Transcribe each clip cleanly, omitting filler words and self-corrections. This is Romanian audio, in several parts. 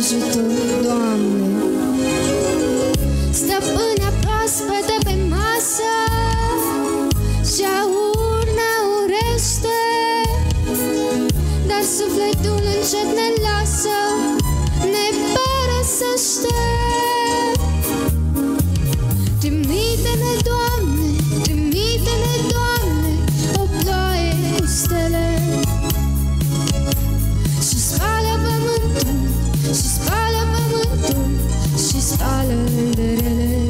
ajutor, Doamne. Stăpâna proaspătă pe masă și-a urna urește, dar sufletul încet ne lasă, ne părăsește. Trimite-ne, Doamne, trimite-ne, Doamne, o ploaie cu stele și spală pământul, și spală pământul, și spală de rele.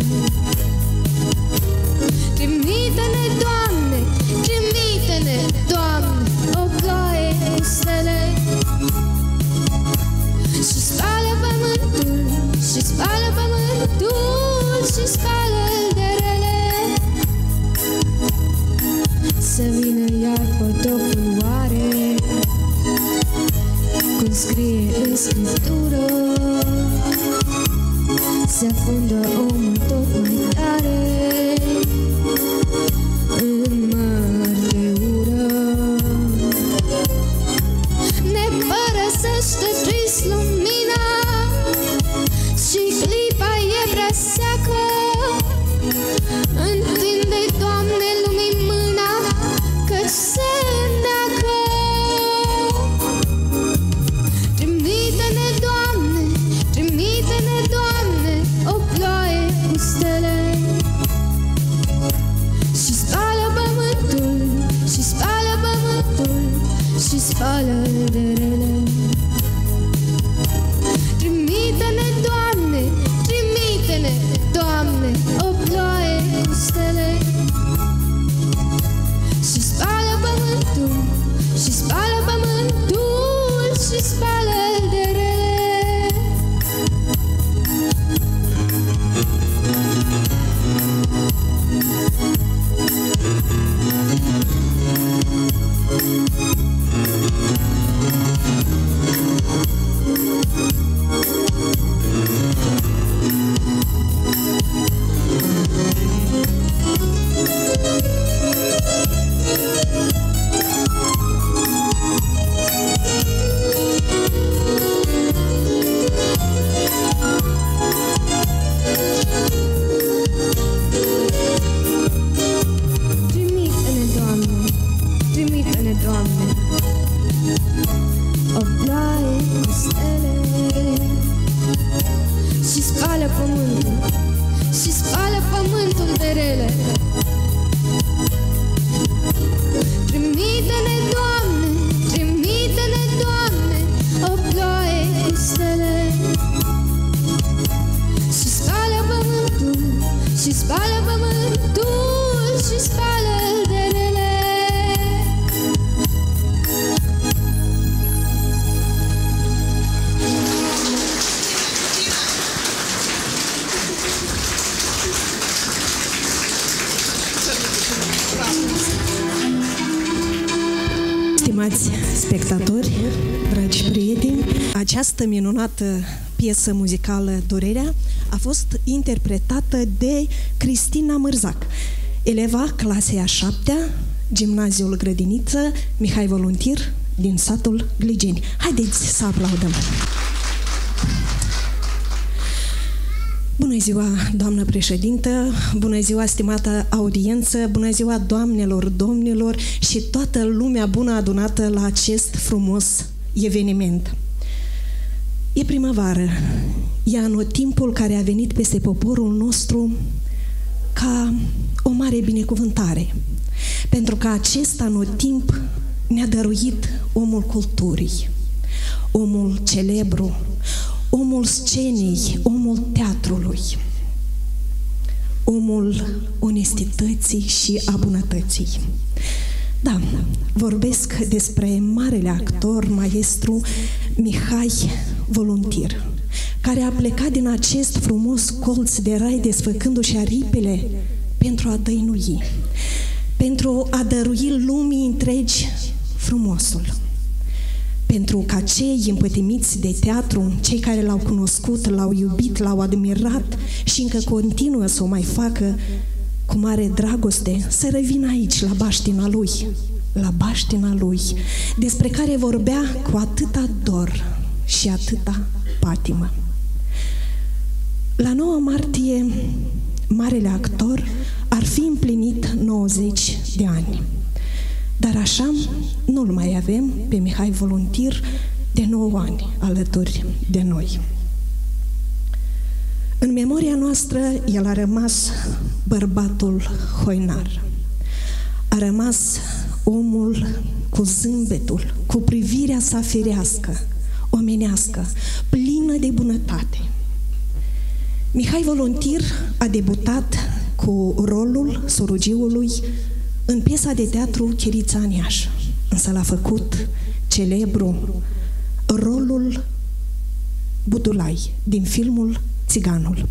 Trimite-ne, Doamne, trimite-ne, Doamne, o ploaie cu stele și spală pământul, și spală pământul, și spală de rele. Să vină iar potopul oare, cum scrie în Scriptură, se afundă omul tot mai tare în mări de ură. Ne părăsește trist lumina și clipa e prea seacă. Întinde, Doamne, lumii mâna, căci se neacă. Trimite-ne, Doamne, trimite-ne, Doamne, o ploaie cu stele și spală pământul, și spală pământul, și spală de rele. Trimite-ne, Doamne, trimite-ne, Doamne, o ploaie cu stele și spală pământul, și spală pământul, și spală de rele. Trimite-ne, Doamne, trimite-ne, Doamne, o ploaie cu stele și spală pământul, și spală pământul de rele. Trimite-ne, Doamne, trimite-ne, Doamne, o ploaie cu stele și spală pământul, și spală pământul, și spală de rele. Stimați spectatori, dragi prieteni, această minunată piesă muzicală, Durerea, a fost interpretată de Cristina Mărzac, eleva clasei a 7-a, Gimnaziul Grădiniță Mihai Voluntir din satul Gligeni. Haideți să aplaudăm! Bună ziua, doamnă președintă, bună ziua, stimată audiență, bună ziua, doamnelor, domnilor și toată lumea bună adunată la acest frumos eveniment. E primăvară, e anotimpul care a venit peste poporul nostru ca o mare binecuvântare, pentru că acest anotimp ne-a dăruit omul culturii, omul celebru, omul scenei, omul teatrului, omul onestității și a bunătății. Da, vorbesc despre marele actor, maestru Mihai Voluntir, care a plecat din acest frumos colț de rai desfăcându-și aripile pentru a dăinui, pentru a dărui lumii întregi frumosul, pentru ca cei împătimiți de teatru, cei care l-au cunoscut, l-au iubit, l-au admirat și încă continuă să o mai facă cu mare dragoste, să revină aici, la baștina lui, despre care vorbea cu atâta dor și atâta patimă. La 9 martie, marele actor ar fi împlinit 90 de ani. Dar așa nu-l mai avem pe Mihai Voluntir de 9 ani alături de noi. În memoria noastră, el a rămas bărbatul hoinar. A rămas omul cu zâmbetul, cu privirea sa firească, omenească, plină de bunătate. Mihai Voluntir a debutat cu rolul sorugiului în piesa de teatru Chirița în Iași, însă l-a făcut celebru rolul Budulai din filmul Țiganul.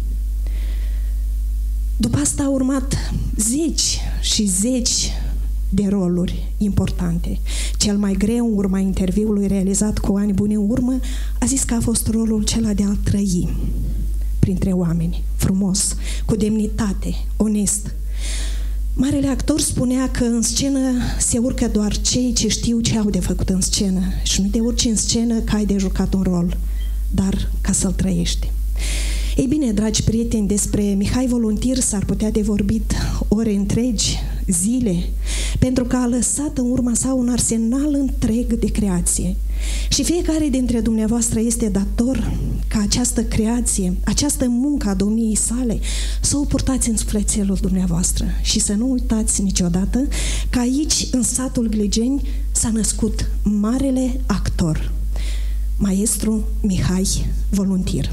După asta au urmat zeci și zeci de roluri importante. Cel mai greu, în urma interviului realizat cu ani buni în urmă, a zis că a fost rolul cela de a trăi printre oameni, frumos, cu demnitate, onest. Marele actor spunea că în scenă se urcă doar cei ce știu ce au de făcut în scenă și nu te urci în scenă că ai de jucat un rol, dar ca să-l trăiești. Ei bine, dragi prieteni, despre Mihai Voluntir s-ar putea de vorbit ore întregi, zile, pentru că a lăsat în urma sa un arsenal întreg de creație. Și fiecare dintre dumneavoastră este dator ca această creație, această muncă a domniei sale, să o purtați în sufletelul dumneavoastră și să nu uitați niciodată că aici, în satul Gligeni, s-a născut marele actor, maestru Mihai Voluntir.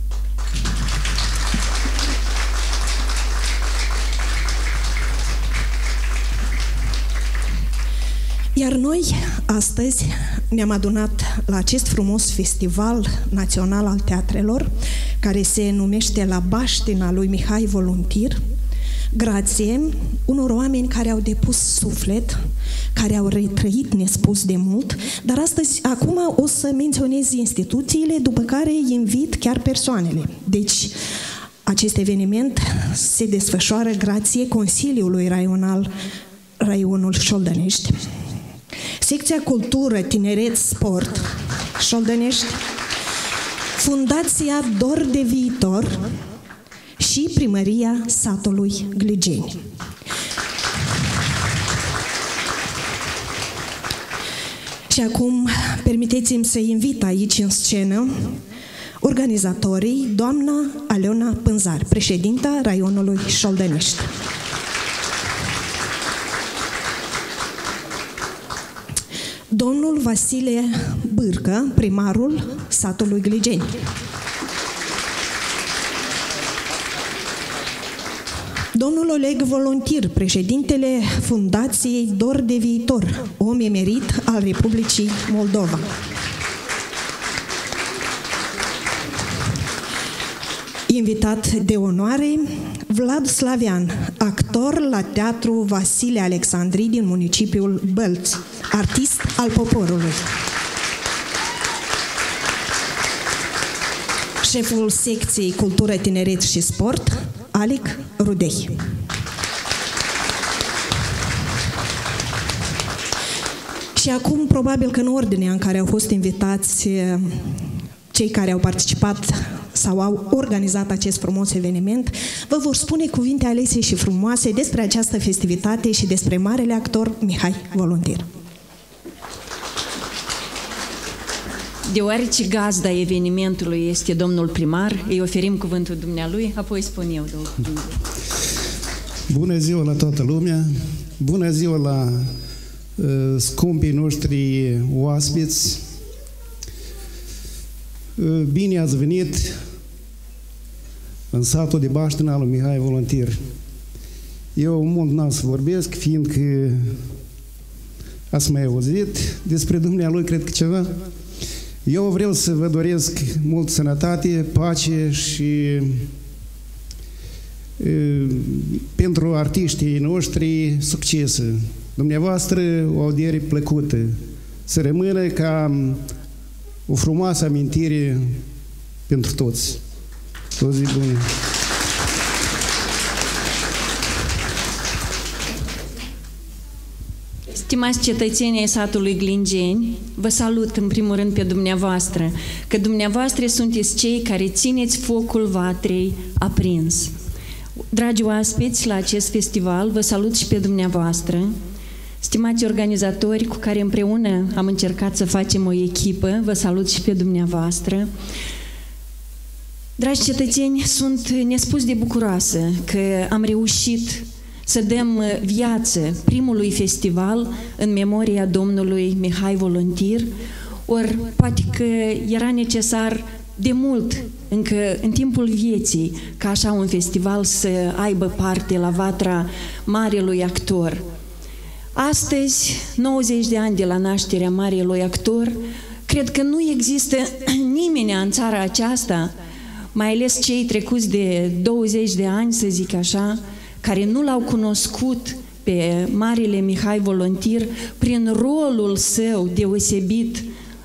Iar noi, astăzi, ne-am adunat la acest frumos festival național al teatrelor, care se numește La Baștina lui Mihai Voluntir, grație unor oameni care au depus suflet, care au retrăit nespus de mult, dar astăzi, acum o să menționez instituțiile, după care invit chiar persoanele. Deci, acest eveniment se desfășoară grație Consiliului Raional Raionul Șoldănești, Secția Cultură, Tineret, Sport, Șoldănești, Fundația Dor de Viitor și Primăria satului Gligeni. Și acum, permiteți-mi să invit aici în scenă organizatorii, doamna Aleona Pânzar, președinta Raionului Șoldănești. Domnul Vasile Bârcă, primarul satului Gligeni. Domnul Oleg Voluntir, președintele Fundației Dor de Viitor, om emerit al Republicii Moldova. Invitat de onoare, Vlad Slavian, actor la Teatru Vasile Alexandri din municipiul Bălți, artist al poporului. Șeful secției Cultură, Tineret și Sport, Alic Rudei. Și acum, probabil că în ordinea în care au fost invitați cei care au participat sau au organizat acest frumos eveniment, vă vor spune cuvinte alese și frumoase despre această festivitate și despre marele actor Mihai Voluntir. Deoarece gazda evenimentului este domnul primar, îi oferim cuvântul dumnealui, apoi spun eu două cuvinte. Bună ziua la toată lumea, bună ziua la scumpii noștri oaspeți. Bine ați venit în satul de Baștina al lui Mihai Voluntir. Eu mult n-am să vorbesc, fiindcă ați mai auzit despre dumnealui, cred că ceva. Eu vreau să vă doresc mult sănătate, pace și pentru artiștii noștri succes. Dumneavoastră o audiere plăcută. Să rămână ca o frumoasă amintire pentru toți. O zi bună! Stimați cetățenii ai satului Glingeni, vă salut în primul rând pe dumneavoastră, că dumneavoastră sunteți cei care țineți focul vatrei aprins. Dragi oaspeți la acest festival, vă salut și pe dumneavoastră. Stimați organizatori cu care împreună am încercat să facem o echipă, vă salut și pe dumneavoastră. Dragi cetățeni, sunt nespus de bucuroasă că am reușit să dăm viață primului festival în memoria domnului Mihai Volontir, ori poate că era necesar de mult, încă în timpul vieții, ca așa un festival să aibă parte la vatra marelui actor. Astăzi, 90 de ani de la nașterea marelui actor, cred că nu există nimeni în țara aceasta, mai ales cei trecuți de 20 de ani, să zic așa, care nu l-au cunoscut pe marele Mihai Volontir prin rolul său deosebit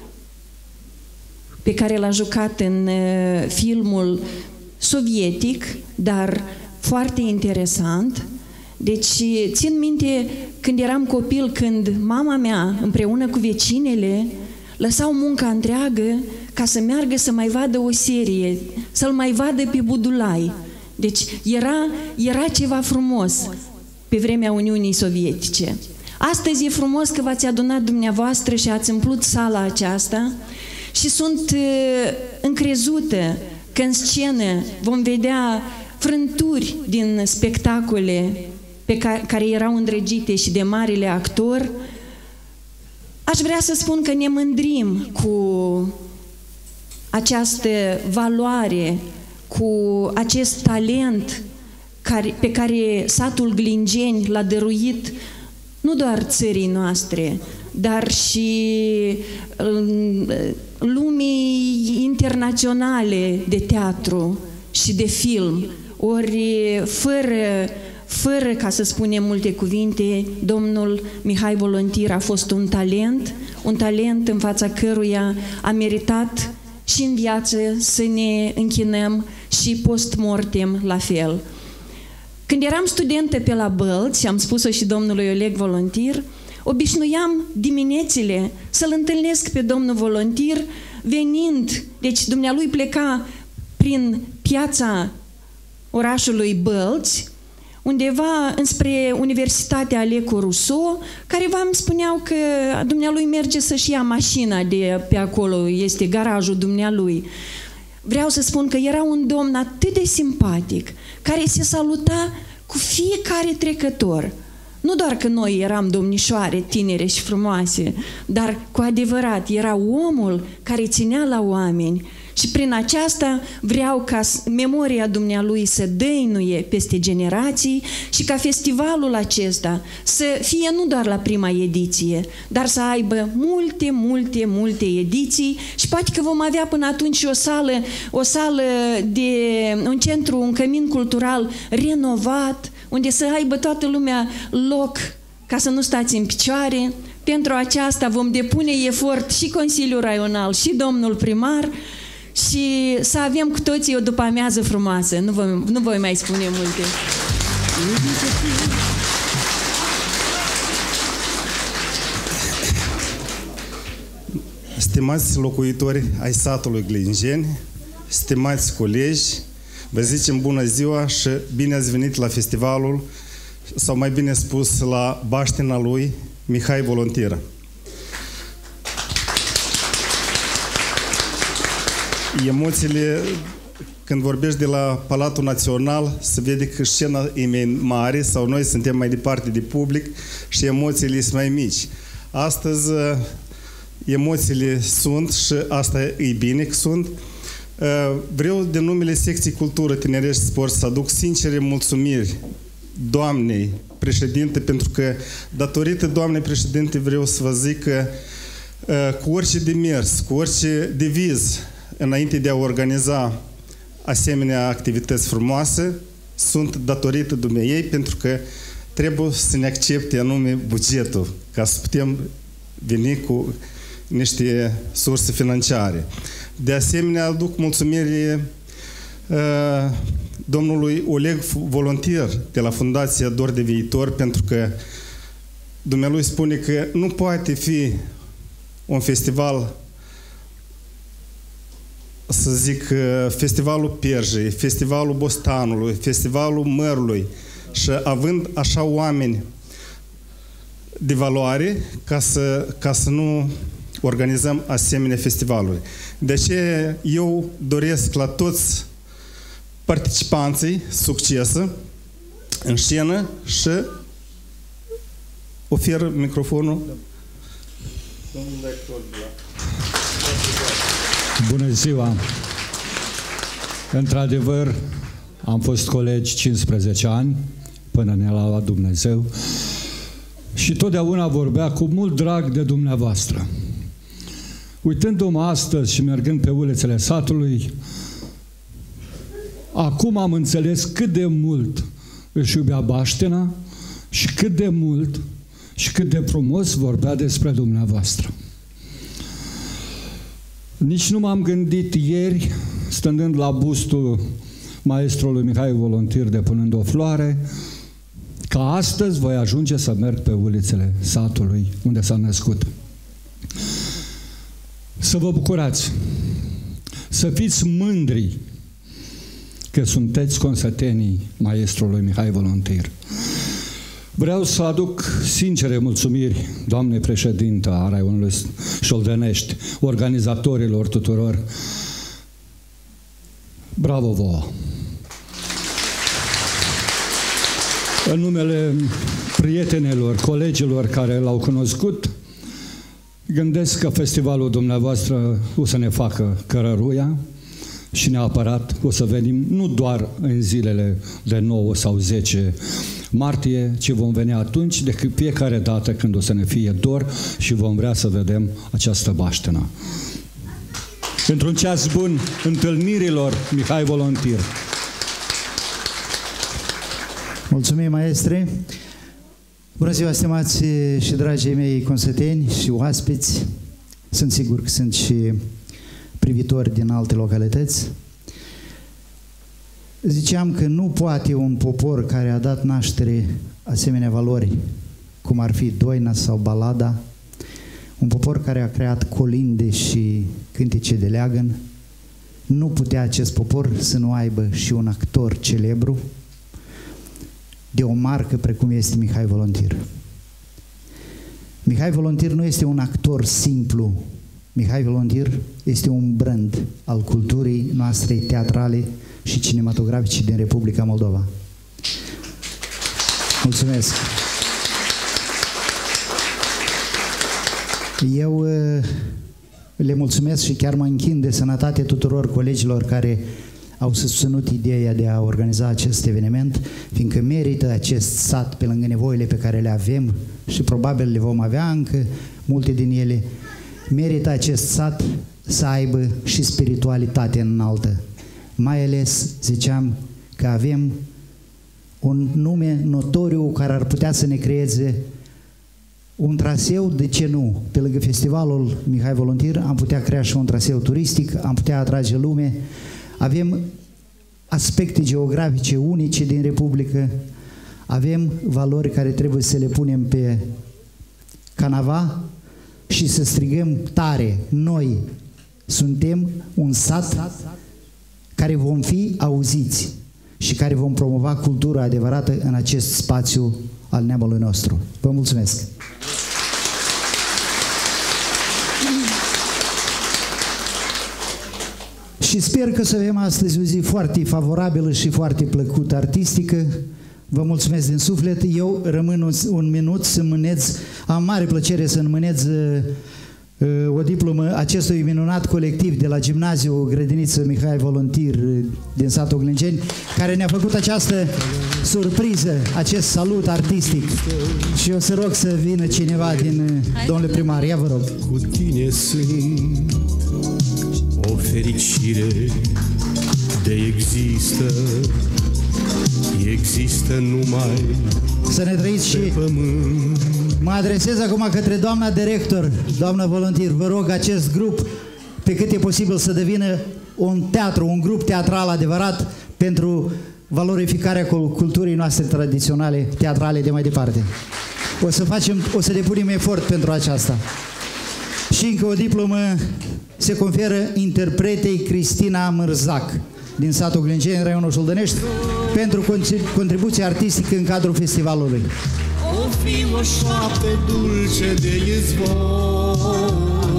pe care l-a jucat în filmul sovietic, dar foarte interesant. Deci țin minte când eram copil, când mama mea împreună cu vecinele lăsau munca întreagă ca să meargă să mai vadă o serie, să-l mai vadă pe Budulai. Deci era ceva frumos pe vremea Uniunii Sovietice. Astăzi e frumos că v-ați adunat dumneavoastră și ați umplut sala aceasta și sunt încrezută că în scenă vom vedea frânturi din spectacole care erau îndrăgite și de marele actor. Aș vrea să spun că ne mândrim cu această valoare, cu acest talent pe care satul Glingeni l-a dăruit nu doar țării noastre, dar și lumii internaționale de teatru și de film. Ori fără ca să spunem multe cuvinte, domnul Mihai Volontir a fost un talent în fața căruia a meritat și în viață să ne închinăm și post-mortem la fel. Când eram studentă pe la Bălți, am spus-o și domnului Oleg Volontir, obișnuiam diminețile să-l întâlnesc pe domnul Volontir venind, deci dumnealui pleca prin piața orașului Bălți, undeva înspre Universitatea Alecu Rousseau, careva îmi spuneau că dumnealui merge să-și ia mașina de pe acolo, este garajul dumnealui. Vreau să spun că era un domn atât de simpatic, care se saluta cu fiecare trecător. Nu doar că noi eram domnișoare, tinere și frumoase, dar cu adevărat era omul care ținea la oameni. Și prin aceasta vreau ca memoria dumnealui să dăinuie peste generații și ca festivalul acesta să fie nu doar la prima ediție, dar să aibă multe ediții și poate că vom avea până atunci și o sală de un centru, un cămin cultural renovat, unde să aibă toată lumea loc ca să nu stați în picioare. Pentru aceasta vom depune efort și Consiliul Raional și domnul primar și să avem cu toții o după-amiază frumoasă. Nu voi mai spune multe. Stimați locuitori ai satului Glingeni, stimați colegi, vă zicem bună ziua și bine ați venit la festivalul, sau mai bine spus, la baștina lui Mihai Volontir. Emoțiile, când vorbești de la Palatul Național, se vede că scena e mai mare sau noi suntem mai departe de public și emoțiile sunt mai mici. Astăzi emoțiile sunt și asta e bine că sunt. Vreau de numele Secției Cultură, Tineret și Sport să aduc sincere mulțumiri doamnei președinte, pentru că datorită doamnei președinte vreau să vă zic că cu orice demers, cu orice deviz înainte de a organiza asemenea activități frumoase, sunt datorită dumneiei, pentru că trebuie să ne accepte anume bugetul, ca să putem veni cu niște surse financiare. De asemenea, aduc mulțumiri domnului Oleg Volontir de la Fundația Dor de Viitor, pentru că dumnealui spune că nu poate fi un festival, să zic, festivalul Perjei, festivalul Bostanului, festivalul Mărului, și având așa oameni de valoare ca să nu organizăm asemenea festivaluri. De aceea eu doresc la toți participanții succes în scenă și ofer microfonul. Bună ziua! Într-adevăr, am fost colegi 15 ani, până ne-a luat Dumnezeu, și totdeauna vorbea cu mult drag de dumneavoastră. Uitându-mă astăzi și mergând pe ulițele satului, acum am înțeles cât de mult își iubea Baștena și cât de mult și cât de frumos vorbea despre dumneavoastră. Nici nu m-am gândit ieri, stând la bustul maestrului Mihai Volontir depunând o floare, că astăzi voi ajunge să merg pe ulițele satului unde s-a născut. Să vă bucurați, să fiți mândri că sunteți consătenii maestrului Mihai Volontir. Vreau să aduc sincere mulțumiri, doamne președintă a Raionului Șoldănești, organizatorilor tuturor. Bravo vouă! În numele prietenilor, colegilor care l-au cunoscut, gândesc că festivalul dumneavoastră o să ne facă cărăruia și neapărat o să venim nu doar în zilele de 9 sau 10 martie, ci vom veni atunci de fiecare dată când o să ne fie dor și vom vrea să vedem această baștenă. Într-un ceas bun întâlnirilor Mihai Volontir. Mulțumim, maestre! Bună ziua, stimați și dragii mei consăteni și oaspeți! Sunt sigur că sunt și privitori din alte localități. Ziceam că nu poate un popor care a dat naștere asemenea valori, cum ar fi Doina sau Balada, un popor care a creat colinde și cântece de leagăn, nu putea acest popor să nu aibă și un actor celebru de o marcă precum este Mihai Volontir. Mihai Volontir nu este un actor simplu. Mihai Volontir este un brand al culturii noastre teatrale și cinematografice din Republica Moldova. Mulțumesc! Eu le mulțumesc și chiar mă închin de sănătate tuturor colegilor care au susținut ideea de a organiza acest eveniment, fiindcă merită acest sat pe lângă nevoile pe care le avem și probabil le vom avea încă multe din ele, merită acest sat să aibă și spiritualitate înaltă. Mai ales, ziceam, că avem un nume notoriu care ar putea să ne creeze un traseu, de ce nu? Pe lângă festivalul Mihai Volontir am putea crea și un traseu turistic, am putea atrage lume. Avem aspecte geografice unice din Republică, avem valori care trebuie să le punem pe canava și să strigăm tare. Noi suntem un sat care vom fi auziți și care vom promova cultura adevărată în acest spațiu al neamului nostru. Vă mulțumesc! Și sper că să avem astăzi o zi foarte favorabilă și foarte plăcută artistică. Vă mulțumesc din suflet. Eu rămân un minut să mâneț, am mare plăcere să înmâneț o diplomă acestui minunat colectiv de la Gimnaziul Grădiniță Mihai Volontir din satul Glângeni, care ne-a făcut această surpriză, acest salut artistic. Și eu să rog să vină cineva din domnule primar. Ia vă rog. Cu tine sunt o fericire de există numai să ne trăiți și pământ. mă adresez acum către doamna director, doamna Volontir, vă rog acest grup pe cât e posibil să devină un teatru, un grup teatral adevărat pentru valorificarea culturii noastre tradiționale teatrale de mai departe. O să depunem efort pentru aceasta. Și încă o diplomă se conferă interpretei Cristina Mărzac din satul Glângeni, în raionul Șoldănești, pentru contribuția artistică în cadrul festivalului. O fi o șoaptă dulce de izvor.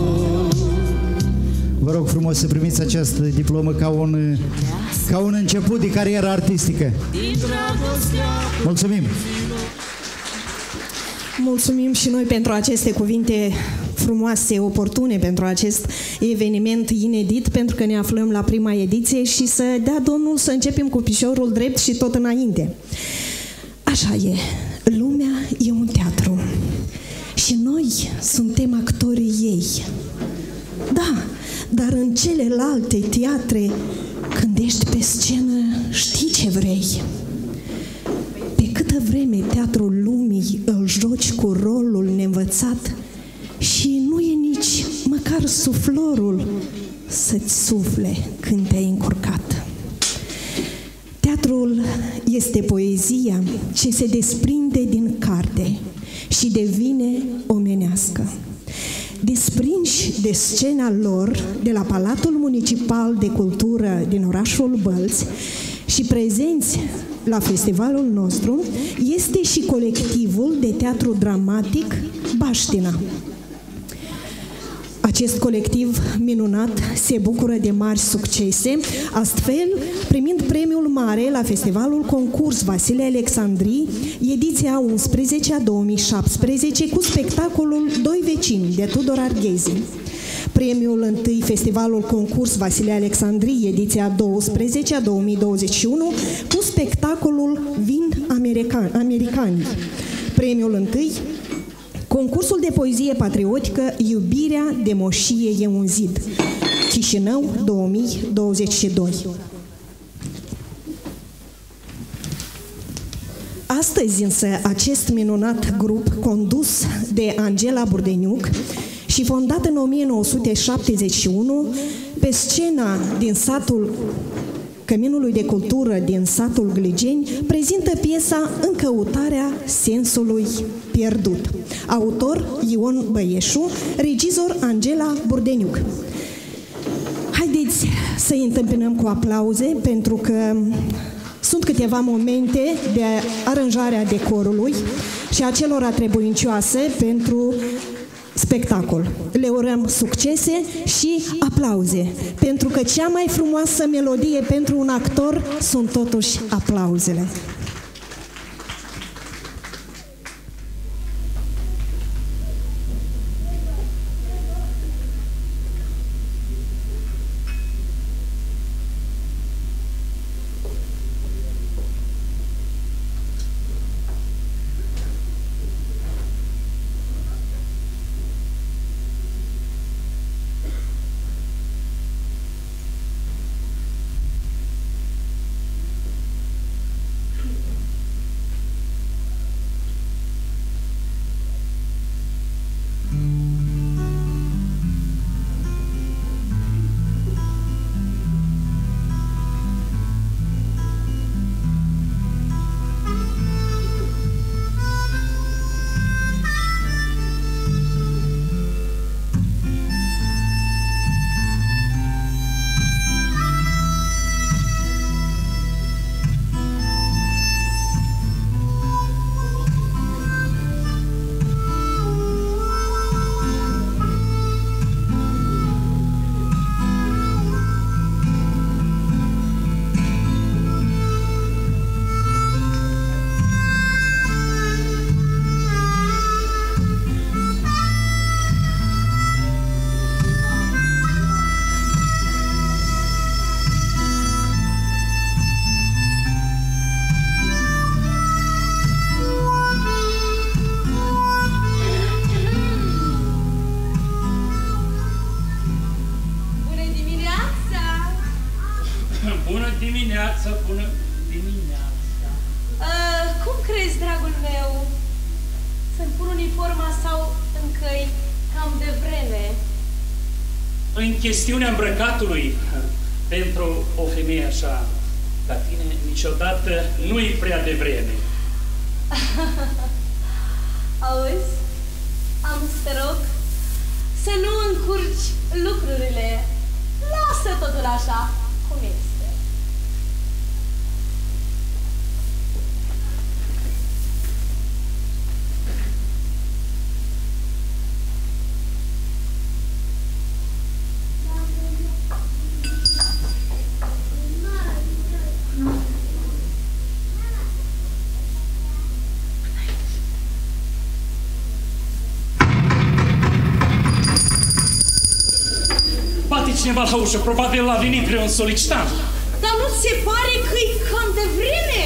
Vă rog frumos să primiți această diplomă ca un început de carieră artistică. Mulțumim! Mulțumim și noi pentru aceste cuvinte frumoase, oportune pentru acest eveniment inedit, pentru că ne aflăm la prima ediție și să dea Domnul să începem cu piciorul drept și tot înainte. Așa e, lumea e un teatru și noi suntem actorii ei. Da, dar în celelalte teatre, când ești pe scenă, știi ce vrei. Pe câtă vreme teatrul lumii îl joci cu rolul neînvățat și nu e nici măcar suflorul să-ți sufle când te-ai încurcat. Teatrul este poezia ce se desprinde din carte și devine omenească. Desprinși de scena lor de la Palatul Municipal de Cultură din orașul Bălți și prezenți la festivalul nostru, este și colectivul de teatru dramatic Baștina. Acest colectiv minunat se bucură de mari succese, astfel primind premiul mare la festivalul concurs Vasile Alexandrii, ediția 11 a 2017, cu spectacolul Doi vecini de Tudor Arghezi. Premiul 1, festivalul concurs Vasile Alexandrii, ediția 12 a 2021, cu spectacolul Vin Americani. Premiul 1, concursul de poezie patriotică Iubirea de moșie e un zid, Chișinău 2022. Astăzi însă acest minunat grup condus de Angela Burdeniuc și fondat în 1971 pe scena din satul Căminului de Cultură din satul Gligeni, prezintă piesa În căutarea sensului pierdut. Autor Ion Băieșu, regizor Angela Burdeniuc. Haideți să-i întâmpinăm cu aplauze, pentru că sunt câteva momente de aranjare a decorului și a celor trebuincioase pentru spectacol. Le urăm succese și aplauze, pentru că cea mai frumoasă melodie pentru un actor sunt totuși aplauzele. Cum crezi, dragul meu? Să-mi pun uniforma sau încă-i cam devreme? În chestiunea îmbrăcatului, pentru o femeie așa ca tine, niciodată nu e prea devreme. Auzi? Am să te rog să nu încurci lucrurile. Lasă totul așa cum este. Cineva la ușă, probabil a venit vreun solicitant. Dar nu ți se pare că-i cam de vreme?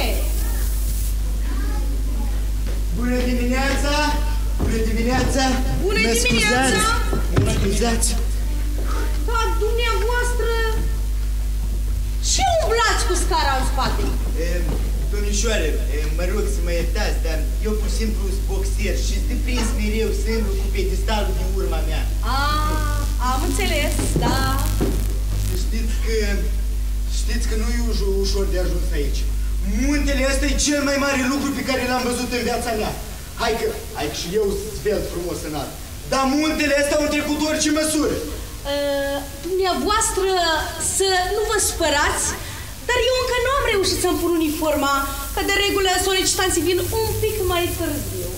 Bună dimineața! Bună dimineața! Bună dimineața! Mă scuzați! Dar dumneavoastră ce umblați cu scara în spate? Domnișoare, mă rog să mă iertați, dar eu pur și simplu sunt boxier și sunt deprins mereu să îmblu cu pedestalul din urma mea. Am înțeles, da. Știți că nu e ușor de ajuns aici. Muntele ăsta e cel mai mare lucru pe care l-am văzut în viața mea. Hai că și eu svelt frumos înalt. Dar muntele ăsta au trecut orice măsură. Dumneavoastră să nu vă spărați, dar eu încă nu am reușit să-mi pun uniforma, că de regulă solicitanții vin un pic mai târziu.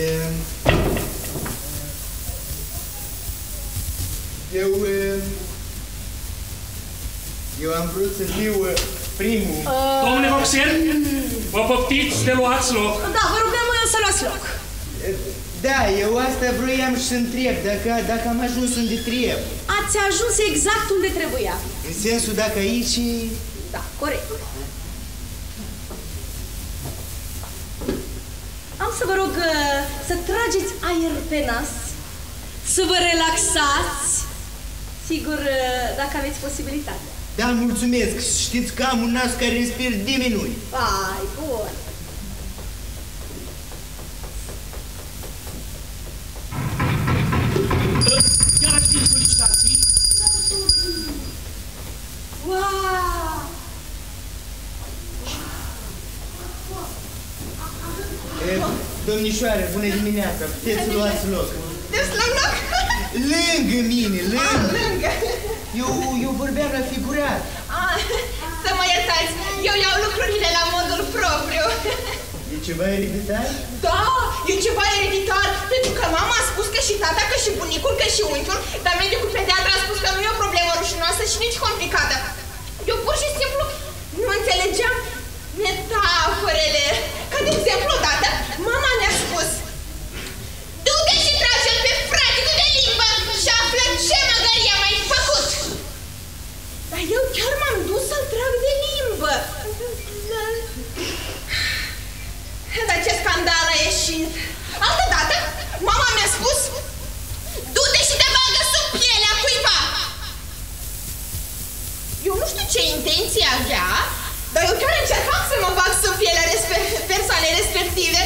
Eu am vrut să fiu primul. Domnule boxier, vă poftiți de luați loc. Da, vă rugăm să luați loc. Da, eu asta vroiam să întreb, dacă am ajuns unde trebuie. Ați ajuns exact unde trebuia. În sensul dacă aici... Da, corect. Am să vă rog să trageți aer pe nas, să vă relaxați, sigur, dacă aveți posibilitatea. Da, mulțumesc. Știți că am un nas care respir diminui. Ai, bun. Chiar ați vin solicitații? Wow! Domnișoare, bună dimineața. Puteți să luați loc. Puteți să luăm loc? Lângă mine, lângă. Eu vorbeam la figurat. Să mă iertați, eu iau lucrurile la modul propriu. E ceva ereditar? Da, e ceva ereditar, pentru că mama a spus că și tata, că și bunicul, că și unchiul, dar medicul pediatru a spus că nu e o problemă rușinoasă și nici complicată. Eu pur și simplu nu înțelegeam metaforele. Ca de exemplu, odată, mama ne-a spus: du-te și trage-l pe frate de limbă și află ce măgărie am mai făcut. Dar eu chiar m-am dus să-l trag de limbă. Dar ce scandal a ieșit! Altădată, mama mi-a spus: du-te și te bagă sub pielea cuiva! Eu nu știu ce intenție avea, dar eu chiar încercam să mă bag sub pielea persoanei respective.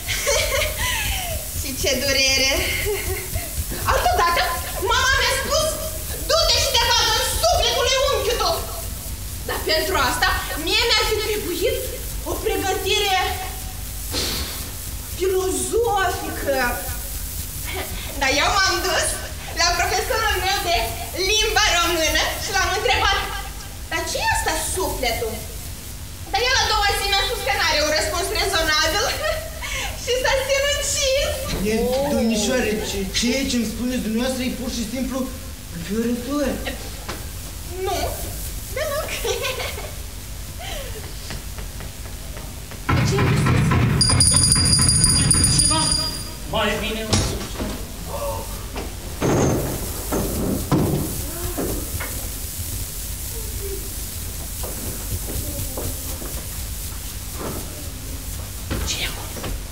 Și ce durere! Altădată, mama mi-a spus: du-te și te bagă în sufletul lui unchiul tău! Dar pentru asta, mie mi-ar fi trebuit o pregătire filozofică. Dar eu m-am dus la profesorul meu de limba română și l-am întrebat: dar ce e asta sufletul? Dar el a doua zi mi-a spus că n-are un răspuns rezonabil și s-a sinucis. Domnișoare, ceea ce îmi spuneți dumneavoastră e pur și simplu înfiorător. Nu, deloc. Mai bine un succes. Ce-i acolo?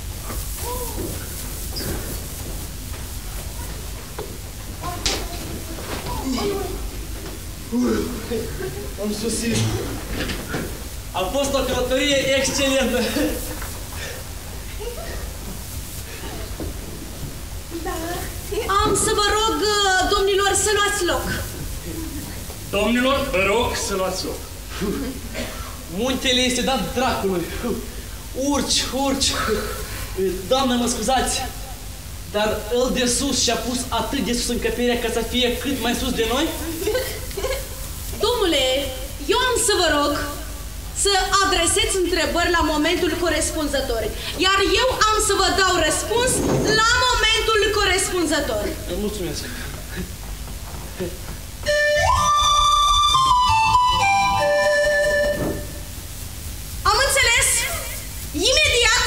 Am sosit. A fost o călătorie excelentă. Am să vă rog, domnilor, să luați loc. Domnilor, vă rog să luați loc. Muntele este dat dracului. Urci. Doamnă, mă scuzați. Dar îl de sus și-a pus atât de sus încăperea ca să fie cât mai sus de noi? Domnule, eu am să vă rog să adreseți întrebări la momentul corespunzător. Iar eu am să vă dau răspuns la momentul corespunzător. Mulțumesc. Am înțeles. Imediat.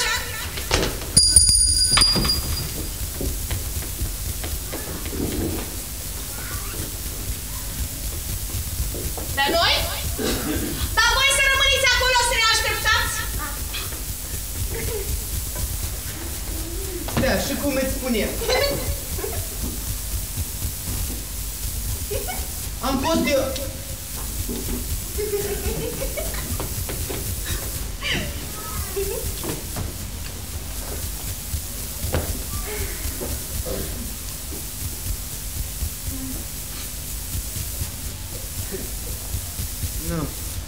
Dar noi? Dar voi să rămâniți acolo să ne așteptați? Da, și cum îți spune? Am fost eu... Nu.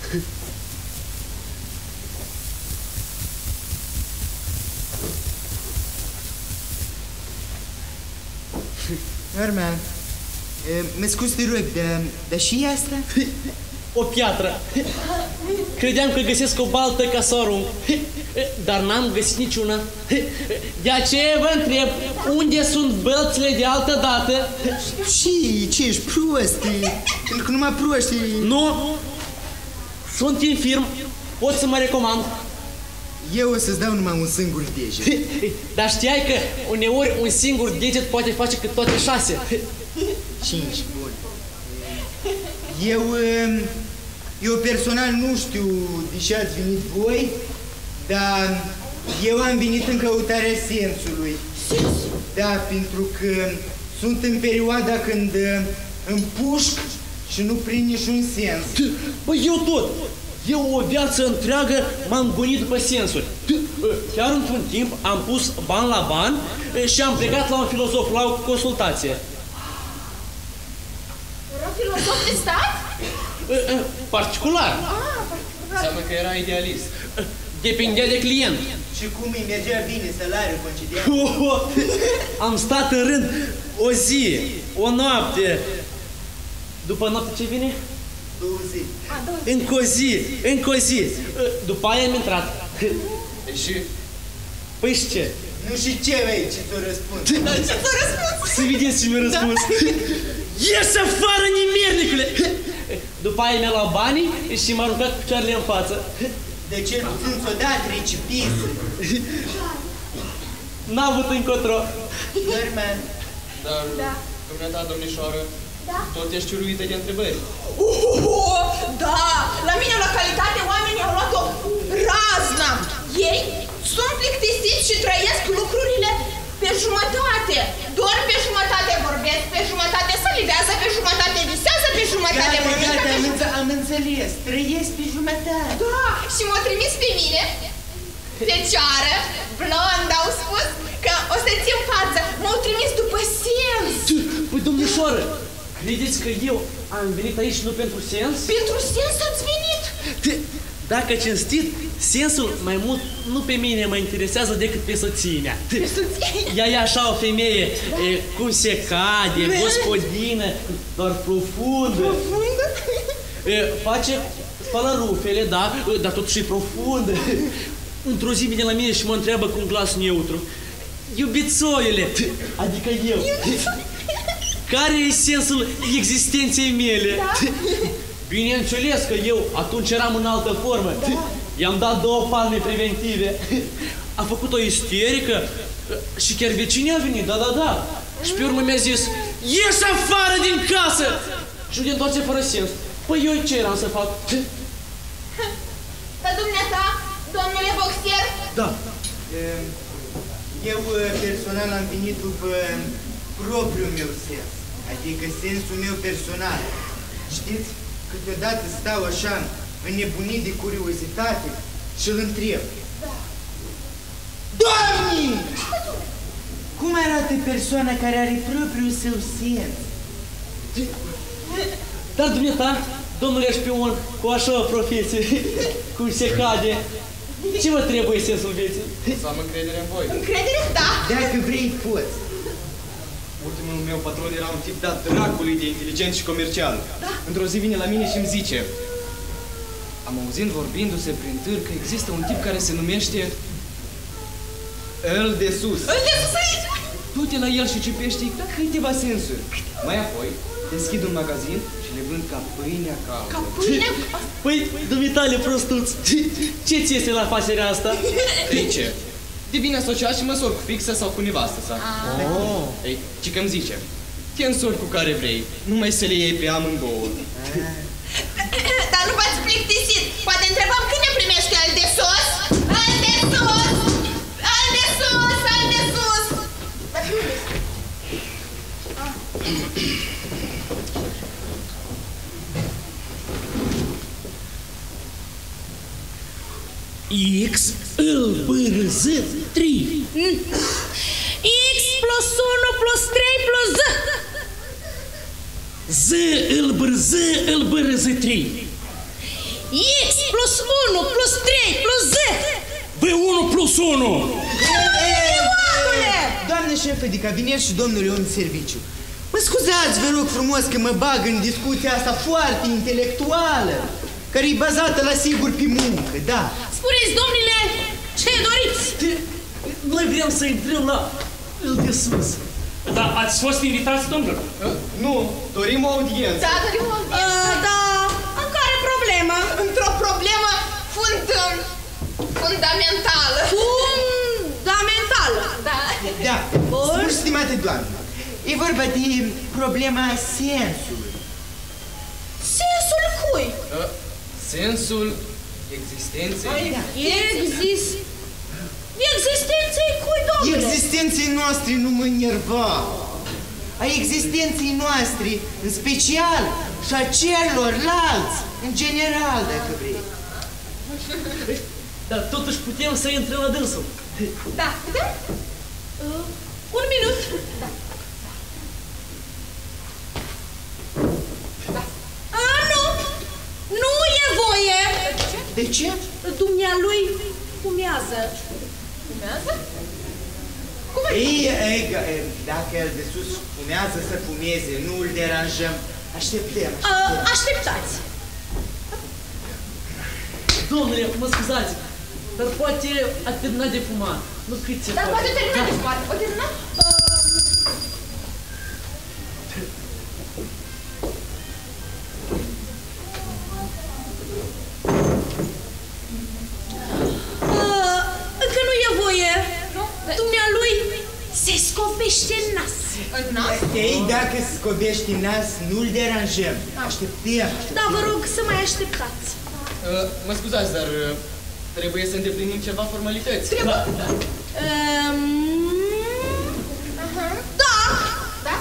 Normal. Mă scuzi, te rog, dar și asta? O piatră. Credeam că găsesc o baltă ca să o arunc, dar n-am găsit niciuna. De aceea vă întreb, unde sunt bălțile de altă dată? Și ce ești prost? Pentru că numai proști... Nu! Sunt infirm, pot să mă recomand. Eu o să-ți dau numai un singur deget. Dar știai că uneori un singur deget poate face cât toate 6? 5, bun. Eu personal nu știu de ce ați venit voi, dar eu am venit în căutarea sensului. Da, pentru că sunt în perioada când împușc și nu prind niciun sens. Păi eu tot! Eu o viață întreagă m-am gonit după sensuri. Chiar într-un timp am pus bani la bani și am plecat la un filozof, la o consultație. Era filozof de stat? Particular. Înseamnă că era idealist. Depindea de client. Și cum îi mergea bine salariul concediat? Am stat în rând o zi, o noapte. După noapte ce vine? 2 zile. Încă o zi. După aia am intrat. Și? Păi și ce? Nu și ce, vei, ce ți-o răspund. Dar ce ți-o răspuns? Să vedeți ce mi-a răspuns. Ies afară, nimernicule! După aia mi-a luat banii și m-a aruncat cu picioarele în față. De ce puțin ți-o dat recipisă? N-a avut încotro. Normal. Dar, dumneata, domnișoară, tot ești uluită de întrebări. Da! La mine, în localitate, oamenii au luat-o razna. Ei sunt plictisiți și trăiesc lucrurile pe jumătate. Doar pe jumătate vorbesc, pe jumătate salivează, pe jumătate visează, pe jumătate mănâncă. Am înțeles. Trăiesc pe jumătate. Da! Și m-au trimis pe mine, fecioară, blond, au spus că o să țin față. M-au trimis după sens. Păi, domnișoară, credeți că eu am venit aici nu pentru sens? Pentru sens ați venit? Dacă cinstit, sensul mai mult nu pe mine mă interesează decât pe soția mea. Pe soție? Ea e așa o femeie, cum se cade, gospodină, doar profundă. Profundă? Face spală rufele, da, dar totuși e profundă. Într-o zi vine la mine și mă întreabă cu un glas neutru: iubițoile, adică eu, care e sensul existenței mele? Da? Bineînțeles că eu atunci eram în altă formă. Da. I-am dat 2 palme preventive. A făcut o isterică și chiar vecinii a venit, da. Și pe urmă mi-a zis: ieși afară din casă! Și nu te întoarce fără sens. Păi eu ce eram să fac? Dar dumneata, domnule boxier? Da. Eu personal am venit după propriul meu sens. Adică sensul meu personal. Știți? Câteodată stau așa, înnebunit de curiozitate și îl întreb: Doamne! Cum arată persoana care are propriul său sens? Dar dumneata, domnule șpion, cu așa o profesie, cum se cade, ce vă trebuie sensul vieții? Să am încredere în voi. Încredere? Da. Dacă vrei, poți. meu patron era un tip dat dracului de inteligent și comercial. Într-o zi vine la mine și îmi zice: am auzit vorbindu-se prin târg că există un tip care se numește Îl de sus. Îl de sus aici? Du-te la el și cipește câteva sensuri. Mai apoi, deschid un magazin și le vând ca pâinea caldă. Ca pâinea? Păi, dumitale prostuț, ce ți este la afacerea asta? Ei ce? Devine asociat și măsori cu fixa sau cu nevastă sa. Ei, ci că-mi zice: te însori cu care vrei, numai să le iei pe amândouă. Dar nu v-ați plictisit. Poate întrebam când ne primește al de sus? Al de sus! Al de sus! Al de sus! X îl bârz 3. X plus 1 plus 3 plus Z. Z îl bârz 3. X plus 1 plus 3 plus Z. V1 plus 1. Doamne șefe de cabinet și domnule om de serviciu, mă scuzați, vă rog frumos, că mă bag în discuția asta foarte intelectuală, care e bazată la sigur pe muncă, da. Spuneți, domnule, ce doriți? Noi vrem să intrăm la Îl de sus. Da, ați fost invitați, domnule? Nu, dorim o audiență. Da, dorim o audiență. Da, în care problemă? Într-o problemă fundamentală. Fundamentală? Da. Da, stimate doamne, e vorba de problema sensului. Sensul cui? Sensul existenței. Existenței cui, domnule? Existenței noastre nu mă enerva. A existenței noastre, în special, și a celorlalți, în general, dacă vrei. Dar totuși putem să intrăm la dânsul. Da, da? Un minut. Da. Nu! Nu e voie! De ce? Dumnealui fumează. Fumează? Ei, dacă el de sus fumează, să fumeze, nu îl deranjăm. Așteptăm. Așteptați. Domnule, mă scuzați, dar poate a terminat de fumat. Nu cât se Dar poate terminat de fumat. O terminat? Încă nu e voie. Dumnealui se scopește în nas. În nas? Ei, dacă se scopește în nas, nu-l deranjăm. Așteptăm. Da, vă rog să mai așteptați. Mă scuzați, dar trebuie să îndeplinim ceva formalități. Da. Da. Da?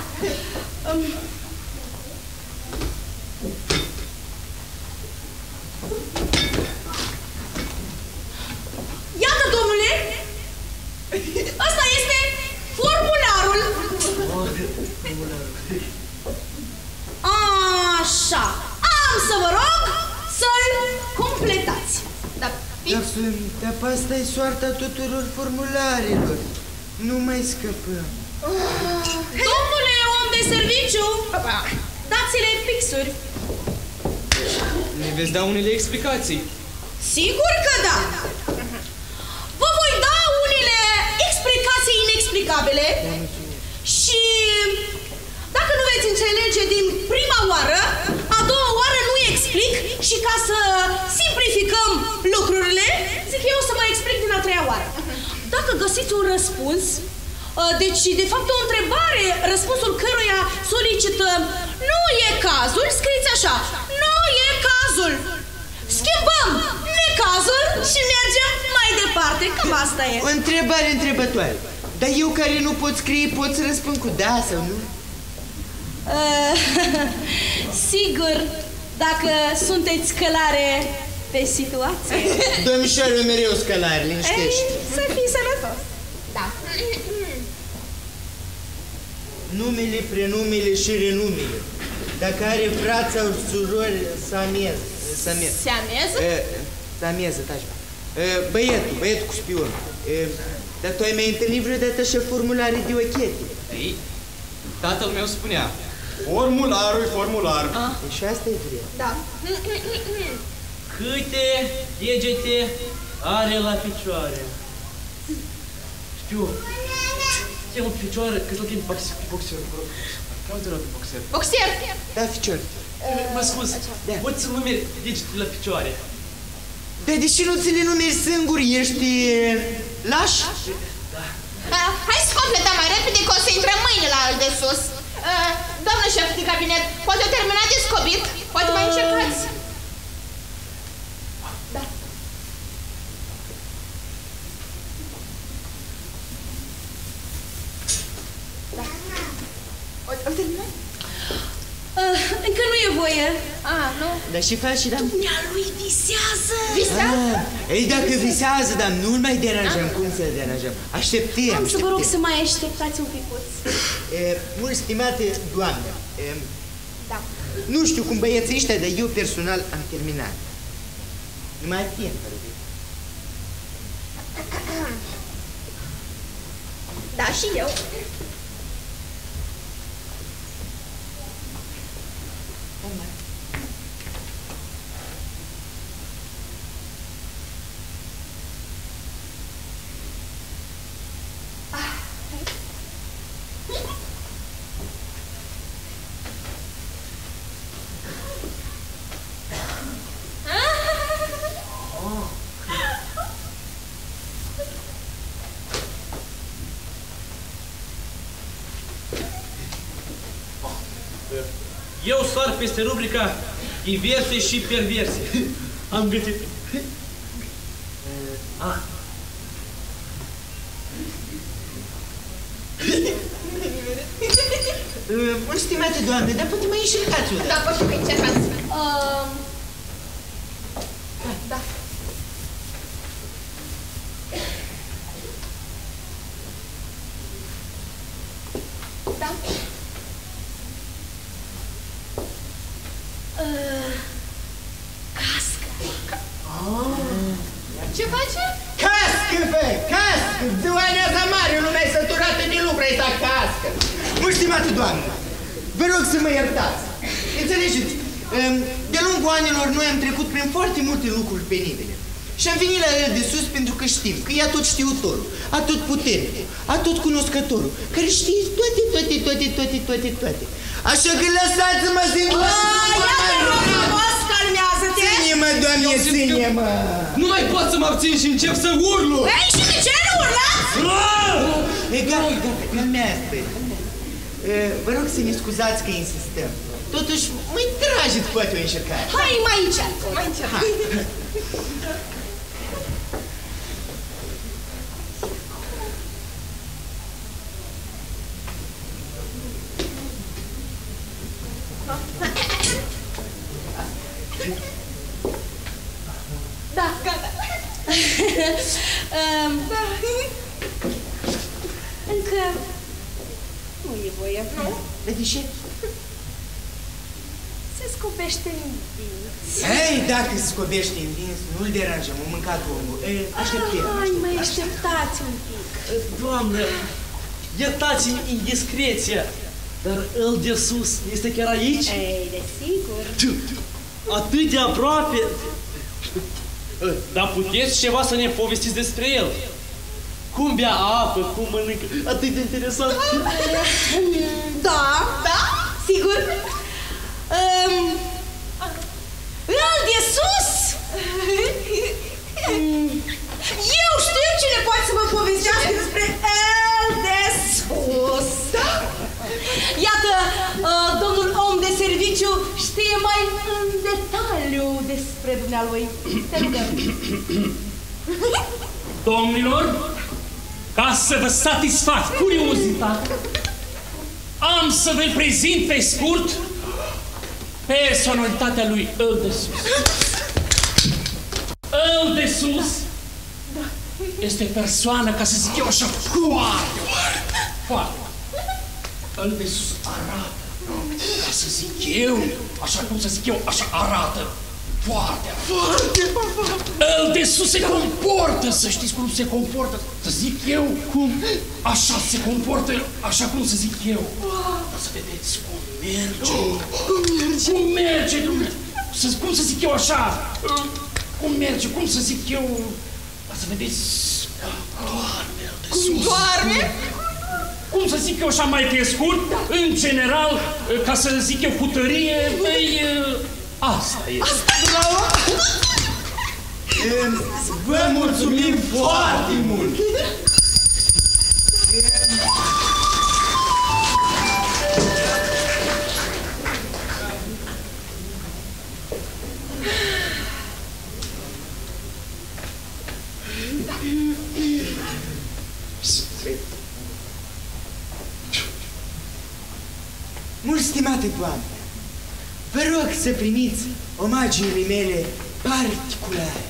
Iată, domnule, asta este formularul. Așa. Am să vă rog să-l completați. Dar asta e soarta tuturor formularelor. Nu mai scăpăm. Domnule om de serviciu, dați-le pixuri. Ne veți da unele explicații. Sigur că da. Vă voi da unele explicații inexplicabile și dacă nu veți înțelege din prima oară, a doua oară nu explic și ca să simplificăm lucrurile, zic eu să mă explic din a treia oară. Dacă găsiți un răspuns, deci de fapt o întrebare, răspunsul căruia solicită nu e cazul, scrieți așa, nu e cazul. Schimbăm necazul și mergem mai departe, cam asta e. O întrebare întrebătoare. Dar eu care nu pot scrie, pot să răspund cu da sau nu? Sigur, dacă sunteți călare pe situație. Domnișoară, mereu scălare, liniștește. Să fii sănătos. Da. Numele, prenumele și renumele. Dacă are frați sau surori, să ameză. Se ameză? Să ameză, taci. Băietul cu spion. Dar tu ai mai întâlnit vreodată așa formulare de ochete? Ei, Tatăl meu spunea, formularul e formular. Și asta e drept. Da. Câte degete are la picioare? Știu. Ce mă picioare, cât o timp boxer, vă rog. Caută la boxer. Boxer! Da, ficior. Mă scuz, poți să numeri degetele la picioare. Dar de ce nu ți le numeri singur? Ești laș? Hai să completăm mai repede că o să intrăm mâine la al de sus. Doamnă șef de cabinet, poate o terminat de scobit? Poate mai încercați? Da. Da. O terminat? Încă nu e voie. Nu? Dar ce faci, da? Dumnealui visează. Visează? Ei, dacă visează, dar nu-l mai deranjăm. Cum să-l deranjăm? Așteptăm. Am să vă rog să mai așteptați un picuț. Mult stimate doamne, da. Nu știu cum băieții ăștia, dar eu personal am terminat. Numai timp, Da, și eu. Eu sar peste rubrica diverse și perverse. Am găsit. Mult stimate doamne, dar poate mai încercați odată. Da, poate mai încercați. Da. Da. Cască. Ce face? Cască, bă! Cască! Doamneața mare, lumea e săturată de lucru, ăsta cască! Mult stimate doamne, vă rog să mă iertați. Înțelegeți, de-a lungul anilor noi am trecut prin foarte multe lucruri penibile. Și am venit la el de sus pentru că știm că e atot știutorul, atot puternicul, atot cunoscătorul, care știe toate. Așa că lăsați-mă singur! Ia te rog frumos, calmează-te! Ține-mă, doamne, ține-mă! Nu mai pot să mă abțin și încep să urlu! Ei, și de ce nu urlați? E gata, calmează-te! Vă rog să ne scuzați că insistăm. Totuși, mai trageți poate o încercare. Hai, mai încearcă! Mai încercați. Da, gata. Încă nu e voie. Nu? De ce? Se scopește în dinți. Ei, dacă se scobește în dinți, nu-l deranjăm, o mâncat omul. Așteptăm. Hai, mai așteptați un pic. Doamne, iertați-mi indiscreția, dar îl de sus este chiar aici? Ei, desigur. Atât de aproape. Dar puteți ceva să ne povestiți despre el? Cum bea apă, cum mănâncă, atât de interesant. Da, da, sigur. Îl de sus! Eu știu cine poate să vă povestească despre el de sus. Iată, domnul om de serviciu știe mai în detaliu despre dumnealui. Te rugăm. Domnilor, ca să vă satisfac curiozitatea, am să vă prezint pe scurt personalitatea lui Îl de Sus. Îl de Sus este persoană, ca să zic eu așa, foarte. Îl de Sus arată, ca să zic eu, așa cum să zic eu, așa arată. Foarte. Îl de Sus se comportă, să știți cum se comportă. Să zic eu cum așa se comportă, așa cum să zic eu. să vedeți cum merge. Cum merge, domnule? Cum să zic eu așa? Cum merge? Cum să zic eu? Să vedeți... Cum doarme? Cum să zic eu așa mai pe scurt? În general, ca să zic eu cu tărie, asta e. Vă mulțumim foarte mult! Mult stimate doamne, vă rog să primiți omagiile mele particulare.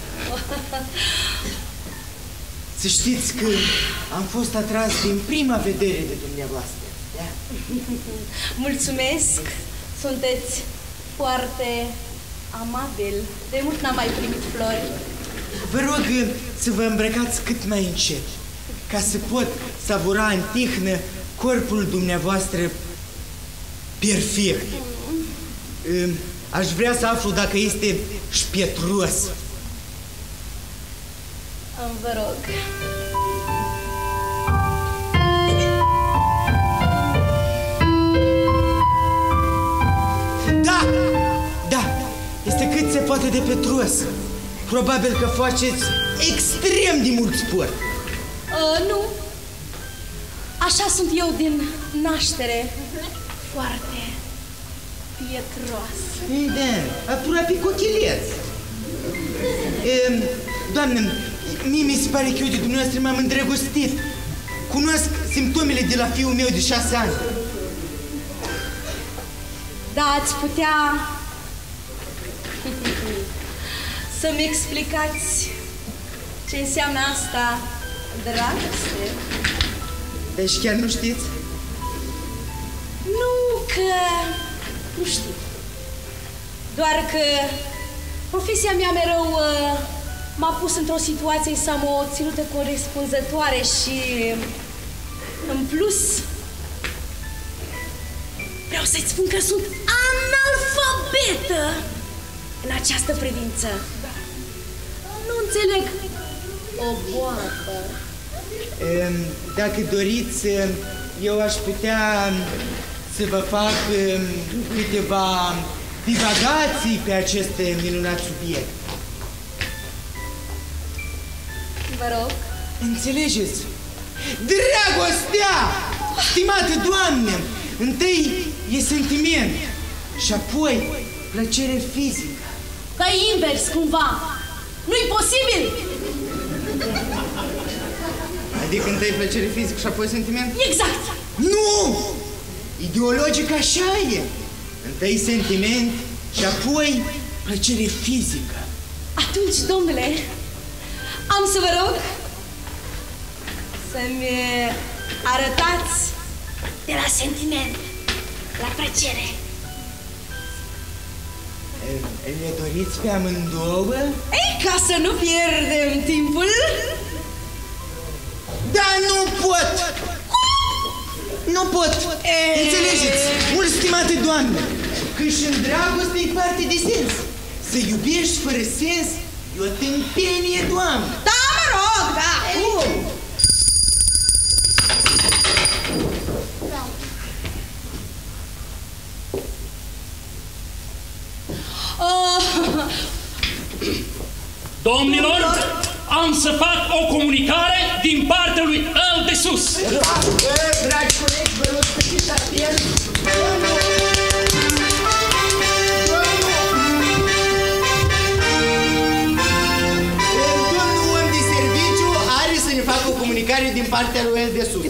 Să știți că am fost atras din prima vedere de dumneavoastră. Da? Mulțumesc, sunteți foarte amabil. De mult n-am mai primit flori. Vă rog să vă îmbrăcați cât mai încet, ca să pot savura în tihnă corpul dumneavoastră perfect. Aș vrea să aflu dacă este șpietruos. Vă rog. Da! Da! Este cât se poate de petruos. Probabil că faceți extrem de mult sport. Nu. Așa sunt eu din naștere. Foarte pietros. Da, aproape cochileț. Doamnă, mie mi se pare că eu de dumneavoastră m-am îndrăgostit. Cunosc simptomele de la fiul meu de 6 ani. Da, ați putea să-mi explicați ce înseamnă asta dragoste? Deci chiar nu știți? Nu că nu știu. Doar că profesia mea mereu m-a pus într-o situație să am o ținută corespunzătoare și în plus vreau să-ți spun că sunt analfabetă în această privință. Nu înțeleg o boabă. Dacă doriți, eu aș putea să vă fac câteva divagații pe acest minunat subiect. Vă rog. Înțelegeți? Dragostea, stimată doamnă, întâi e sentiment și apoi plăcere fizică. Dar e invers, cumva. Nu-i posibil! Adică întâi plăcere fizică și apoi sentiment? Exact! Nu! Ideologic așa e. Întâi sentiment și apoi plăcere fizică. Atunci, domnule, am să vă rog să-mi arătați de la sentiment la plăcere. Le doriți pe amândouă? Ei, ca să nu pierdem timpul. Dar nu pot! Nu pot! Înțelegeți, mult stimate doamne, că și în dragoste e parte de sens. Să iubești fără sens e o tâmpenie, doamne. Da, mă rog, da! Domnilor, am să fac o comunicare din partea lui El de Sus. Dragi colegi, vă rog să fiți atenți. Domnul om de serviciu are să ne facă o comunicare din partea lui El de Sus.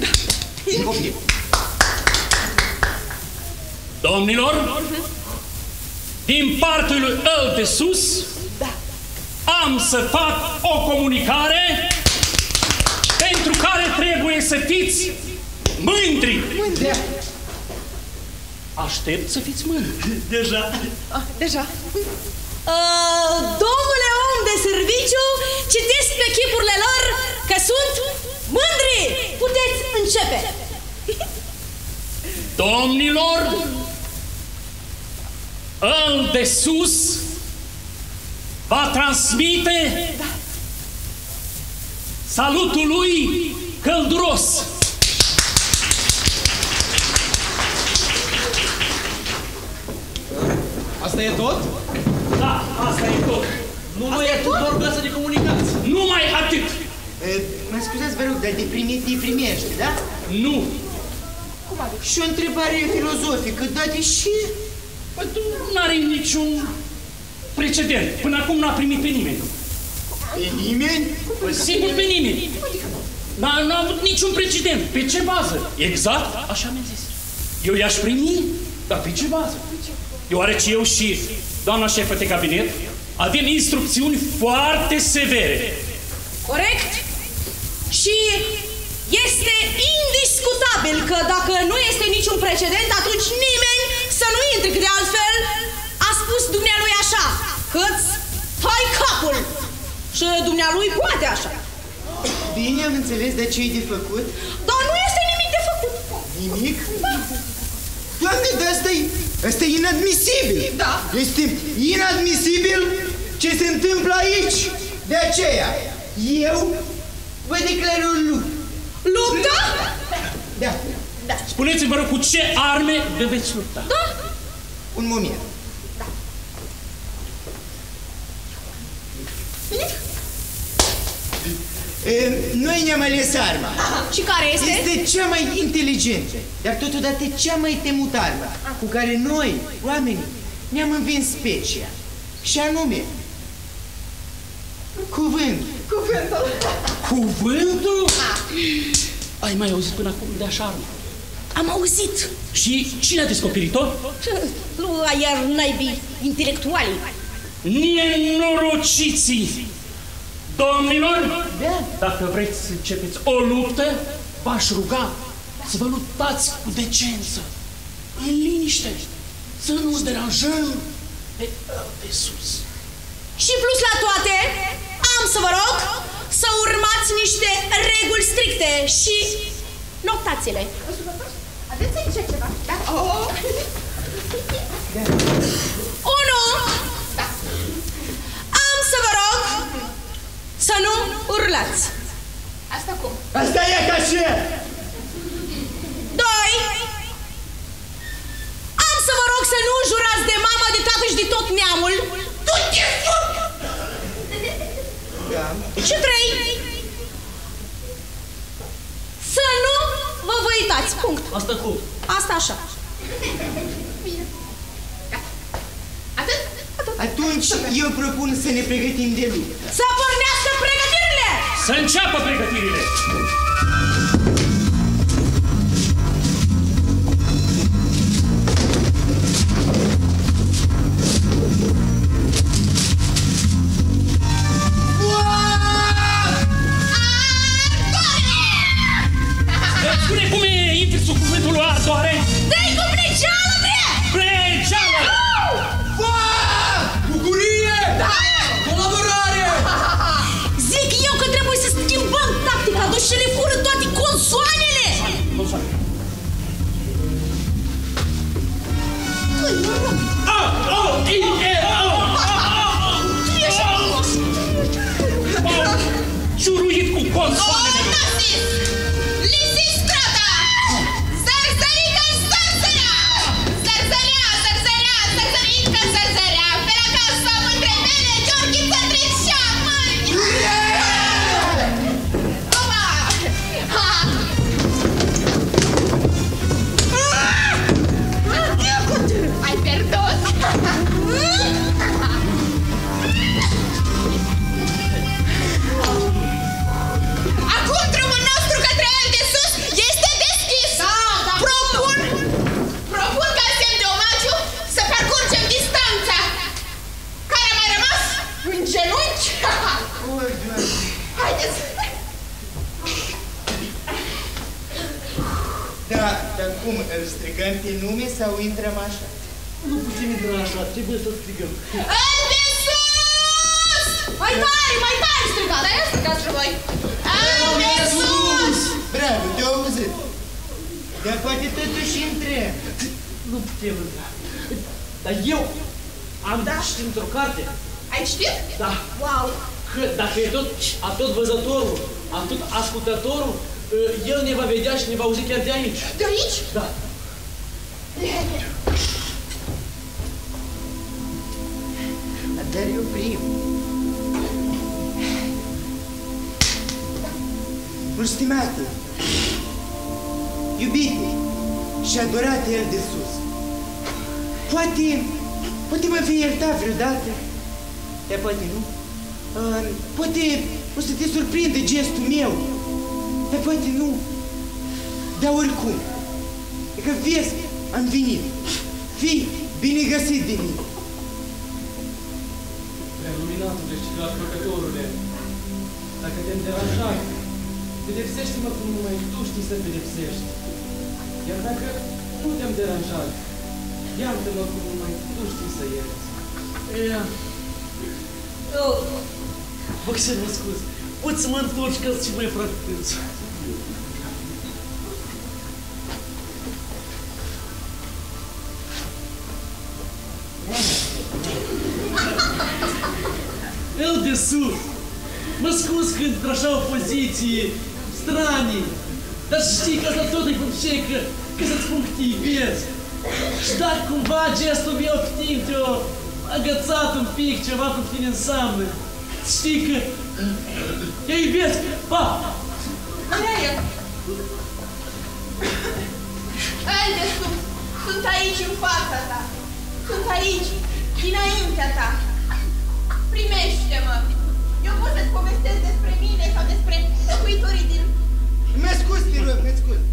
Domnilor, din partea lui El de Sus, am să fac o comunicare pentru care trebuie să fiți mândri. Aștept să fiți mândri. Deja. Domnule om de serviciu, citesc pe chipurile lor că sunt mândri. Puteți începe. Domnilor, îl de sus va transmite salutul lui călduros. Asta e tot? Da, asta e tot. Nu mai e tot doar viața de comunicație. Numai atât. Mă scuzați, vă rog, dar de primit îi primești, da? Nu. Și o întrebare filozofică, dar de ce? Păi tu n-are niciun precedent. Până acum n-a primit pe nimeni. Pe nimeni? Păi sigur pe nimeni. N-a avut niciun precedent. Pe ce bază? Exact așa mi-a zis. Eu i-aș primi, dar pe ce bază? Deoarece eu și doamna șefă de cabinet avem instrucțiuni foarte severe. Corect? Și este indiscutabil că dacă nu este niciun precedent, atunci nimeni să nu intre, că de altfel a spus dumnealui așa, că-ți tai capul. Și dumnealui poate așa. Bine, am înțeles de ce e de făcut. Dar nu este nimic de făcut. Nimic? Doamne, dar asta e inadmisibil. Da. Este inadmisibil ce se întâmplă aici. De aceea, eu vă declar un lucru. Luptă? Da. Da. Spuneți-vă, rog, cu ce arme veți lupta? Da. Un moment. Da. Noi ne-am ales arma. Și care este? Este cea mai inteligentă, dar totodată cea mai temută armă, cu care noi, oamenii, ne-am învins specia. Și anume, cuvânt. Cuvântul. Cuvântul? Ai mai auzit până acum de așa armă? Am auzit. Și cine a descoperit-o? Nu, iar naibii intelectualii. Nenorociții! Domnilor, dacă vreți să începeți o luptă, v-aș ruga să vă luptați cu decență, în liniște, să nu deranjăm pe de sus. Și plus la toate, am să vă rog să urmați niște reguli stricte și notațiile. Aveți aici ceva? Da? Oh. 1. Da. Am să vă rog să nu urlați. Asta cum? Asta e ca ce? 2. Am să vă rog să nu jurați de mama, de tată și de tot neamul. Tu te fug! Da. Și 3. Să nu vă uitați. Punct. Asta cum? Asta așa. Bine. Atât? Atunci eu propun să ne pregătim de luptă. Să pornească pregătirile! Să înceapă pregătirile! Spune cum e intrisul cuvântului ardoare? Dă-i cu pleceală, bre! Pleceală! Bucurie! Da! Colaborare! Zic eu că trebuie să schimbăm tactica, duși le fură toate consoanele! Ciuruit cu consoanele! Lisistrata! Sărzărică, sărzărea! Sărzărea, sărzărea, sărzărică, sărzărea! Pe la casa mândre mele, Gheorghiță Tricea, măi! Opa! Ai pierdut! Acum drumul nostru către el de sus este deschis! Da. Propun ca semn de omagiu să parcurgem distanța! Care a mai rămas? În genunchi? Haideți! Da, dar cum, îl strigăm pe nume sau intrăm așa? Nu putem intra așa, trebuie să strigăm. În de sus! Mai tare strigați! Dar eu strigați și voi! În de sus! Bravo, te-au auzit! Dar poate totuși întreb. Nu putem intra. Dar eu am citit într-o carte. Ai citit? Da. Wow! Că dacă e tot văzătorul, tot ascultătorul, el ne va vedea și ne va auzi chiar de aici. De aici? Da. Dar eu prim. Stimate, iubite și adorate El de sus, poate mă fi iertat vreodată, dar poate nu. Poate o să te surprinde gestul meu, dar poate nu. Dar oricum, e că vezi, am venit. Fii bine găsit de mine. Prea luminatule și la păcătorule, dacă te-am deranjat, pedepsește-mă cum numai tu știi să pedepsești. Iar dacă nu te-am deranjat, iartă-mă cum numai tu știi să ierți. Vă să mă scuz, poți să mă întorci că-ți și mai frate tânți. El de sus! Mă scuz când într-așa o poziție stranii, dar știi că asta tot e cum ce, că să-ți spun că te iubesc. Și dacă cumva gestul meu pe tine te-a agățat un pic ceva cu tine înseamnă, știi că te iubesc, pa! Aia! Ai de sus! Sunt aici în fața ta! Sunt aici, dinaintea ta! Primește-mă! Eu pot să-ți povestesc despre mine sau despre locuitorii din... Mă scuz, te rog, mă scuz.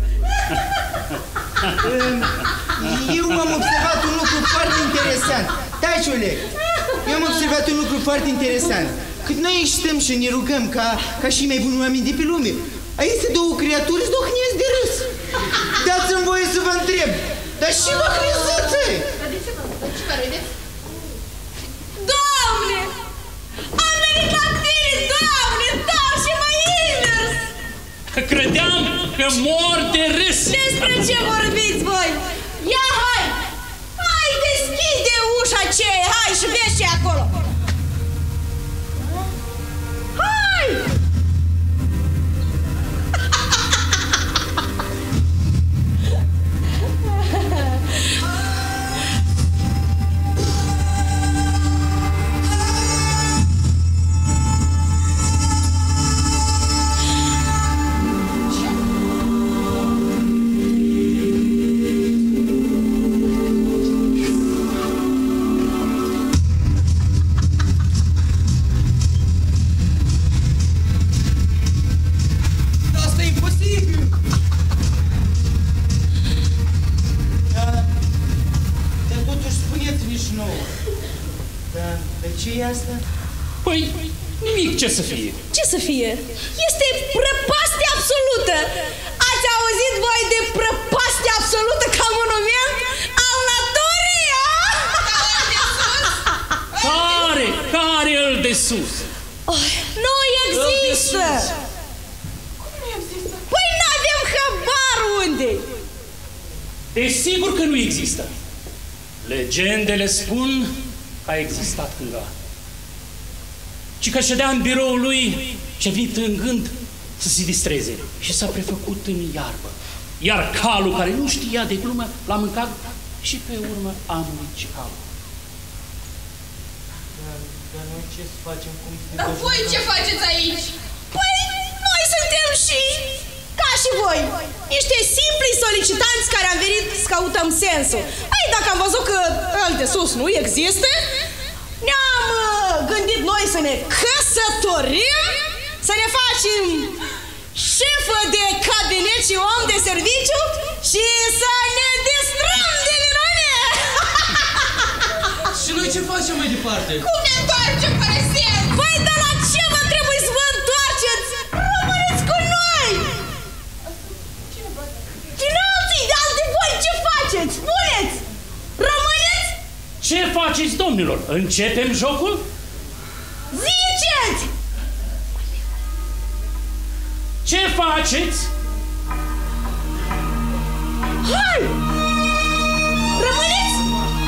Eu m-am observat un lucru foarte interesant. Taci, Oleg! Eu am observat un lucru foarte interesant. Cât noi stăm și ne rugăm ca și mai buni oameni de pe lume, aici două creaturi zdohnesc de râs. Dați-mi voie să vă întreb, dar și vă crezăți? Dar de ce vă râdeți? Doamne! Am venit la tine, Doamne! Da, și mă invers! Că credeam că mor de râs! Despre ce vorbiți voi? Ia, hai! Hai, deschide ușa aceea! Hai și vezi ce e acolo! Hai! Păi, nimic ce să fie. Ce să fie? Este prăpastie absolută! Ați auzit voi de prăpastie absolută ca monument al naturii? Care îl de sus? Oh, nu există! Cum nu există? Păi n-avem habar unde! Desigur că nu există. Legendele spun că a existat cândva. Ci că ședea în biroul lui și a venit în gând să se distreze și s-a prefăcut în iarbă. Iar calul, care nu știa de glumă, l-a mâncat și pe urmă a murit calul. Dar noi ce să facem? Dar voi ce faceți aici? Păi, noi suntem și, ca și voi, niște simpli solicitanți care am venit să căutăm sensul. Ei, dacă am văzut că el de sus nu există, ne-am gândit noi să ne căsătorim, să ne facem șefă de cabinet și om de serviciu și să ne distrăm de minune! Și noi ce facem mai departe? Cum ne întoarcem fără sens? Păi, dar la ce vă trebuie să vă întoarceți? Rămâneți cu noi! Din alții de voi ce faceți? Spuneți! Rămâneți? Ce faceți, domnilor? Începem jocul? Ziceți! Ce faceți? Hai! Rămâneți!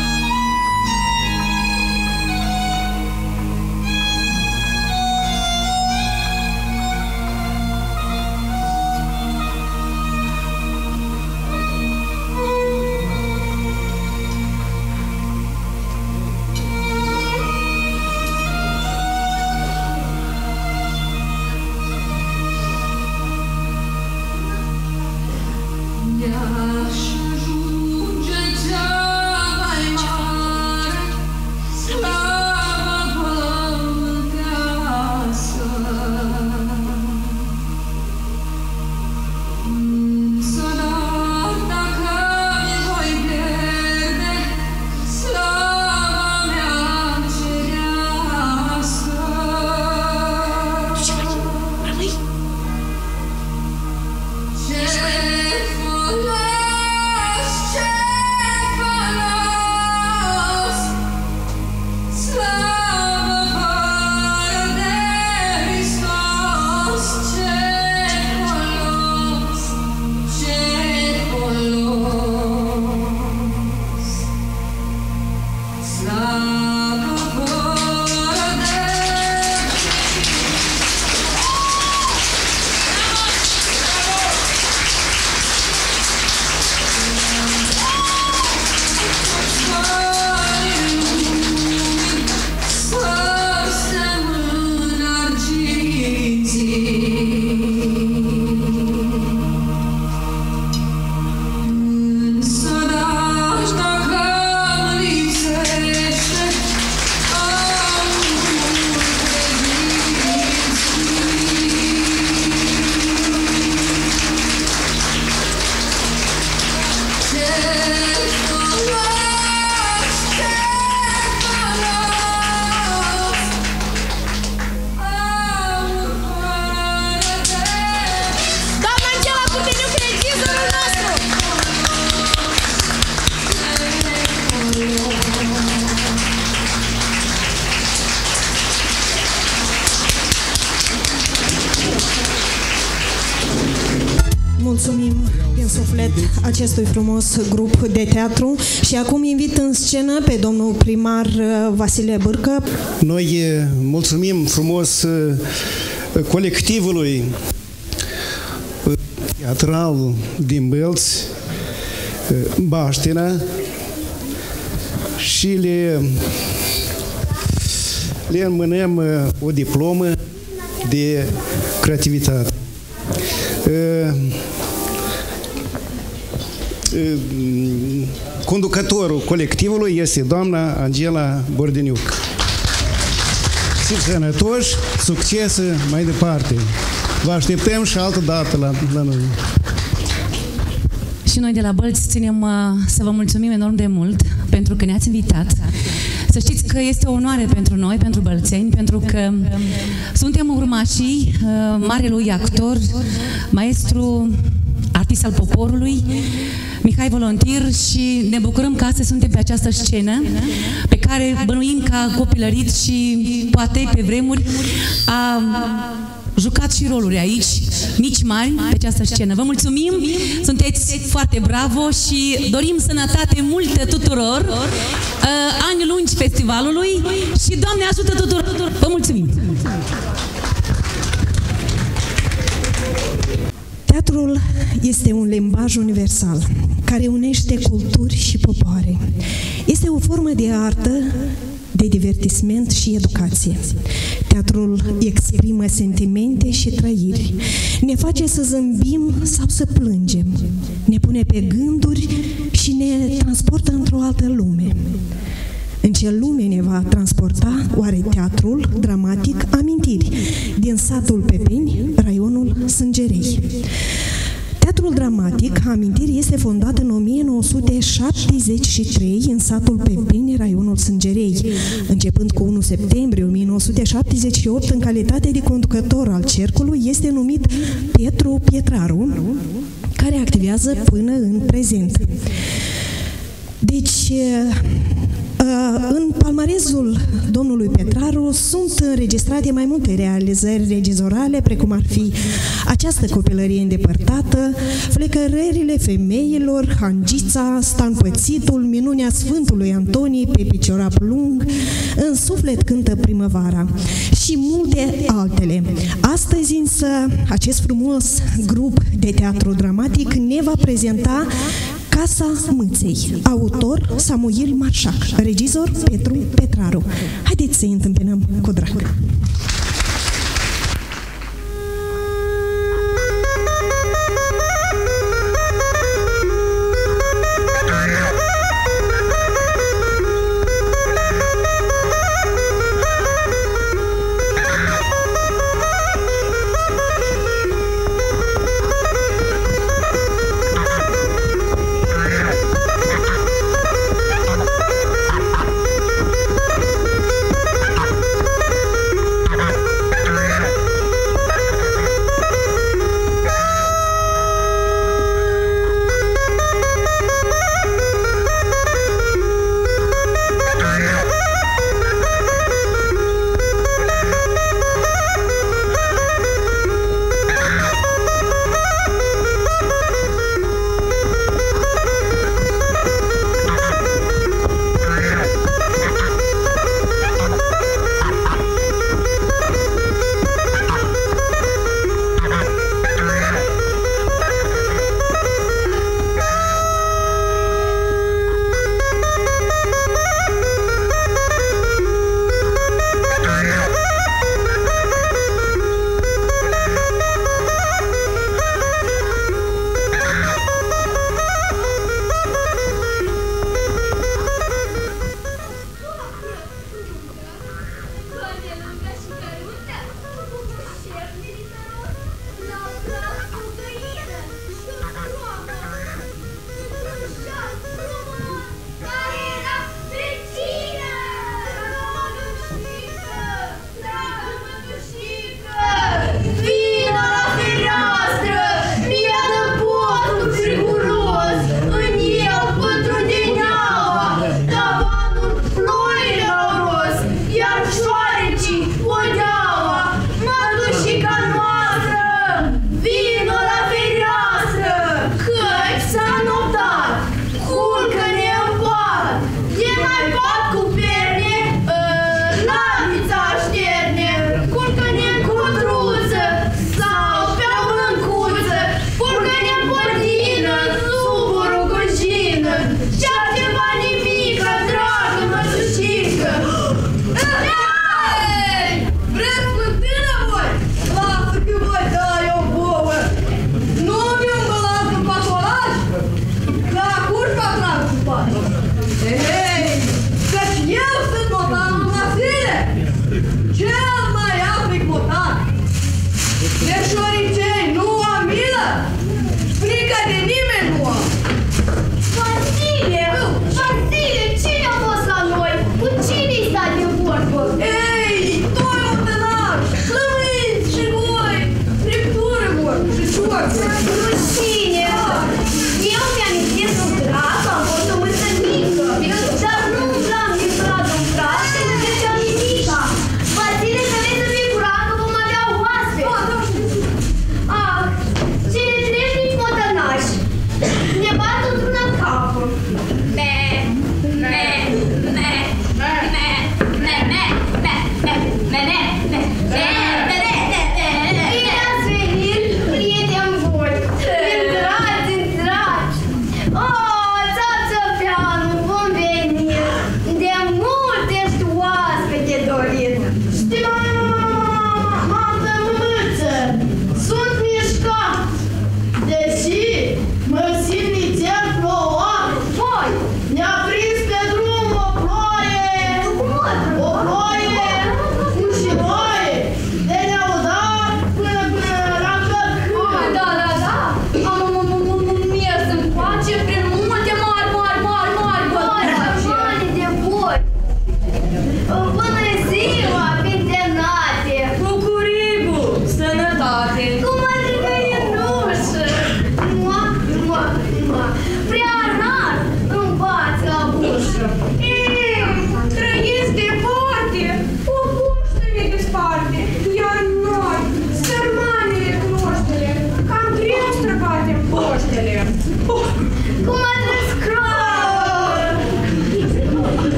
Mulțumim din suflet acestui frumos grup de teatru și acum invit în scenă pe domnul primar Vasile Bârcă. Noi mulțumim frumos colectivului teatral din Bălți, Baștina, și le înmânăm o diplomă de creativitate. Conducătorul colectivului este doamna Angela Bordeniuc. Fiți sănătoși, succes mai departe. Vă așteptăm și altă dată la noi. Și noi de la Bălți ținem să vă mulțumim enorm de mult pentru că ne-ați invitat. Să știți că este o onoare pentru noi, pentru bălțeni, pentru că suntem urmașii marelui actor, maestru, artist al poporului, Mihai Volontir, și ne bucurăm că astăzi suntem pe această scenă pe care bănuim că a copilărit și poate pe vremuri a jucat și roluri aici, mici, mari, pe această scenă. Vă mulțumim, sunteți foarte bravo și dorim sănătate multă tuturor, ani lungi festivalului și Doamne ajută tuturor! Vă mulțumim! Teatrul este un limbaj universal care unește culturi și popoare. Este o formă de artă, de divertisment și educație. Teatrul exprimă sentimente și trăiri. Ne face să zâmbim sau să plângem. Ne pune pe gânduri și ne transportă într-o altă lume. În ce lume ne va transporta oare teatrul dramatic Amintiri din satul Pepeni, raionul Sângerei? Teatrul dramatic Amintiri este fondat în 1973 în satul Pepeni, raionul Sângerei, începând cu 1 septembrie 1978, în calitate de conducător al cercului, este numit Pietru Pietraru, care activează până în prezent. Deci, În palmarezul domnului Petraru sunt înregistrate mai multe realizări regizorale, precum ar fi Această copilărie îndepărtată, Flecărările femeilor, Hangița, Stanpățitul, Minunea Sfântului Antonie pe piciorap lung, În suflet cântă primăvara și multe altele. Astăzi însă acest frumos grup de teatru dramatic ne va prezenta Casa Mâței, autor Samuil Marșac, regizor Petru Petraru. Haideți să-i întâmpinăm cu drag.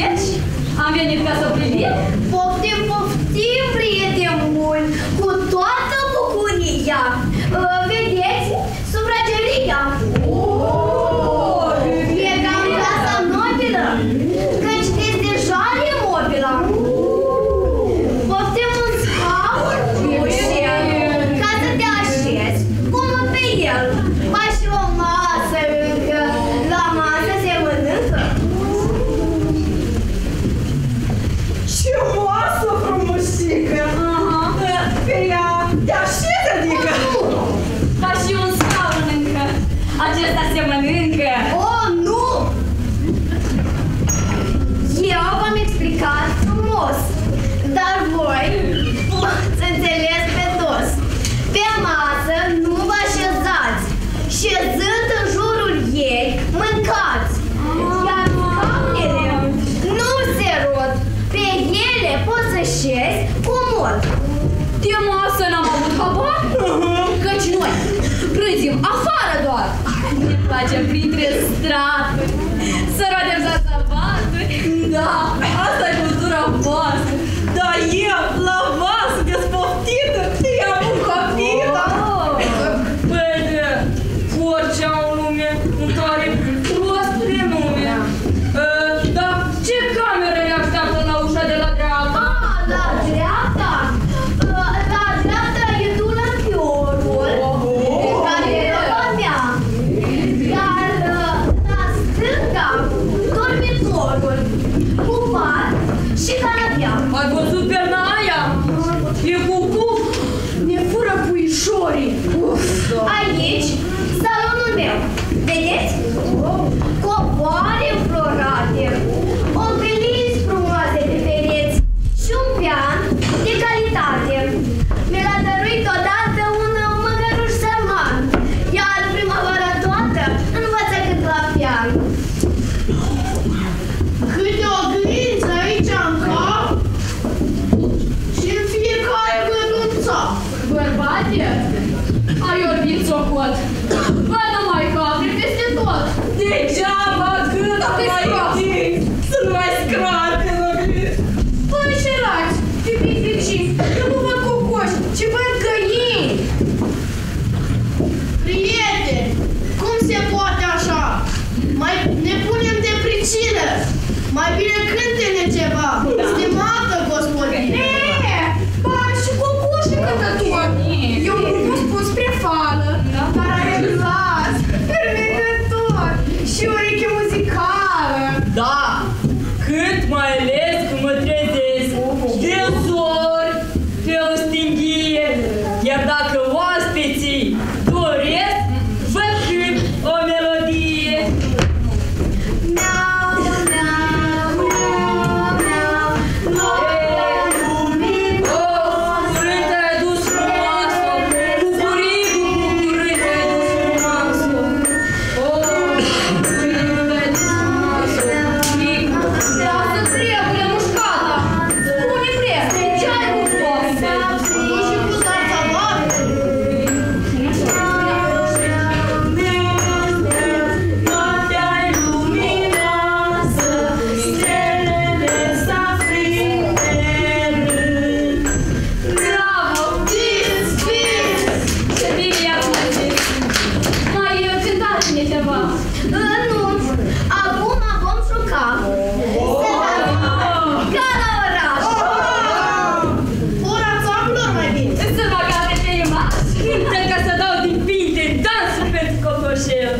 Deci, am venit ca să privim? Poftim, poftim, prieteni buni, cu toată bucuria. Vedeți? Sufrageria. E ca în casa nobilă, căci deja e mobilă. Poftim un scaun ușel, ca să te așezi, comod pe el. Ba și o masă încă, la masă se mănâncă. Ce masă frumușică! Pe ea te așezi, adică? Ba și un scaun încă. Acesta se mănâncă! Oh, nu! Eu v-am explicat frumos, dar voi v-ați înțeles pe dos. Pe masă nu vă așezați, șezând în jurul ei, mâncați. Iar scaunele nu se rod, pe ele poți să șezi comod. De masă n-am avut habar? Căci noi râzim afară doar. Ne place printre straturi, să rodem zazavaturi. Da, asta e cultura voastră. Dar eu, la vasă despoftită, i-am un copil. Băi, orice am în lume, îmi tare prost de nume. Dar ce cameră ne așteaptă la ușa de la dreapta? La dreapta? La dreapta e dulăpiorul, care e la mea. Iar la stânga, dormitorul, cu pat și canapea. Ai văzut pe Naia? E cu cuf, ne fură puișorii. Aici, salonul meu. Vedeți? Covoare înflorate, ombelizi frumoase pe pereți și un pian de calitate. Mi l-a dăruit odată un măgăruș sărman, iar primăvara toată învăță cât la pian. Câte o grință aici în cap și în fiecare gănuță. Bărbate, ai orbit socot. Bă, nu mai capri peste tot. Degeaba cât am mai zis să nu mai scrape la gând. Băi, șerați, fiți fericiți, eu nu văd cocoși, ci văd găini. Prieteni, cum se poate așa? Mai ne punem de pricină. Mai bine cânte-ne ceva. Stimată gospodine. Ba, și cocoșii cântă tot. Eu nu spun spre fală, dar are glas fermecător și ureche muzicală. Da, cât mai ales când mă trezesc de zori pe o stinghie. Iar dacă oaspeții doresc, vă cânt o melodie. Miau, miau, miau, miau, Curând ai dus frumoasă, bucurigu, curând ai dus frumoasă. Curând ai dus frumoasă, bucurigu. Lasă trebuie mușcata, spune prea, ce ai cu toate? Și cu salsavat. Noaptea-i luminoasă, stelele s-aprinde rând. Bravo! Vis, vis! Ce bine i-a plăcut! Mai cântați-ne ceva! Nu, acum vom juca. Ca la oraș. Ora țoaculor mai bine. Să mă gata pe imaș! Cântă ca să dau din pinte dansul pentru cocoșel!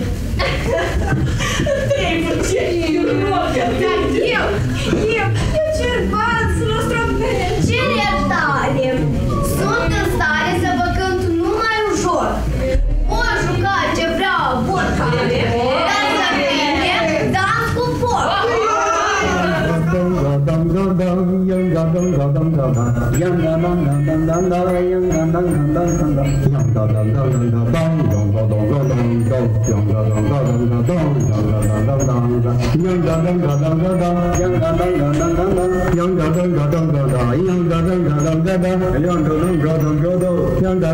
Trebuie ce eu cer bani să nu stropesc! Ce iertare! Sunt în stare să vă cânt numai ușor. Pot juca ce vreau oricare, dar să fie dans cu foc.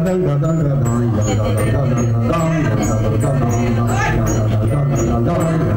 Yang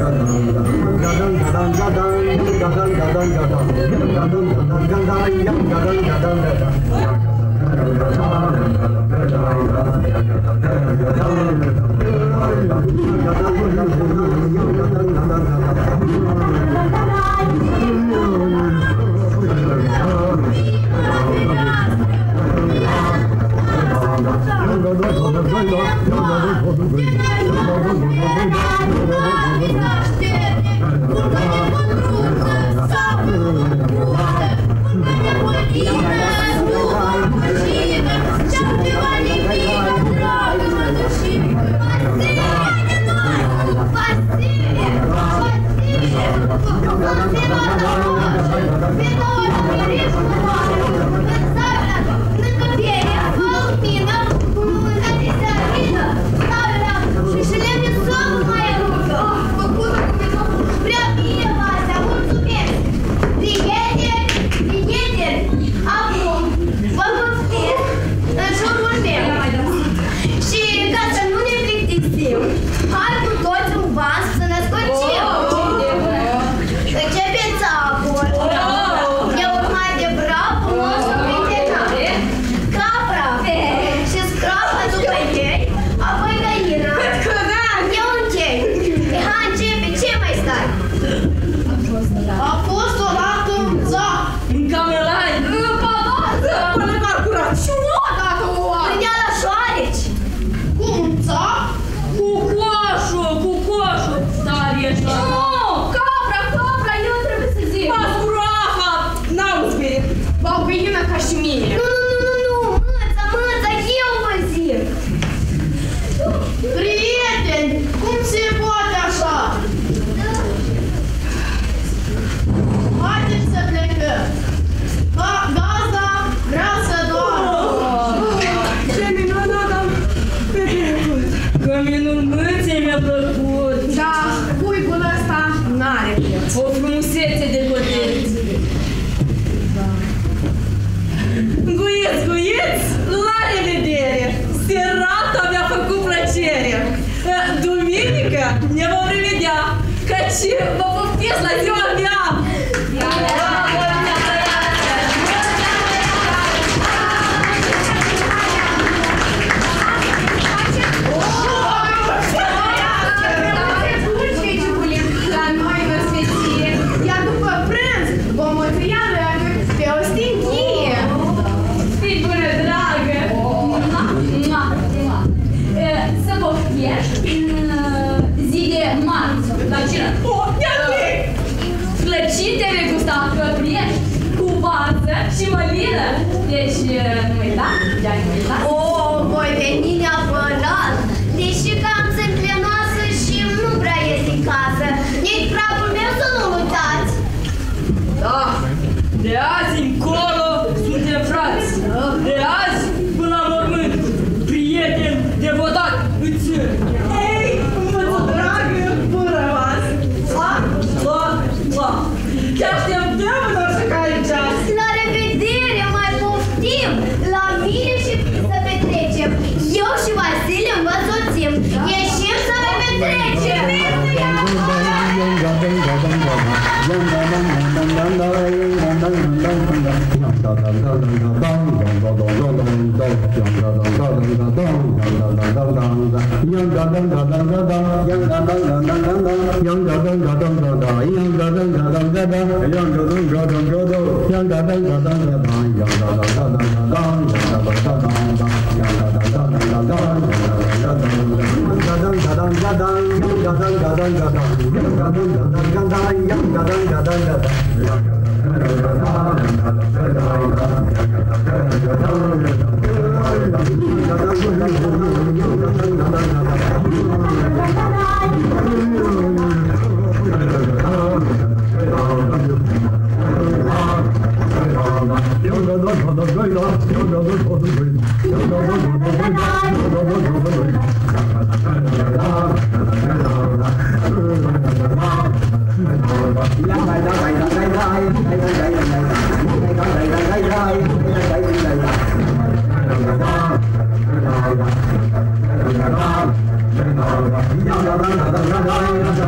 Yang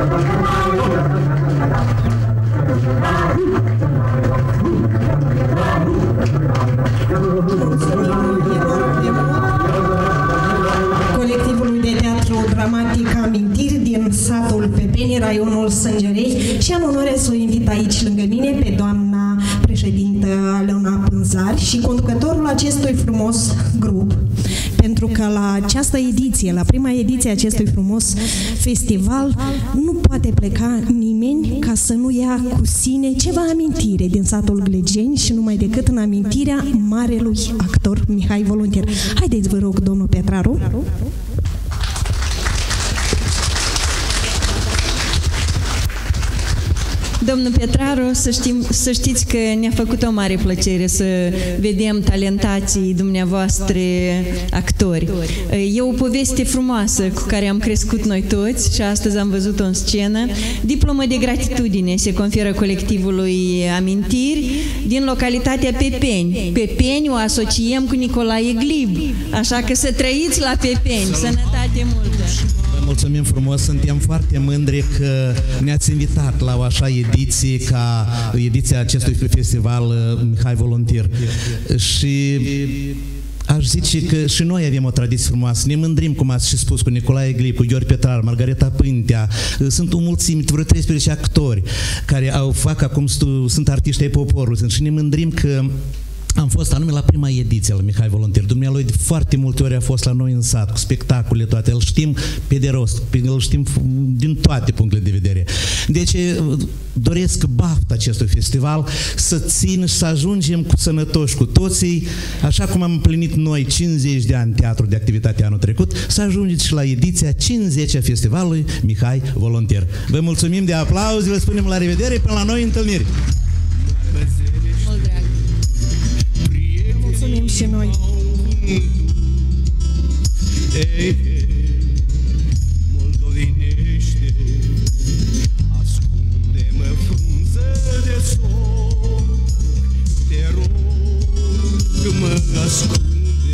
Colectivului de teatru dramatic Amintiri din satul Pepeni, raionul Sângerei, și am onoarea să o invit aici lângă mine pe doamna președintă Leona Pânzari și conducătorul acestui frumos grup, pentru că la această ediție, la prima ediție a acestui frumos festival, nu poate pleca nimeni ca să nu ia cu sine ceva amintire din satul Glegeni și numai decât în amintirea marelui actor Mihai Voluntir. Haideți, vă rog, domnul Petraru. Domnul Petraru, să știți că ne-a făcut o mare plăcere să vedem talentații dumneavoastră actori. E o poveste frumoasă cu care am crescut noi toți și astăzi am văzut-o în scenă. Diplomă de gratitudine se conferă colectivului Amintiri din localitatea Pepeni. Pepeni o asociem cu Nicolae Glib, așa că să trăiți la Pepeni. Sănătate multă! Mulțumim frumos, suntem foarte mândri că ne-ați invitat la o așa ediție ca ediția acestui festival Mihai Voluntir. Și aș zice că și noi avem o tradiție frumoasă. Ne mândrim, cum ați și spus, cu Nicolae Glib, cu Gheorghe Petrar, Margareta Pântea. Sunt o mulțime, vreo 13 actori care fac acum, sunt artiști ai poporului. Și ne mândrim că am fost anume la prima ediție la Mihai Voluntir. Dumnealui de foarte multe ori a fost la noi în sat, cu spectacole toate. Îl știm pe de rost, îl știm din toate punctele de vedere. Deci doresc bafta acestui festival să țină și să ajungem cu sănătoși cu toții, așa cum am împlinit noi 50 de ani teatru de activitate anul trecut, să ajungeți și la ediția 50 a festivalului Mihai Voluntir. Vă mulțumim de aplauze, vă spunem la revedere până la noi întâlniri. Mulțumim și noi. Moldovinește, ascunde-mă frunză de soc, te rog, mă ascunde,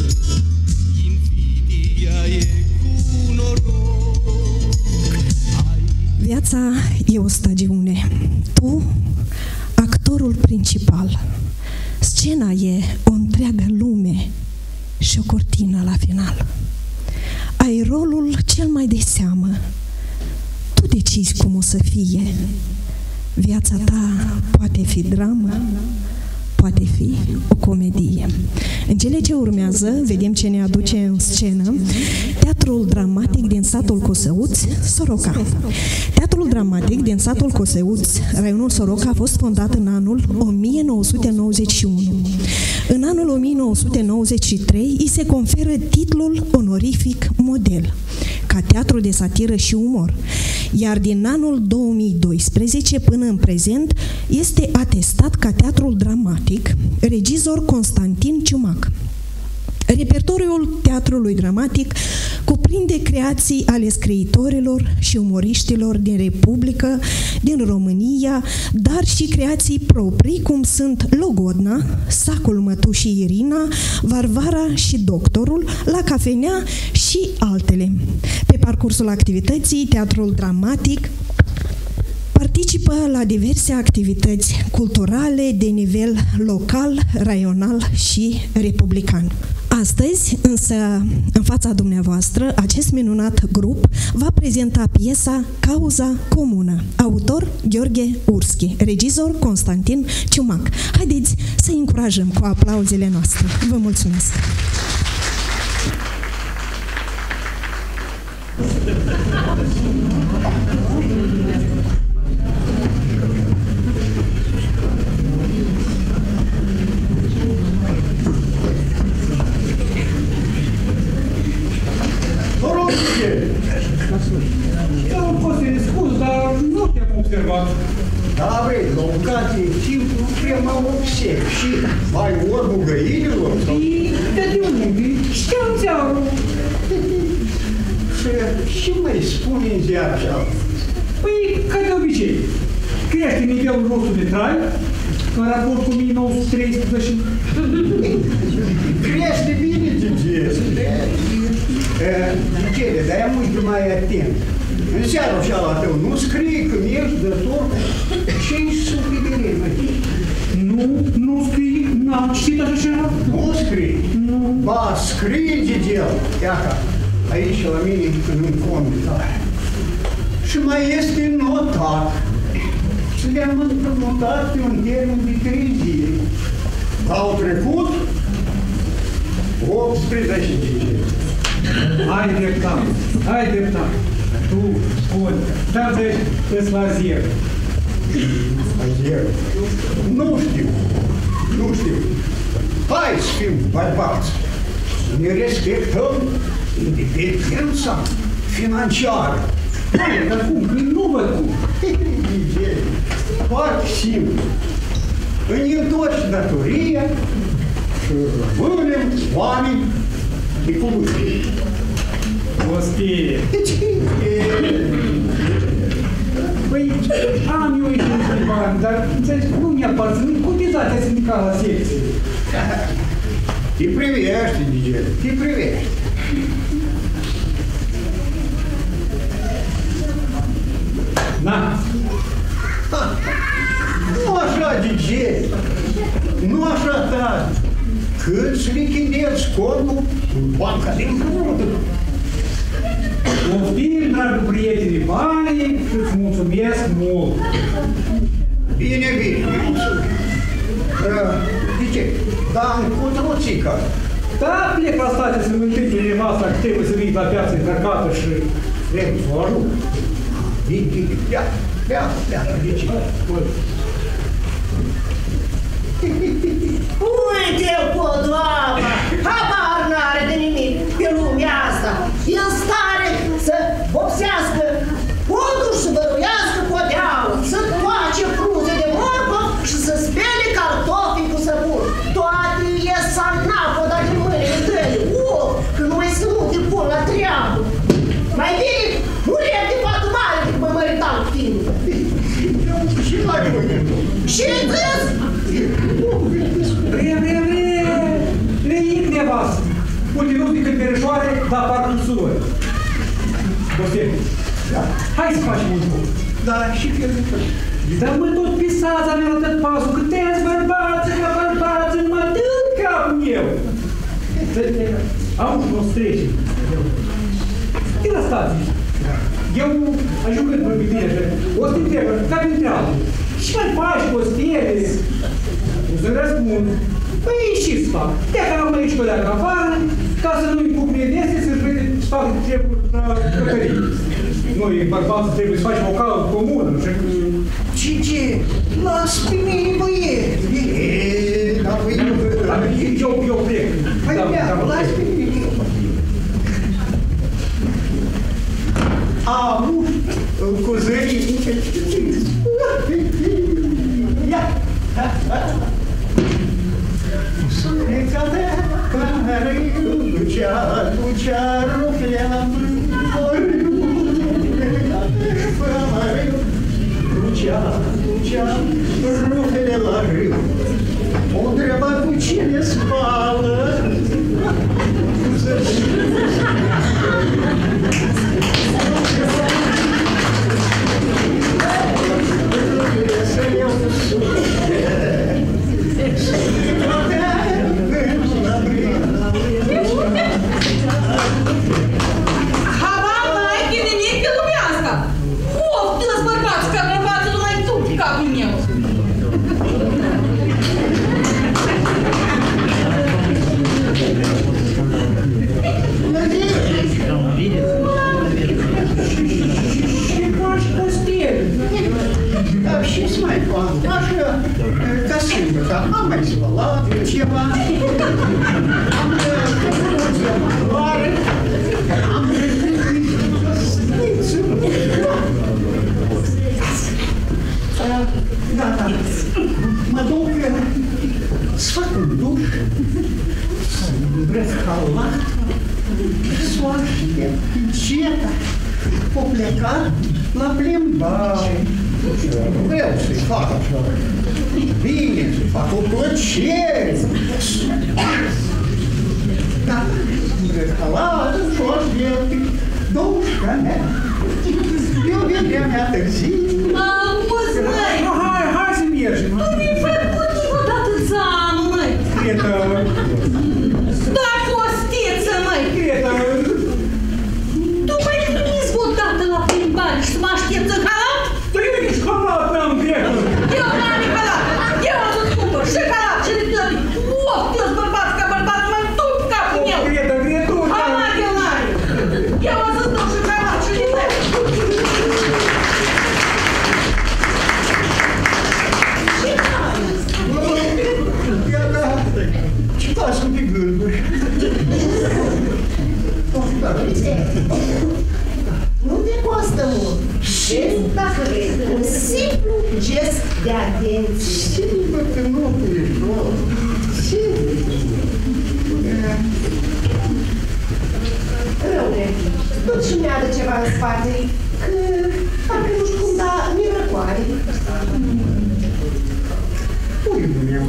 invidia e cu noroc. Viața e o stagiune. Tu, actorul principal. Scena e o întreagă lume și o cortină la final. Ai rolul cel mai de seamă. Tu decizi cum o să fie. Viața ta poate fi dramă, poate fi o comedie. În cele ce urmează, vedem ce ne aduce în scenă Teatrul Dramatic din satul Cosăuț, Soroca. Teatrul Dramatic din satul Cosăuț, raionul Soroca, a fost fondat în anul 1991. În anul 1993 îi se conferă titlul onorific model, ca teatru de satiră și umor, iar din anul 2012 până în prezent este atestat ca teatrul dramatic, regizor Constantin Ciumac. Repertoriul teatrului dramatic cuprinde creații ale scriitorilor și umoriștilor din Republică, din România, dar și creații proprii, cum sunt Logodna, Sacul Mătușii Irina, Varvara și Doctorul, La Cafenea și altele. Pe parcursul activității, teatrul dramatic participă la diverse activități culturale de nivel local, raional și republican. Astăzi, însă, în fața dumneavoastră, acest minunat grup va prezenta piesa Cauza Comună. Autor Gheorghe Urschi, regizor Constantin Ciumac. Haideți să încurajăm cu aplauzele noastre. Vă mulțumesc! Eu pot să-i scuz, dar nu te-am observat. Da, vrei, la ocazii simplu, prima obsec și mai orbul găinilor? De unde? Știam țearul. Și mai spune în ziua așa? Păi, ca de obicei, crește nivelul nostru de trai, în raport cu 1913. Crește bine, Gigese. Gigele, dar ia uite mai atent. În seara cealaltă tău nu scrie că mi-ești dător ce-i sufletire, măi. Nu scrie, n-am citit așa ceva. Nu scrie. Ba, scrie, Gigel. Iaca, aici la mine în comentare. Și mai este notat. Și le-am împrumutat pe un termen de 3 zile. Au trecut 18 zile. Ai dreptate. Tu, bun, dar îți la 0. La 0. Nu știu. Hai să fim bărbați. Ne respectăm independența financiară. Hai, dar cum? Că nu văd cum. Foarte simplu. Îmi întorci datoria și rămânem oameni de cuvânt. Ostie. Păi, am eu aici niște bani, dar nu mi-a aparținut cotizația sindicală la secție. Te privește, Gigel, te privește. Na. Nu așa, Gigel, nu așa, tati. Cât-ți lichidezi contul în banca din împrumut. Poftim, dragul prieteni, banii și îți mulțumesc mult. Bine, mulțumesc. De ce? Dar cu troțica. Da, plec la stație să-mi întâlni pe nevasta că trebuie să vii la piață încărcată și vrem să o ajut. Bine, pleacă, de ce? Uite-l cu doamna! Habar n-are de nimic pe lumea asta! E în stare să vopsească podul și să văruiască podeaua, să toace fruze de morcov și să spele cartofii cu săpun. Toate ies sanapă, dar din mâinile tăi. Că numai să nu te pun la treabă. Mai bine muream de fată mare decât mă măritam cu tine. Și mai mâine. Și gâs! Reic nevastă. Uite, nu decât perișoare, dar parcă surori. Bostem. Hai să facem un lucru. Da, și pe Dar mă tot pisați, mi-a dat pasul, că te-ați bărbați, mă dă-n capul meu. Auzi, nu strece. E la stație. Eu ajungând pe bine, o să te întrebă, ca dintre altul. Și mai faci postele? O să răspund. Păi și să fac. De-aia am aici pe de-aia afară, ca să nu-i pup neveste, să-și vede să facă treburi la căpării. Noi, bărbații, trebuie să facem o cală comună. Ce? Las pe mine, băieți! Dar voi nu... Eu plec. Hai, las pe mine. Am cu zării. Ia! Suneța de care ducea ruflea ducea rufele la râu. O întreba cu cine spală. Habar n-ai de nimic pe lumea asta! Poftă-ți bărbați, că bărbații numai tu pe capul meu! Și faci postele. Dar și să mai fac? Așa, ca singură, am mai spălat ceva, am mare, am gata, mă duc să fac un duș, să-mi îmbrăț halat, să o aștept încet, o pleca la plimbare. Vreau să-i fac așa, bine, să-i fac o plăcere. Gata, îmbrăc halat și o aștept dușca mea. Eu vedeam mea târzii. Auzi, măi! Hai să mergem. Tu mi-ai făcut niciodată zamă, măi! Greta! Da, costiță, măi! Greta! Tu mai trimis odată la plimbare și să mă aștepți în halat? Trimis halat, n-am, Greta! Eu n-am halat! Eu o să-ți cumpăr și halat și ritlări! Of, eu-s bărbați ca bărbați, mă întup capul meu! Greta, Greta! Halat eu n-are! Eu o să-ți dau și halat și ritlări! Ce faci cu pe gânduri? Nu te costă mult. Gest, dacă vrei, un simplu gest de atenție. Sigur că nu ești, Răule, tot și mi-adă ceva în spate, că parcă nu știu cum, dar mi-e răcoare. Puiul meu,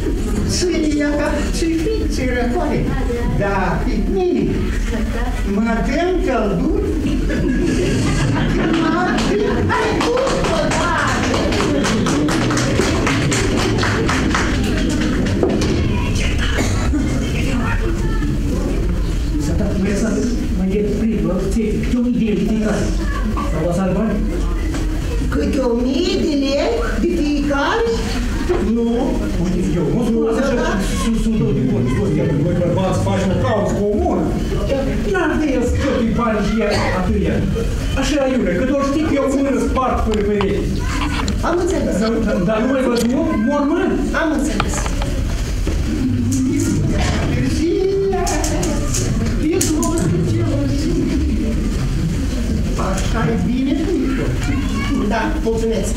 să-i fiți răcoare. Da, bine, mă dăm călduri. Ai cum, da! Mai e frig, vă ție, câte 1000 de lei de fiecare. S-au lăsat bani? Câte 1000 de lei de fiecare? Nu. Eu nu spun așa, sunt tot de bun. Voi bărbați facem o cauză comună. N-aveți toți bani și atâia. Așa, Iule, că doar știi că eu mână spart fără perechi. Am înțeles. Dar nu mai văzut mormânt? Am înțeles. Așa-i bine, Puișo. Da, mulțumesc.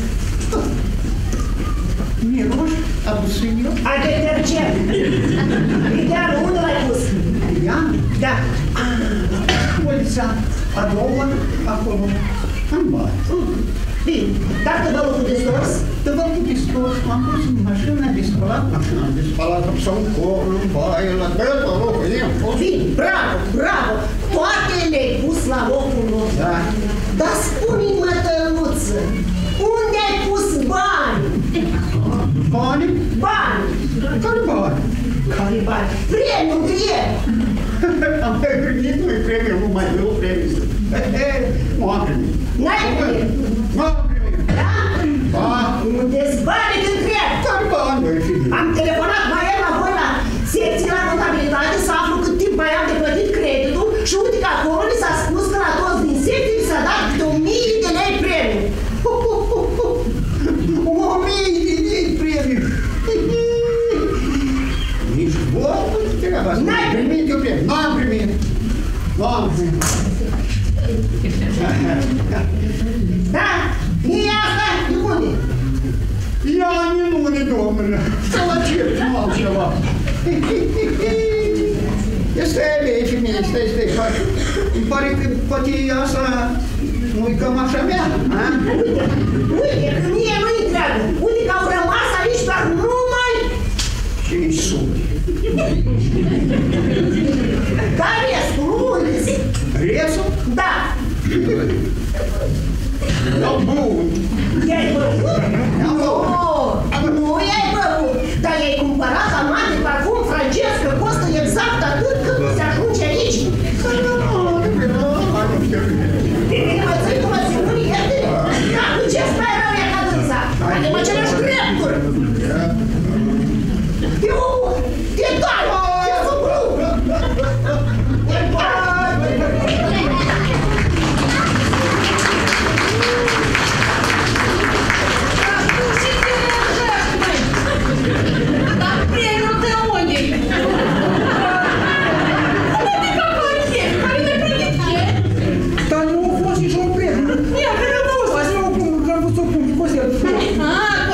Miroși, abusâniu. A detergent. Ideală, unde l-ai pus? Ian? Da. Polița a doua, acolo, în bar. Bine, dar tăvălul de stors? Tăvălul de stors, m-am pus în mașina de spălat, am să un cor, în baie, la tătă, locul eu. Bine, bravo, bravo. Toate le-ai pus la locul lor. Da. Dar spune-mi, mătăluță, unde ai pus bani? Bani? Bani. Care bani? Care bani? Premiul greu. Am mai primit, nu-i premiu, nu mai vreau premiu. Nu am primit. N-ai primit? Nu am primit. Da? Da. Unde-s bani când trebuie? Care bani, băi, fii? Am telefonat mai ieri la voi la secția la contabilitate să aflu cât timp mai am de plătit creditul și uite că acolo li s-a spus că la toți din secție li s-a dat câte 1000 de lei premiu. 1000 de lei premiu. Nici vorbă de treaba asta. N-ai primit eu premiu. N-am primit. N-am primit. Da? E asta? De unde? Ia minune, domnule. Să la ce? Nu am ceva. Stai, bine, femeie, stai. Îmi pare că poate asta nu-i cămașa mea. Uite, că mie nu-i întreagă. Uite că au rămas aici doar numai... Ce-i sunt? Dar restul, unde-s? Restul? Da. Da, bun. I-ai băut? Nu i-ai băut, dar i-ai cumpărat amat de parfum francez că costă exact atât cât se ajunge aici. Bine, mă ții cum mă ții unii ierte? Da, cu ce-ți mai rău e ca dânsa? Avem aceleași drepturi. Eu, te dai, te supru. Te dai. Dar premiul de unde? Cum adică pare? Care mi-ai primit e? Dar nu a fost nici un premiu. Ia, care a fost? Asta e o punct, că am văzut o punct, Costel. Ah,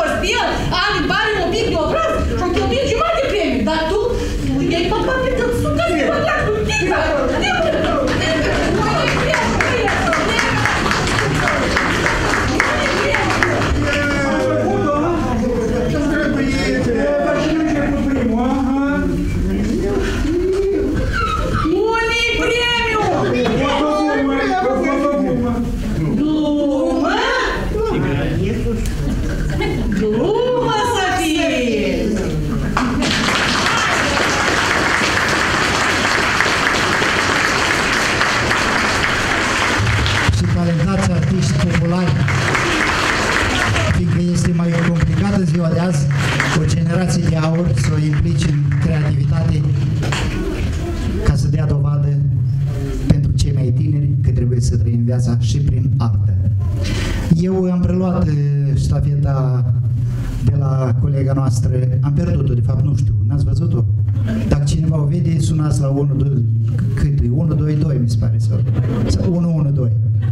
Glumă să fie! Și talentați artiști populari, fiindcă este mai complicat în ziua de azi o generație de aur să o implici în creativitate ca să dea dovadă pentru cei mai tineri că trebuie să trăim viața și prin artă. Eu am preluat ștafeta de la colega noastră, am pierdut-o, de fapt nu știu, n-ați văzut-o? Dacă cineva o vede, sunați la 122, mi se pare, sau 112.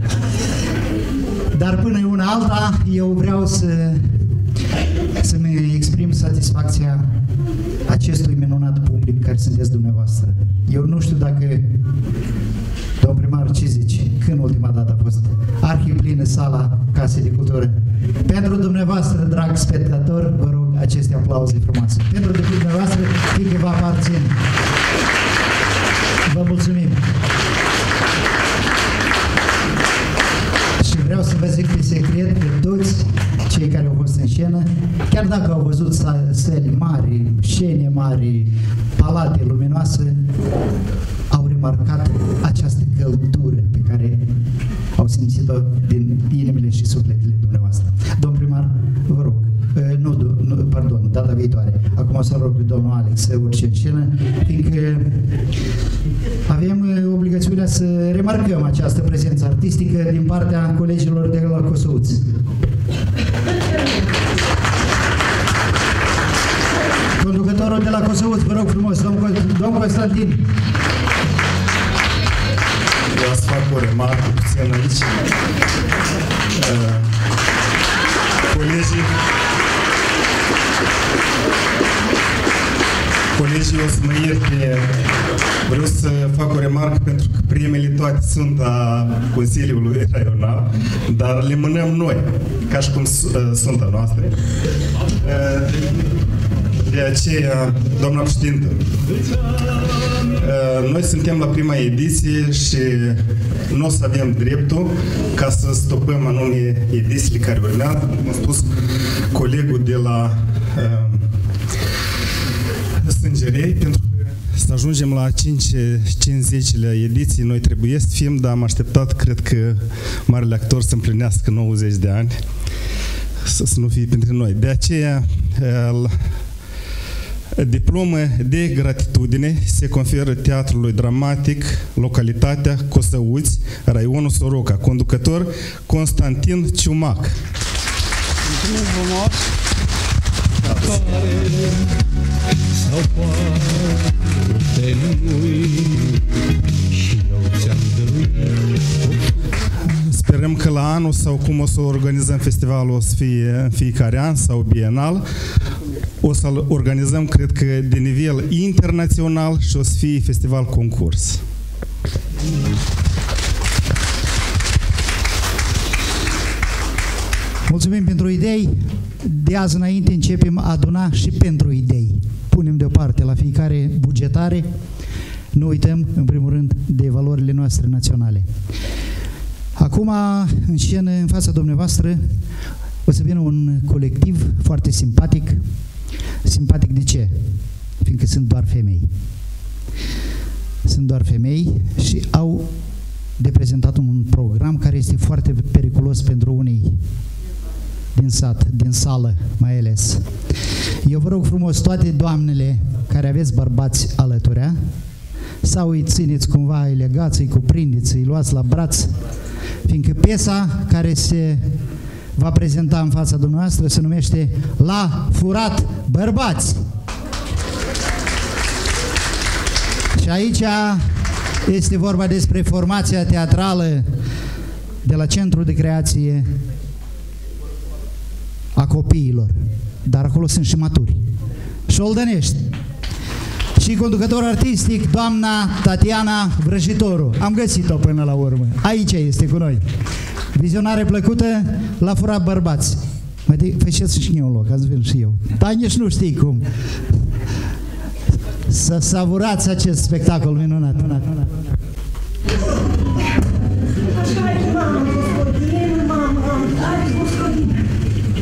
Dar până e una alta, eu vreau să-mi exprim satisfacția acestui minunat public care sunteți dumneavoastră. Eu nu știu dacă, domn primar, ce zici? Când ultima dată a fost arhiplină sala Casei de Cultură? Pentru dumneavoastră, drag spectator, vă rog aceste aplauze frumoase. Pentru dumneavoastră, fiindcă vă aparțin. Vă mulțumim. Și vreau să vă zic pe secret că toți cei care au fost în scenă, chiar dacă au văzut săli mari, scene mari, palate luminoase, au remarcat această căldură pe care au simțit-o din inimile și sufletele dumneavoastră. Domn primar, vă rog, pardon, data viitoare. Acum o să rog pe domnul Alex să urce în scenă, fiindcă avem obligațiunea să remarcăm această prezență artistică din partea colegilor de la Cosouți. Conducătorul de la Cosouți, vă rog frumos, domn Constantin. Vreau să fac o remarcă puțin aici. Colegii o să mă ierte. Vreau să fac o remarcă pentru că primele toate sunt a Consiliului Raional, dar le mânăm noi, ca și cum sunt a noastre. De aceea, doamna președintă, noi suntem la prima ediție și nu o să avem dreptul ca să stopăm anume edițiile care urmează, cum a spus colegul de la Sângerei, pentru că să ajungem la 50-lea ediții, noi trebuie să fim, dar am așteptat, cred că marele actor să împlinească 90 de ani, să nu fie pentru noi. De aceea, diplomă de gratitudine se conferă Teatrului Dramatic, localitatea Cosăuți, raionul Soroca, conducător Constantin Ciumac. Mulțumim frumos! Sau poate nu-i și eu ți-am dăruit. Sperăm că la anul sau cum o să organizăm festivalul o să fie în fiecare an sau bienal, o să-l organizăm, cred că, de nivel internațional și o să fie festival concurs. Mulțumim pentru idei. De azi înainte începem a aduna și pentru idei. Punem deoparte la fiecare bugetare. Nu uităm, în primul rând, de valorile noastre naționale. Acum, în scenă, în fața dumneavoastră, o să vină un colectiv foarte simpatic. Simpatic de ce? Fiindcă sunt doar femei. Sunt doar femei și au de prezentat un program care este foarte periculos pentru unii din sat, din sală mai ales. Eu vă rog frumos toate doamnele care aveți bărbați alăturea, sau îi țineți cumva, îi legați, îi cuprindeți, îi luați la braț, fiindcă piesa care se va prezenta în fața dumneavoastră se numește La furat bărbați. Și aici este vorba despre formația teatrală de la Centrul de Creație a copiilor, dar acolo sunt și maturi, șoldănești. Și conducător artistic, doamna Tatiana Vrăjitoru. Am găsit-o până la urmă. Aici este cu noi. Vizionare plăcută, La furat bărbați. Mai faceți și eu un loc, ați venit și eu. Dar nici nu știi cum. Să savurați acest spectacol minunat. Așa e, mamă, gospodin, mamă, are gospodin.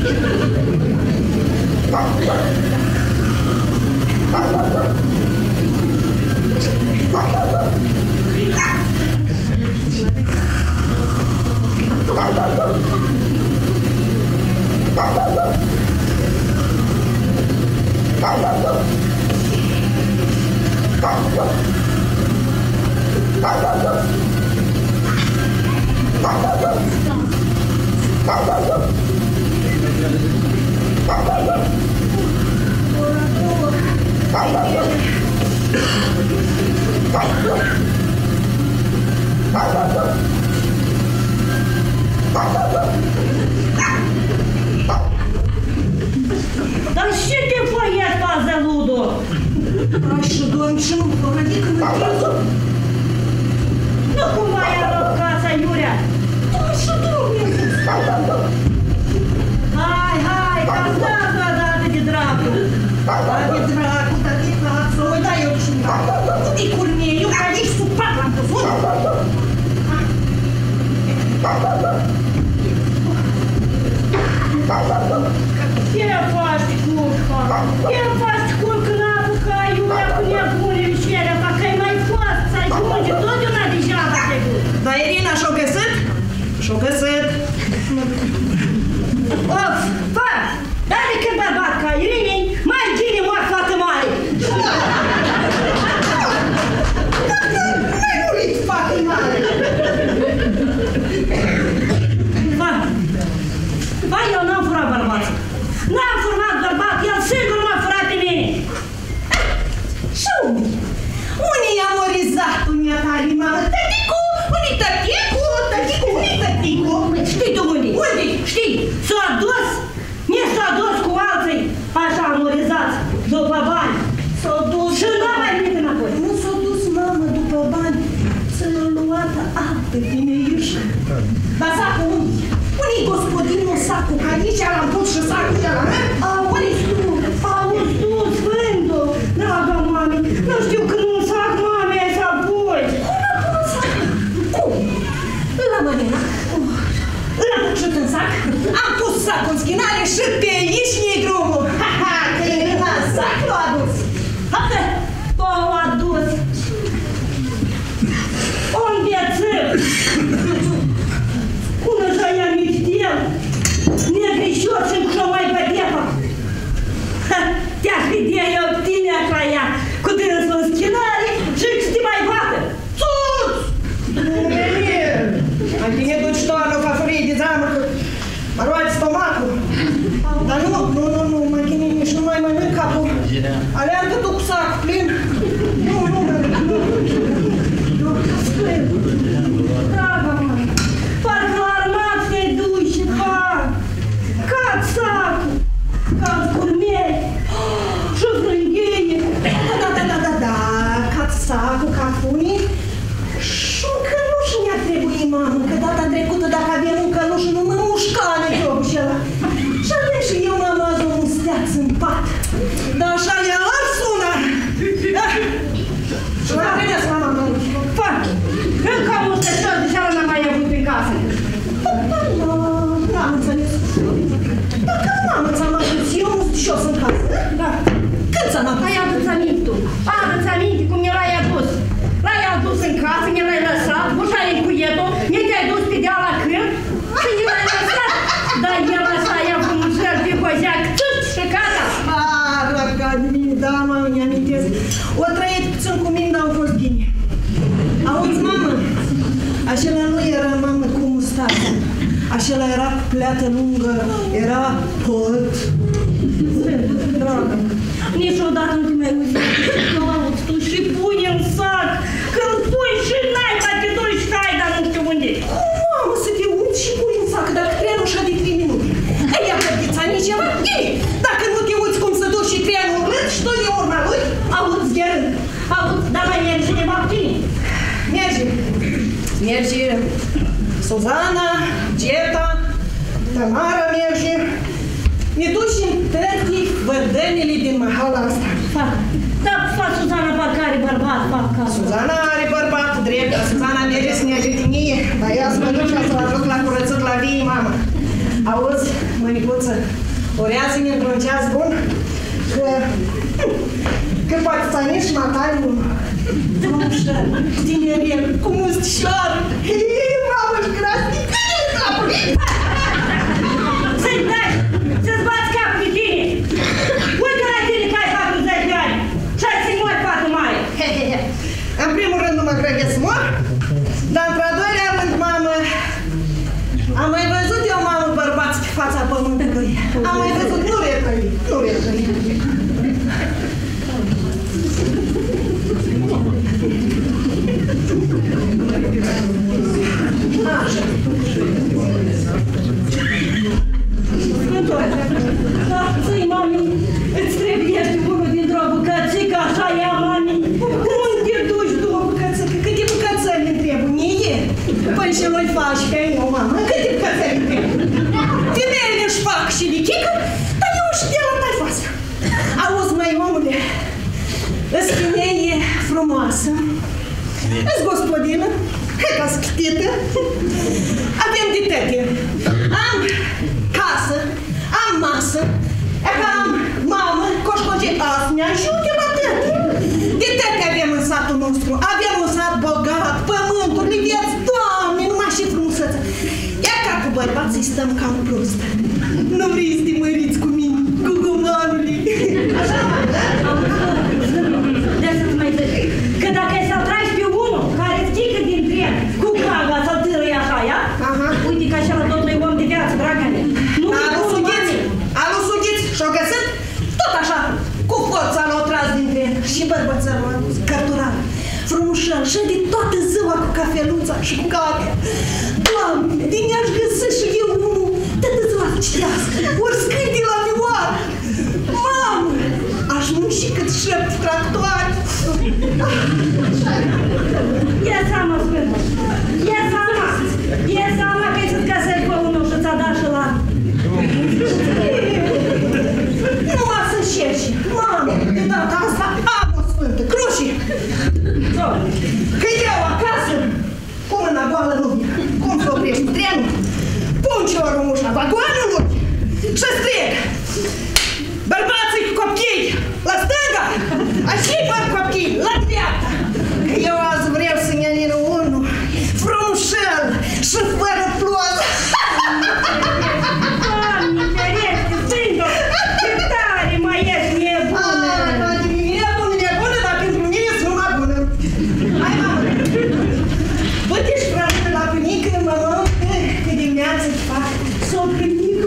Dar ce te foi asta, Ludo? Ai și dormi și nu adică mă crezut? Nu cumva i-a luat casa, Iurea? Ai și dormi, hai, ca stați la dată de dracu. De dracu, dar de dracu, să mă dai eu și nu. Bunicul meu, eu ca nici supat l-am văzut. Ce faci, curca? Ce faci, curca, în apuca, Iurea, cu nebunile și ele, că ai mai fost, să ajunge, totdeauna degeaba trecut. Dar Irina și-o găsit? Și-o găsit. Of, fă, dar de când bărbat ca Irinei, mai bine moar fată mare. N-ai murit fată mare. Ba, eu n-am furat bărbat. N-am furat bărbat, el singur m-a furat pe mine. Și unii? Unii i-a morizat unii tali, mamă. Tăticu, unii tăticu, unii tăticu. Știi tu unde? Unde? Știi? S-a dus, s-a dus cu alții, așa amorizați, după bani. S-a dus și nu a mai venit înapoi. Nu s-a dus, mamă, după bani, să-l luat apă din eiuși. Dar sacul unde? Unii gospodinul sacul, că aici l-am pus și sacul de la mea? Auzi tu, Sfântul, dragă mame, nu știu când un sac, mame, să apoi. Cum un sac? Cum? La mănena. L-am pus în sac, am pus sacul în schinare și pe aici ne-i drumul. Ha, că e la sac l-a adus. Hapă, o adus. Un viață. Ună și-a miștel, negrișor și cu mai bădepa. Te-aș vedea eu tine așa ea, cu dânsul în schinare și să te mai bată. Sus! Mai bine duci doar o fafurie de zamă, că mă roați stomacul. Dar nu, mai bine nici nu mai mănânc capul. Aleargă tu cu sac plin. Nu. Dragă mă, parcă la armat te-ai duci și fac. Cad sacul, cad curmei și frânghie. Da, cad sacul, cad unii. Și un căluș mi-a trebuit, mamă, că data trecută dacă avem un căluș nu mă mușca necrobul ăla. Și avem și eu m-am luat o musteață în pat. Dar așa e la sună. Și la vedeți, mama, fac. Încă am musteață, deja n-am mai avut pe casă. N-am înțeles. Dacă n-am înțeles, eu mustișos în casă. Da. Când ți-am adus? Hai, adu-ți aminte tu. Adu-ți aminte cum mi l-ai adus. L-ai adus în casă, mi l-ai lăsat, ușa e cu ietul, mi te-ai dus pe deal la câmp și mi l-ai lăsat. Dar el așa i-a frumușel pe cozeac, tât și gata. Draga de mine, da, mă, mi-amintesc. O trăit puțin cu mine, dar au fost bine. Auzi, mamă, acela nu era, mamă, cu mustață. Acela era cu pleată lungă, era pot. Dragă, niciodată nu te mai uzi. Auzi tu și pui în sac, când pui și n-ai, te duci și ai, dar nu știu unde. Mamă, să te uiți și pui în sac, dacă trenul și-a de 3 minute. Ei, ia plătița nici ceva? Bine, dacă nu te uiți cum să duci și trenul rând și tu de urma lui, auzi de rând. Auzi, dar mai merge de baptini. Merge Suzana, Geta, Tamara merge. Ne duci în toate vărdănile din mahala asta. Fac. Da, fac Suzana parcă are bărbat, fac. Suzana are bărbat, drept. Suzana merge să ne ajute mie. Dar ea să mă duce să-l aduc la curățit la vie, mama. Auzi? mănicuță, orează-ne într-un ceas bun, că poate ți-ai și matariu, frumușă, tinerel, cu mustișoară, mamă-și grasnică, să-i dai, să-ți bați capul de tine! Uite la tine că ai 40 de ani și ai să-i mori patul mare! În primul rând nu mă grăbesc să mor, dar într-a doilea rând, mamă, am mai văzut eu, mamă, bărbați pe fața pământului. Am mai văzut, nu retrăi, nu retrăi. Așa. Da, zi, mami, îți trebuie unul dintr-o bucățică, așa ea, mami. Unde duci două bucățică? Câte bucățări îmi trebuie? Mie? Păi și nu-i faci pe eu, mamă. Câte bucățări îmi trebuie? Femeile își fac și lichică, dar eu și de la taifoasă. Auzi, măi, omule, îți femeie frumoasă, îți gospodină, hai ca sctită, avem de tete. Am casă, am masă, am mamă, coșcoge, azi ne ajute la tete. De tete avem în satul nostru, avem un sat bogat, pământuri, vieți, Doamne, numai și frumusețe. Iar ca cu bărbații stăm cam prost. Nu vrei să te măriți cu mine, cu gumanului. Așa, dar să-ți mai zic, că dacă ai să-l tragi pe unul care stică din tren cu canga sau târâi așa, ia? Uite că așa la domnului om de viață, dragă mea. Alu sughiți și-o găsit tot așa, cu forța l-au tras din tren. Și bărbățărul l-a dus, cărturar, frumușel, și de toată ziua cu cafeluța și cu cafea. Doamne, din ea-aș găsi și eu unul, toată ziua să citească, ori scrie de la vioară. Mamă, aș munci cât 7 tractoare. Ia seama, Sfântă, ia seama că-i să-ți găsești pe unul și ți-a dat și la... Numai să șerși. Mamă, de data asta am o Sfântă, crușii. Că eu acasă, cu mâna goală nu vin. Cum să oprești trenul? Pun ciorul în ușa vagoanului și strig. Bărbații cu copii, la stânga, așa fac copii, la dreapta. Că eu azi vreau să ne alină unul, frumușel și fără ploză. Doamne, ferește, Sfântă, ce tare mai ești nebună! Nebună, dar pentru mine sunt numai bună. Hai, mamă, bă-te și frămână la pânică, mămă, că dimineață îți fac sopânică.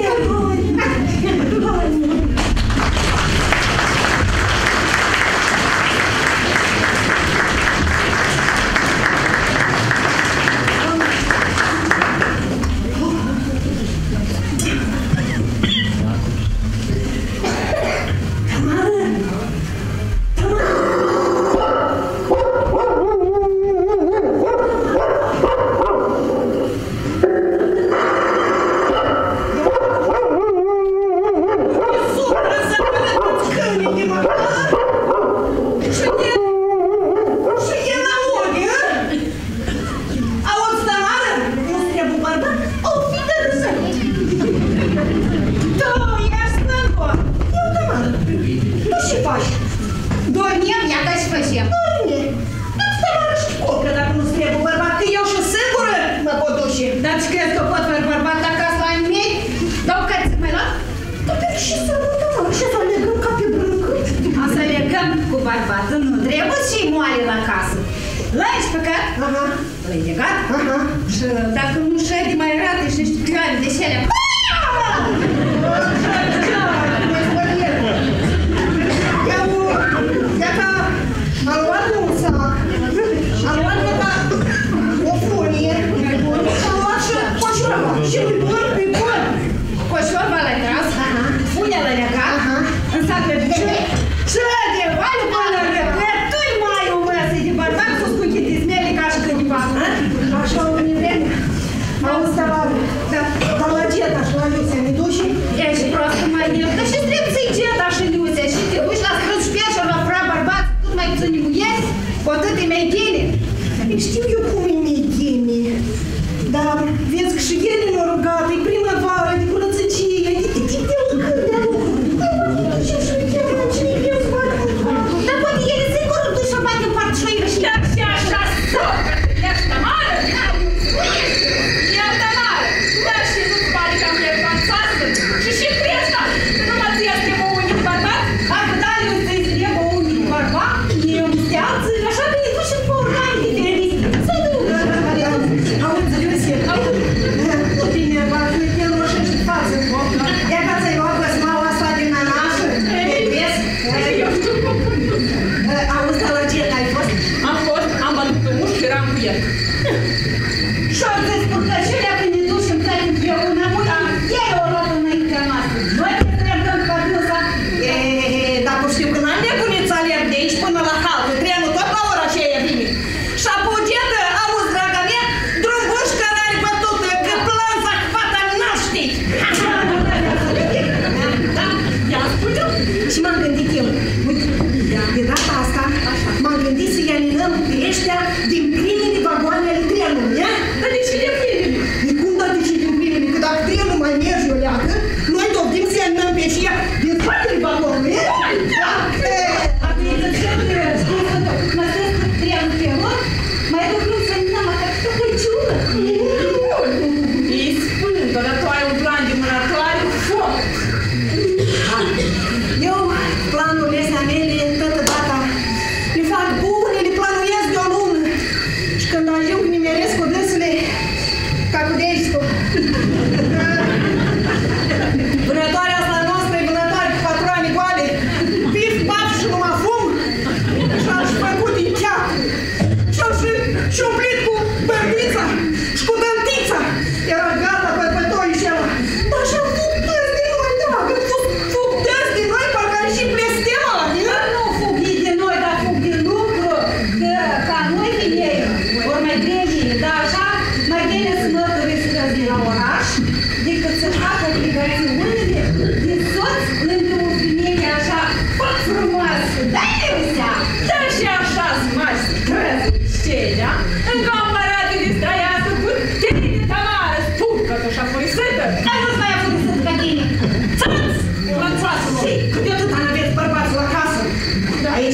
Știu eu cum e mie, dar vezi că și ele ne-au rugat, e primăvară, de curățăcie.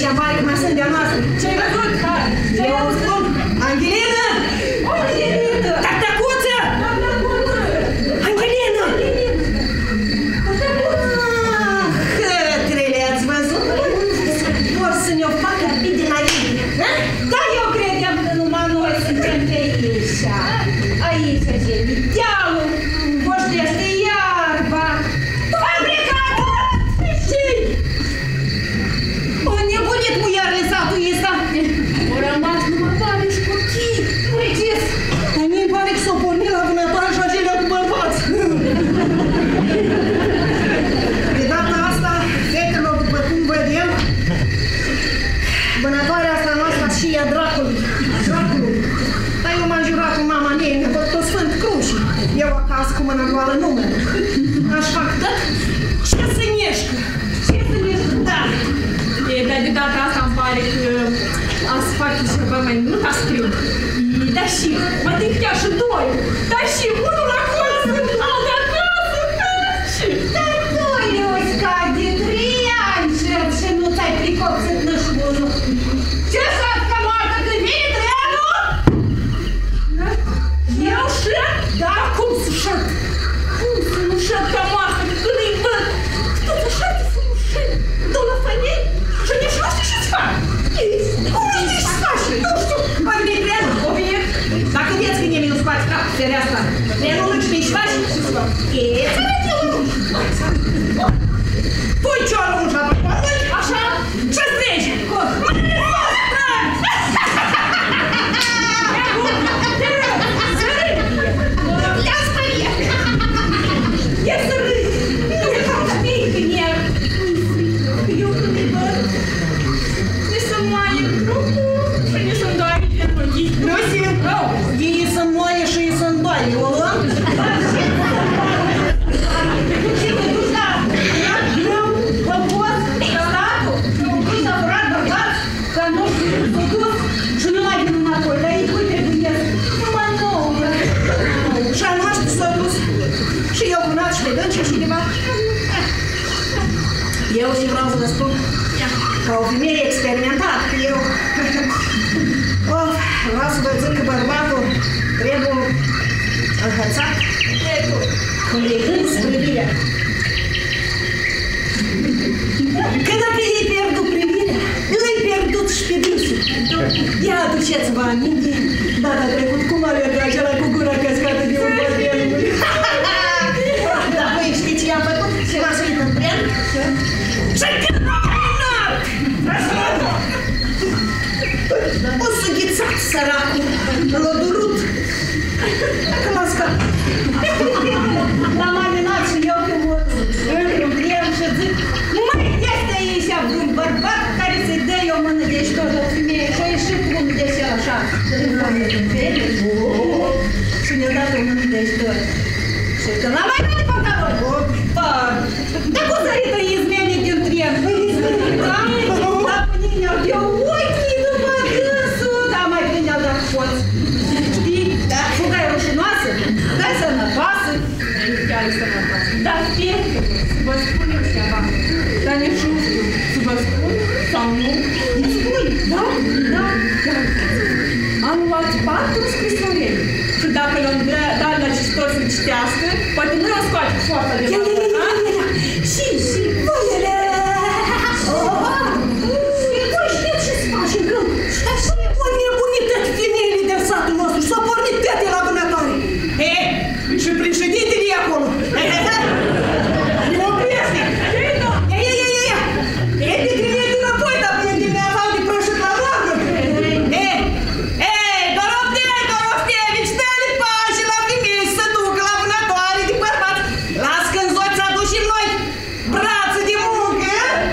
ăștia pare că mai sunt de-a noastră. Ce-ai văzut? Eu spun, Angelina! Angelina! Tactacuță! Angelina! Hătrele, ați văzut? Vor să ne-o facă bine înainte. Da, eu credeam că numai noi suntem pe aici. Aici, dealul, poștește iarba. Fabricată! Știi? O nebunit muiarele satul ăsta. O rămas numai tare și copii. Precis. Dar mie-mi pare că s-o pornit la vânătoare și acelea cu bărbați. De data asta, fetelor, după cum vedem, vânătoarea asta noastră și ea dracului. Dracului. Dar eu m-am jurat cu mama ei, mi-a făcut o sfânt cruci. Eu acasă cu mâna goală nu mă duc. Aș fac tot ce să neșcă. Ce să neșcă, da. E, dar de data asta îmi pare că ați face ceva mai mult, a scriu. Dar și, mă tin chiar și doi. Dar și unul acolo, al de acasă. Dar tu, Iusca, de 3 ani și nu ți-ai pricopsit nășbunul. Ce să-ți că moartă când vine trenul? Eu șed? Da, cum să șed? Cum să nu șed ca moartă, că când îi văd? Tot așa de să nu șed. Dă la femei și nici nu știu ce-ți fac. Cum nu știu ce-ți faci? Nu știu. O vine trenul, o vine. Dacă vedeți că nimeni nu scoate capul pe fereastra, trenul nu știu ce-și faci? E, să vedem unul. Pui ciorul ușa pe pământ, așa, ce strigi? Le-am spăriat. Ia să râzi. Nu e ca să fii când e. Eu când îi văd, ne să moaie grupul și ne să îndoare de nogi. Nu simt rău. Ei să moaie și ei să îndoaie. O luăm? Ce te duci la? Eu, băbuț, statul, îi s-a furat bărbați, că nu știu, s-a dus și nu mai vin înapoi. Dar ei, uite, gândesc, numai nouă. Și al noastră s-a dus. Și eu vânat și le dânce și de bat. Eu și vreau să vă spun, ca o femeie experimentată, că eu vreau să vă zic că bărbatul trebuie înhățat când e gând privirea. Că dacă ei pierdut privirea, îi pierdut și pe dânsul. Ia aduceți-vă aminte data trecut cum avea pe acela cu gura căscată de un bărbielului. Dar voi știți ce i-am făcut? Și m-a suit în tren și când m-a minat! O sughițat săracul, l-a durut. Dacă m-a scat. L-am aminat și eu pe motul. Într-un tren și zic, măi, este aici vreun bărbat care să-i dă o mână de tot o femeie și a ieșit cu unul de el așa. Și ne-a dat o mână de tot. Și când l-am mai dat de pantaloni, dar cum sărită izmenii din tren? Da, până ne-au eu ochii după gânsul, dar mai bine ne-au dat poți. Știi? Fuga e rușinoasă, dar e sănătoasă. Chiar e sănătoasă. Dar fie să vă spun eu ceva. Dar ne știu să vă spun sau nu. Ne spui, da? Da. Am luat 4 scrisoreli. Și dacă le-am dat la cititor să citească, poate nu le-o scoate cu forța de mână. Și voiele! Voi știți ce-ți faci în câmp? O nebunită femeile de satul nostru și s-a pornit fete la vânătoare. Și președintele e acolo. Ne oprește! Ia! E de trimite înapoi, dar până dimineața de prășit la roagă. Doroftievici, dă-le pași la femei să ducă la vânătoare de bărbați. Las când zoți aduși noi brață de muncă.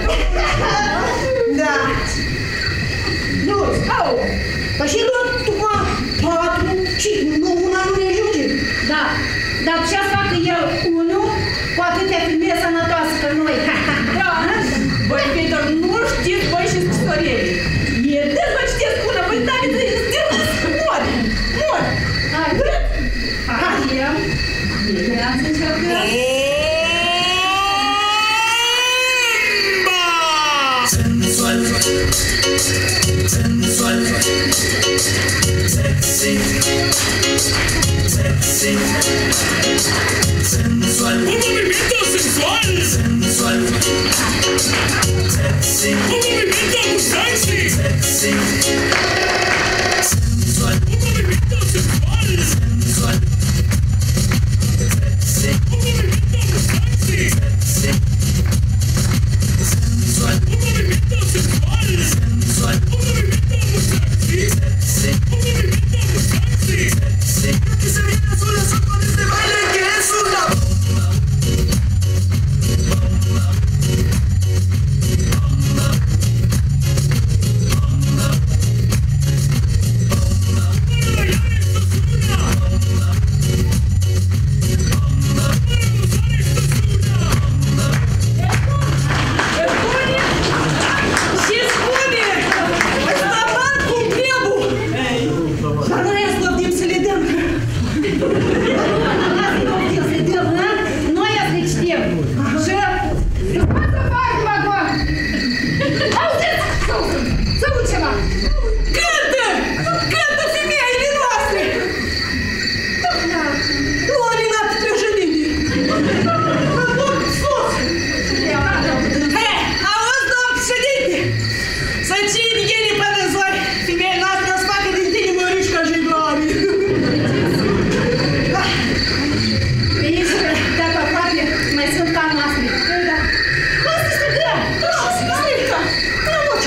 Da. Nu, au. Dar și luat după 4, 5, nu, una nu ne ajunge. Da, dar ce să facă el unul cu atâtea femei sănătoase ca noi? Da, băi, Peter, nu știți, băi, și scrisorele. E de să știți până, băi, da, mori. Hai, vrut? Hai, eu. Vreau să încercăm. Sensual. Sensual. Un movimiento sensual. Sensual. Sexy. Un movimiento muy sexy. Sexy. Sensual. Un movimiento sensual. Sensual. Sexy. Un movimiento muy sexy. Sexy. Sensual. Un movimiento sensual. Sensual. Un movimiento muy sexy. Sexy. Un movimiento muy sexy. Sexy. Que se viene a solas con este baile que es una bomba. Bomba. Bomba. Bomba. Bomba. Ce spune? Ăsta bat cu trebul! Dar noi azi dobdim să le dăm! Azi dobdim să le dăm, ha? Noi azi le citim! Și... Să facem acum! Auziți? Să aud ceva! Cântă! Cântă femeile noastre! Lorina președinte! Sus! Hei, auzi, domn președinte! Să țin ele până zori! Femeile noastre o să facă din tine mărișca jiglarii! Veniți, dacă aproape mai sunt ca noastre. Da. Hai să strigăm! Da, să strigăm! Da, voce!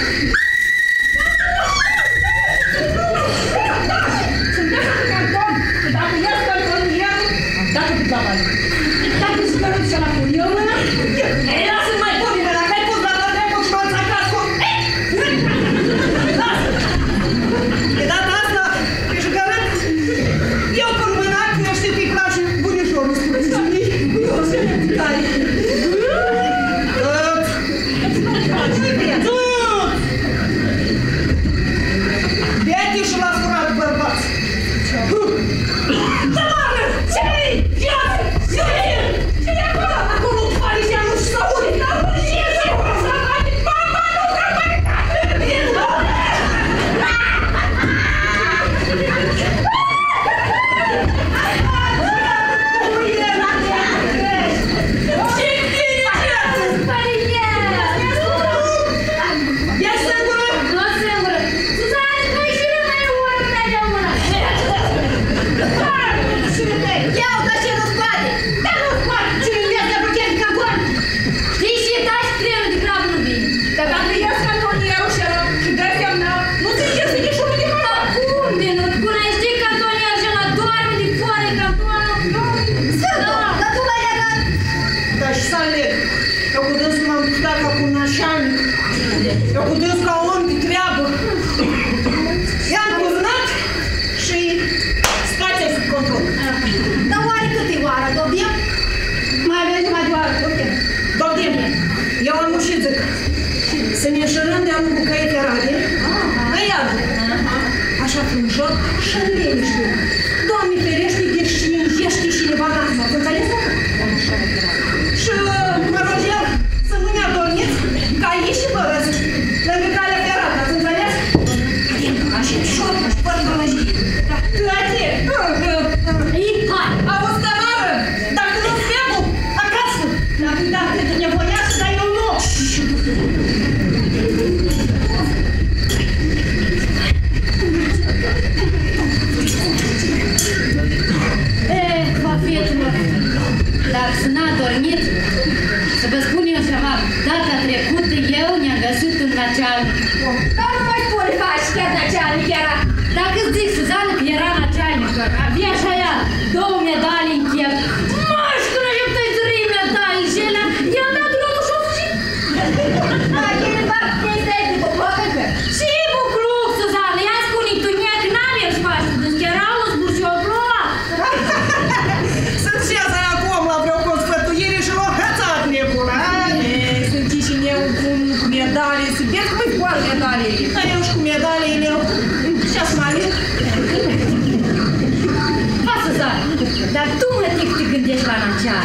Suntem în canton. Dacă ies cantonul el, dacă pe la bani. Dacă se căruță la curion, ei, lasă-l mai bune, mă, dacă ai pus la tot dreptul și m-am țacat cu... Lasă! De data asta, pe jucărat, eu cu mâna, că eu știu că îi place bunișorul, spune zilnic, eu o să ne picare. Bete și l-a furat bărbați. Tamară! Ce vrei? Viață! Iulie! Ce e acolo? Acolo un parizian nu se aude! Ce e acolo? Mama, nu Eu cu dânsul ca om de treabă. I-am cuvânat și stația sub control. Dar oare cât e oară? Dobdim? Mai mergem mai doar. Dobdim. Eu am și zic. Să ne înșărăm de-a lungul căii ferate. În iadă. Așa frumșor și în liniște. Doamne ferește de științește și nevadată. Ați înțeles? Și mă rog el să nu ne adormiți ca aici și părăți. Lângă calea ferată. Ați înțeles? Adem, așa șor, și pără bălăjii. Căte! Hai! Auzi, Tamară, dacă nu-ți trebul, acasă. Dacă te nevoiași, dar eu nu. Fafetul, dacă să n-a dormit, să vă spun eu ceva, data trecută eu ne-am găsit un nacealnic. Dar nu mai spune faci chiar nacealnic era. Dacă îți zic, Suzana, că era nacealnic, avea așa ea 2 medalii în chef. Maș, când ajung tăi 3 medalii și ele, i-am dat drumul și-o fugit. Hai, ele fac chestia de buclocă. Și bucluc, Suzana, ia spune, tu neac n-avem spațiu, deci era un zburcioclua. Să-ți șează acum la vreo consfătuire și l-o hățat nebună. Sunt Chișineu cu medalii, să vezi cum-i poară medalii. Dar eu și cu medaliile, și-a-ți mai aleg. Ha, Suzana, dar tu mă te gândești la nacean.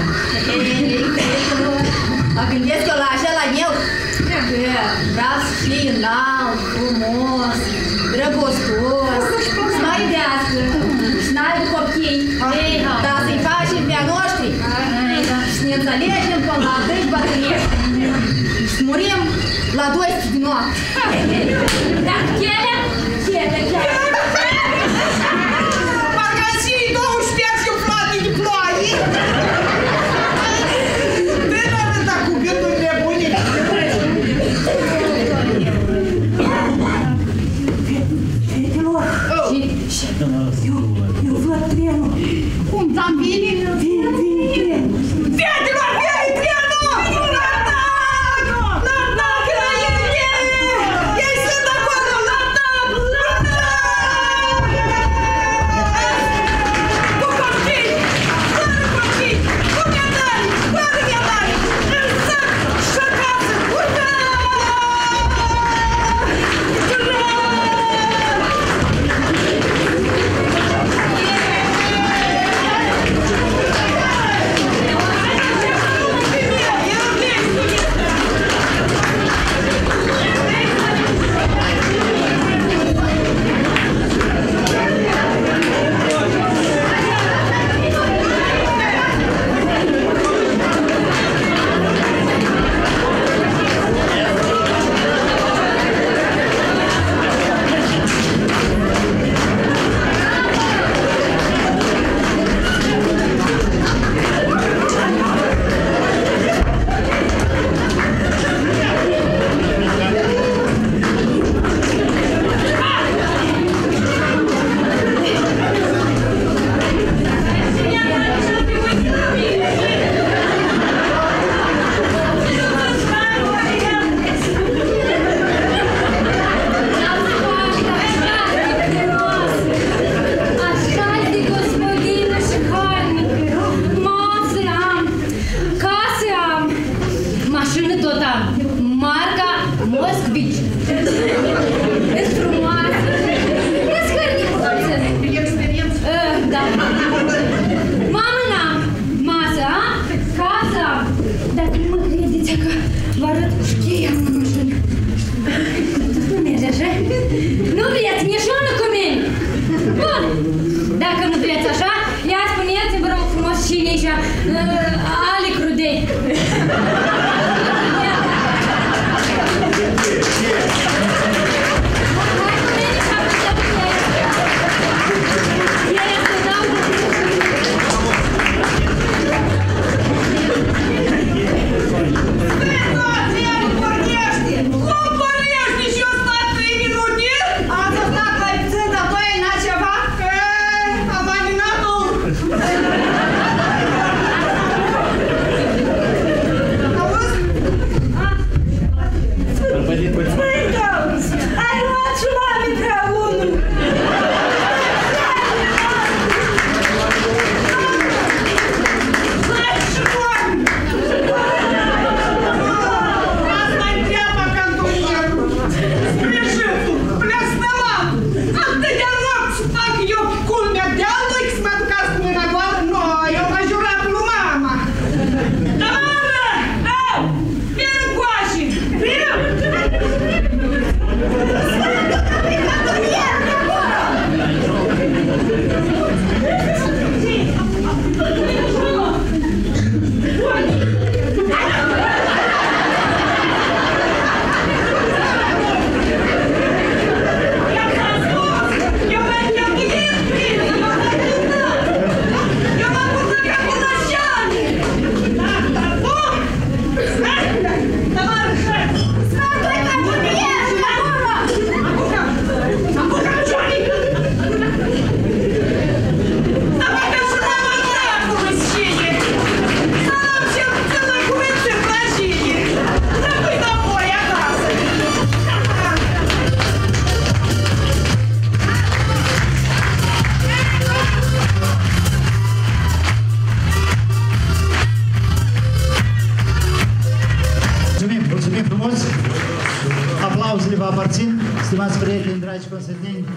Mă gândesc eu la așa la meu. Vreau să fii înalt, frumos, drăgostos, să mă iubească, să n-ai de copii. Dar să-i facem pe-a noștri. Și ne înțelegem până la adânci bătrânești. Și murim la 12 de noapte. Dar chelea? Chelea. Parcă și 12 umflate de ploaie. Tânără, dar cu gânduri nebune. Eu văd trenul. Cum, dar vine? Vine trenul. Fetelor, vine trenul! Natac, înainte! Ei sunt acolo, Natac! Cu copii! Fără copii! Cu medalii! Fără medalii! În sac și acasă! Ura! Aplauzele vă aparțin, stimați prieteni, dragi consăteni.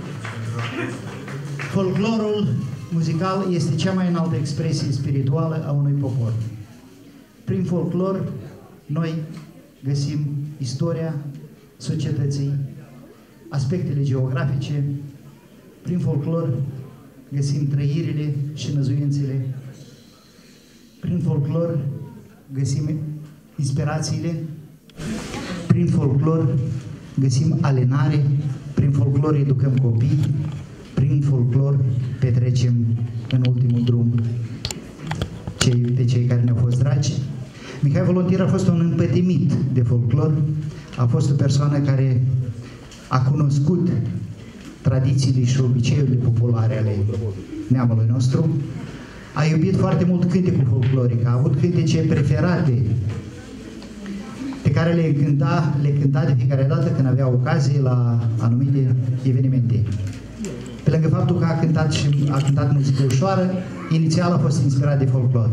Folclorul muzical este cea mai înaltă expresie spirituală a unui popor. Prin folclor, noi găsim istoria societății, aspectele geografice. Prin folclor găsim trăirile și năzuințele. Prin folclor găsim inspirațiile. Prin folclor găsim alenare. Prin folclor educăm copii. Prin folclor petrecem în ultimul drum pe cei care ne-au fost dragi. Mihai Volontir a fost un împătimit de folclor, a fost o persoană care a cunoscut tradițiile și obiceiurile populare ale neamului nostru, a iubit foarte mult cântecul folcloric, a avut cântece preferate pe care le cânta de fiecare dată când avea ocazie la anumite evenimente. Pe lângă faptul că a cântat muzică ușoară, inițial a fost inspirat de folclor.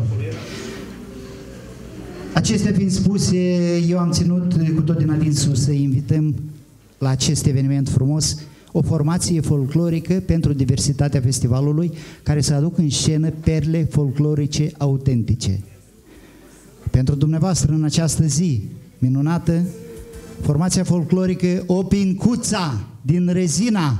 Acestea fiind spuse, eu am ținut cu tot din adinsul să invităm la acest eveniment frumos o formație folclorică pentru diversitatea festivalului, care să aducă în scenă perle folclorice autentice. Pentru dumneavoastră, în această zi minunată, formația folclorică Opincuța din Rezina.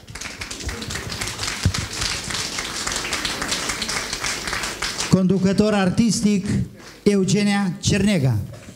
Conducător artistic Eugenia Cernega.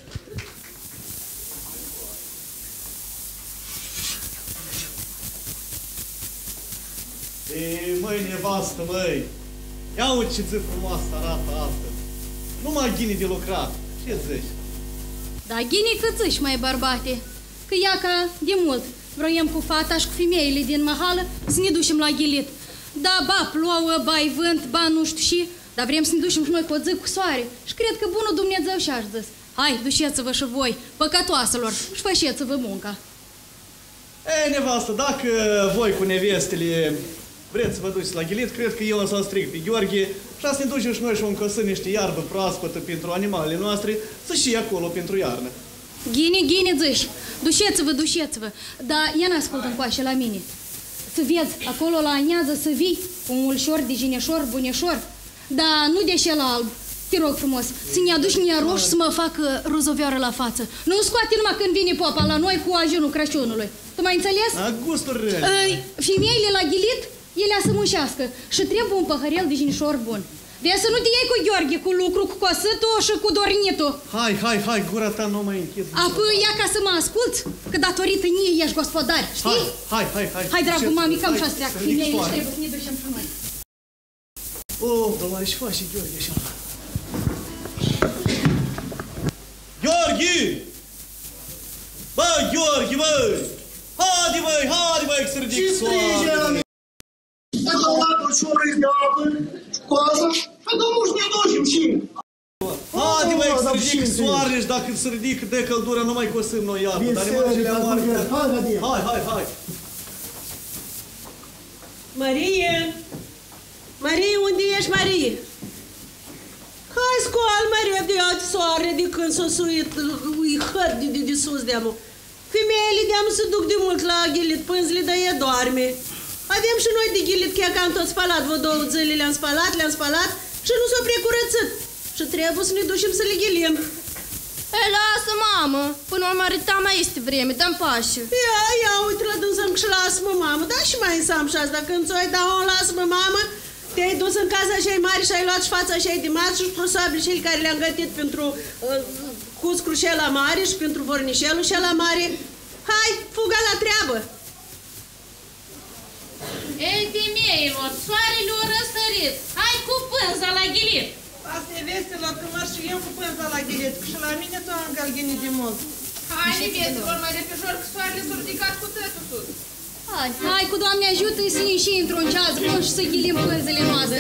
Ei, măi, nevastă, măi, ia uite ce zi frumoasă arată astăzi. Numai ghini de lucrat, ce zici? Da, ghini cățâși, mai bărbate, că ia ca de mult vroiam cu fata și cu femeile din mahală să ne ducem la ghilit. Da, ba plouă, ba-i vânt, ba nu știu și, dar vrem să ne ducem și noi cu o zi cu soare. Și cred că bunul Dumnezeu și-a zis: hai, duceți-vă și voi, păcătoaselor, și faceți-vă munca. Ei, nevastă, dacă voi cu nevestele vreți să vă duceți la ghilit, cred că eu o să stric pe Gheorghe și să ne ducem și noi și o încăsă niște iarbă proaspătă pentru animalele noastre, să și acolo pentru iarnă. Ghine, zici, duceți-vă, dar ia n-ascultă încoace la mine. Să vezi, acolo la aniază să vii cu un ulșor de gineșor, buneșor, dar nu de șel alb, te rog frumos, să ne aduci niște roș să mă fac rozovioară la față. Nu scoate numai când vine popa la noi cu ajunul Crăciunului. Tu m-ai înțeles? Gusturi rele. Femeile la ghilit, ele să mușească și trebuie un păhărel de gineșor bun. Vezi să nu te iei cu Gheorghe, cu lucru, cu cosătul și cu dornitul. Hai, gura ta nu mai închid. Apoi ia ca să mă asculți, că datorită nie ești gospodar, știi? Hai. Hai, dragul mami, cam și-a treacă. Femeile trebuie să ne ducem și noi. Dar mai și faci și Gheorghe așa. Gheorghe! Bă, Gheorghe, bă! Haide, băi, să ridic soare! Dacă o dată ușor de apă, coasă, pentru nu ne ducem și... Haide, băi, să ridic soarele și dacă se ridică de căldură, nu mai cosăm noi iarbă. Dar imaginele mari... Hai! Marie, unde ești, Marie? Hai, scoală mai repede, ia-ți soare de când s-o suit, îi hăr de sus de-amu. Femeile de-amu se duc de mult la ghilit, pânzile, dar e doarme. Avem și noi de ghilit, chiar că am tot spălat, vă 2 zile le-am spălat și nu s-o precurățit. Și trebuie să ne ducem să le ghilim. Ei, lasă, mamă, până la marita mai este vreme, dă-mi pașă. Ia, uite la dânsă și lasă-mă, mamă, da și mai însam și asta, când ți-o ai da o lasă-mă, mamă, te-ai dus în casa așa mare și ai luat și fața așa de mare și probabil cei care le-am gătit pentru cuscru și la mare și pentru vornișelul și la mare. Hai, fuga la treabă! Ei, femeilor, soarele o răsărit, hai cu pânza la ghilit. Asta e vestelor, că mă și eu cu pânza la ghilit, și la mine tot am galghinit de mult. Hai, nevestelor, mai repejor, că soarele s-a ridicat cu tătul sus. Hai, cu Doamne ajută să ieși într-un ceas bun și să ghilim pânzele noastre.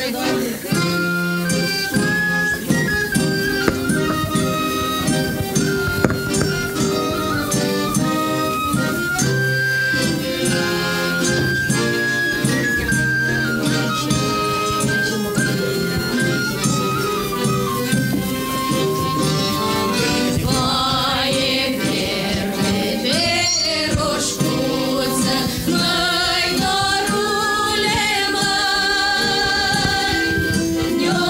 Yo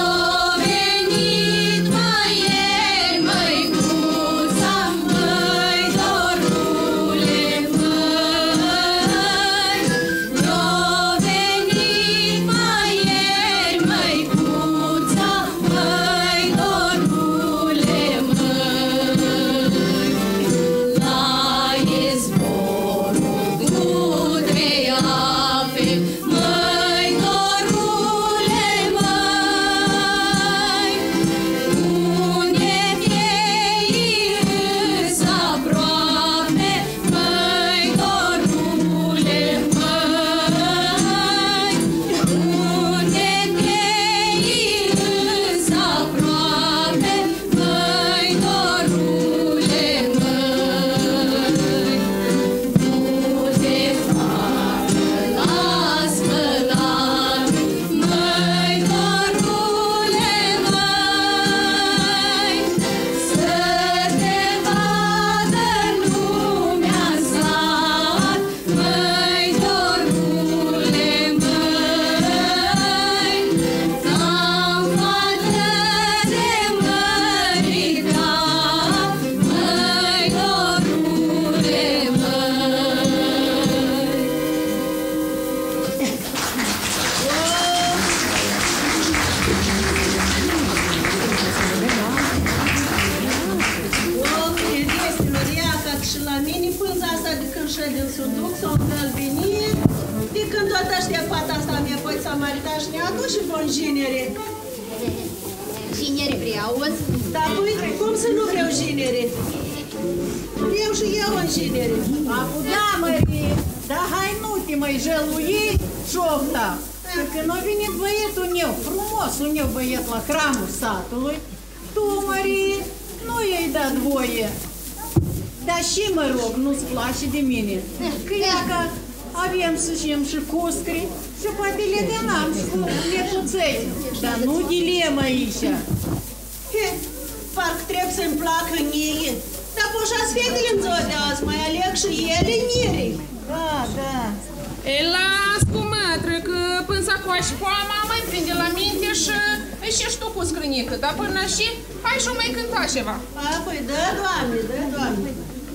și din suduc s-au îngălbenit. De când toată ăștia fata asta mi-a păi s-a maritat și ne-a adus și von jinere. Jinere vreau, auzi? Da, păi, cum să nu vreau jinere? Vreau și eu în jinere. Acu, da, mărie, dar hai nu te mai jălui șofta. Că când a venit băietul meu, frumosul meu băiet la hramul satului, tu, mărie, nu i-ai dat voie. Dar și mă rog, nu-ți place de mine. Că ea că avem să știm și cuscri și poate le denam și cu lepuței. Dar nu dilem aici. He, parcă trebuie să-mi placă mie. Dar poșați fetele în ziua de azi, mai aleg și ele nire. Da, da. Ei, las cu mătră, că până să coași foama, mai prinde la minte și tu cu scrânică. Dar până și, hai și-o mai cânta ceva. A, păi dă, Doamne, dă, Doamne.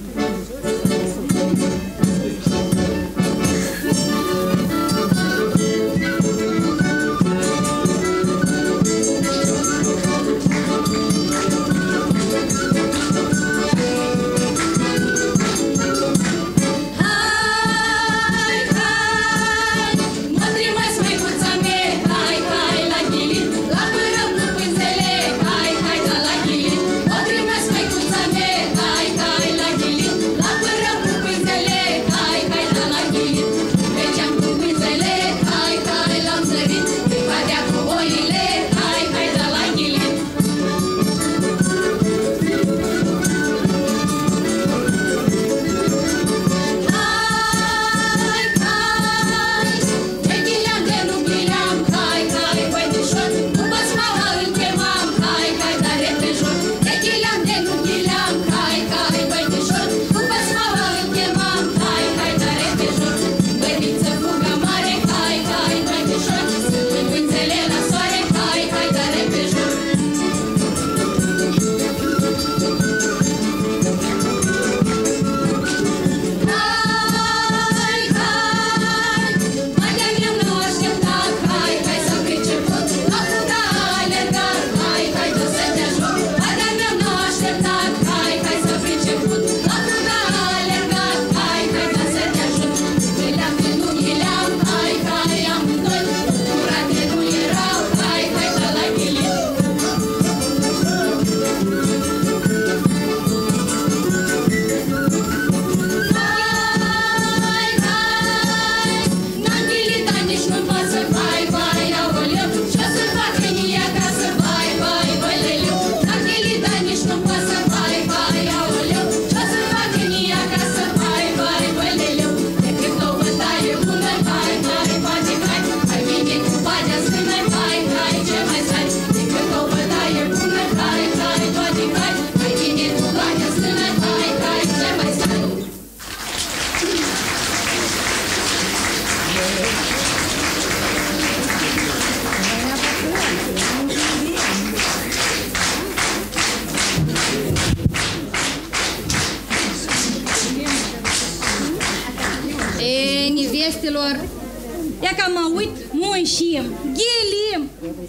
Ia ca mă uit, munșim, ghelim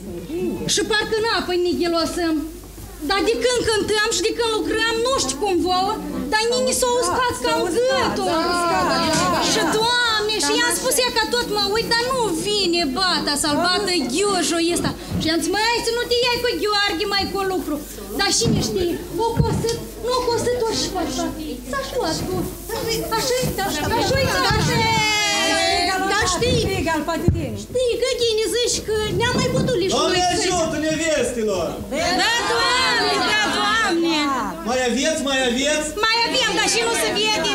și parcă n-apă nighelosăm. Dar de când cântăm și de când lucrăm, nu știu cum vouă, dar nini s-au uscat cam gâtul. Și Doamne, și i-am spus ea că tot mă uit, dar nu vine bata să-l bată ghiojul ăsta. Și i-am zis, măi, să nu te iai cu Gheorghe mai cu lucru. Dar cine știe, o costă, nu o costă tot și așa. S-așa luat tu. Așa-i, dar știi, știi că tine zici că ne-am mai putut liști. Doamne ajută nevestilor! Da, Doamne, da, Doamne! Mai aveți, mai aveți? Mai avem, dar și nu se vede.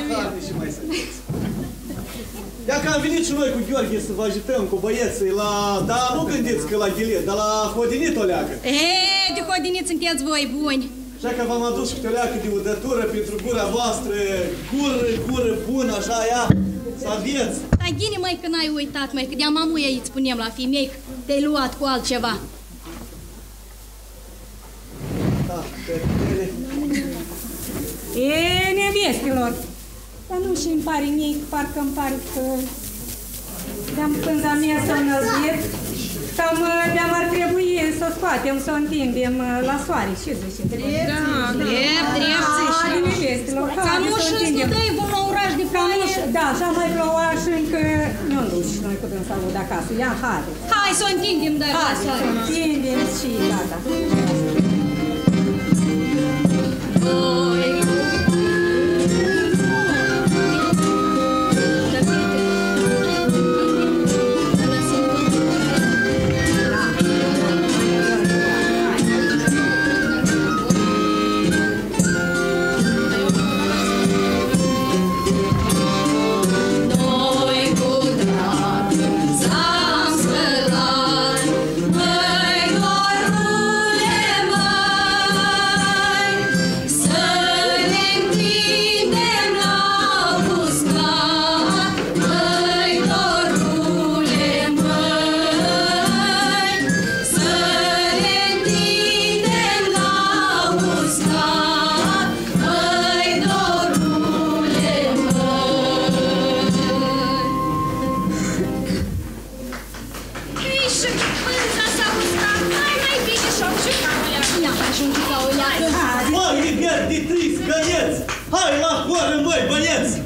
Ia că am venit și noi cu Gheorghe să vă ajutăm cu băieții la... Dar nu gândiți că la ghilet, dar la hodinit o leacă. De hodinit sunteți voi buni. Așa că v-am adus câte o leacă de udătură pentru gura voastră, gură bună, așa, ia, să aveți. Dar ghine, măi, că n-ai uitat, măi, că de-a mamuia îți spunem la femei că te-ai luat cu altceva. Da, pe nevestilor, dar nu și-mi pare nimic, parcă îmi pare că de-am pânza mea s-a înălțit, cam de-am ar trebui să o scoatem, să o întindem la soare. Ce zice? Drept, zici. Nevestilor, ca nu și să dai un oraș de Ca nu, da, și mai ploua și încă nu duci noi putem să aud acasă. Ia, haide. Hai să o întindem, dar hai să o întindem și gata. Hai la horă, măi, băieți!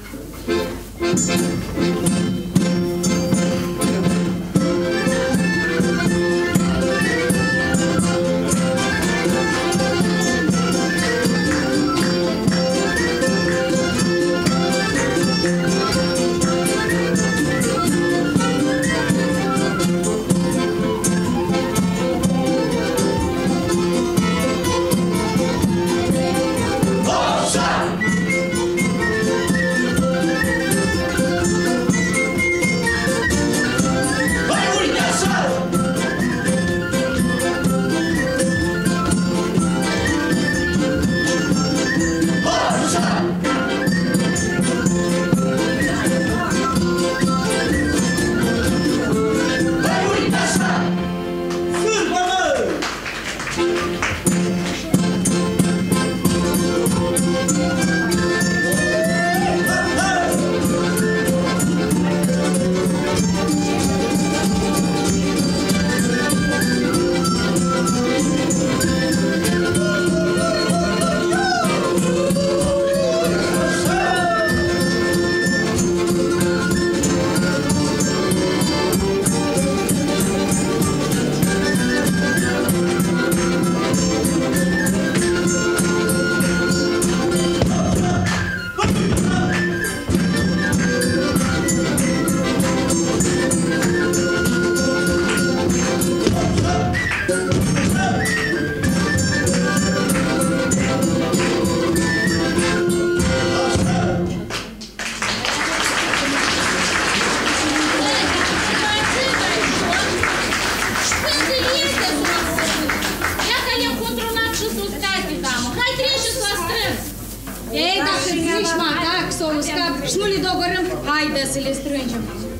Ei, dacă zici matac, să o uscat și nu le dogorâm, haide să le strângem.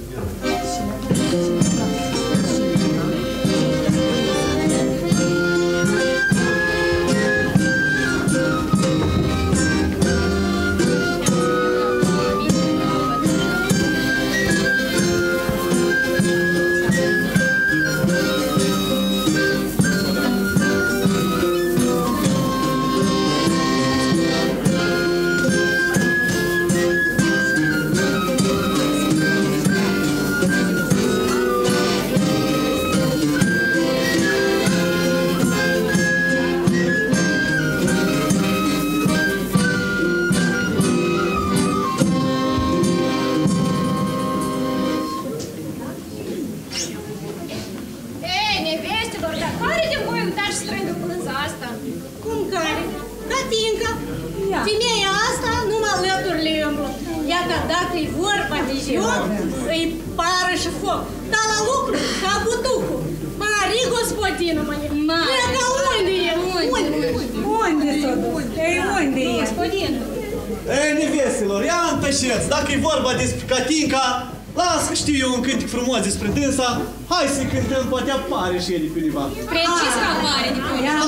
Femeia asta numai alături le umblă. Ea că dacă e vorba de joc, îi pară și foc. Dar la lucru, ca butucul. Mari, gospodină, mă e. Că unde e? Unde s-o dus? Ei, unde e? Gospodină. Ei, neveselor, ia în tășeți. Dacă e vorba despre Catinca, las că știu eu un cântic frumos despre dânsa. Hai să cântăm, poate apare și ele pe undeva. Precis că apare de pe undeva.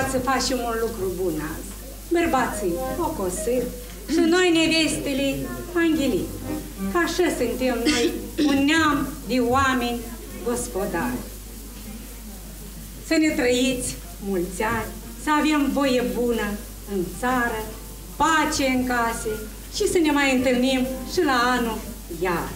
luat să facem un lucru bun azi. Bărbații ocosit și noi nevestele anghelii. Ca așa suntem noi, un neam de oameni gospodari. Să ne trăiți mulți ani, să avem voie bună în țară, pace în case și să ne mai întâlnim și la anul iar.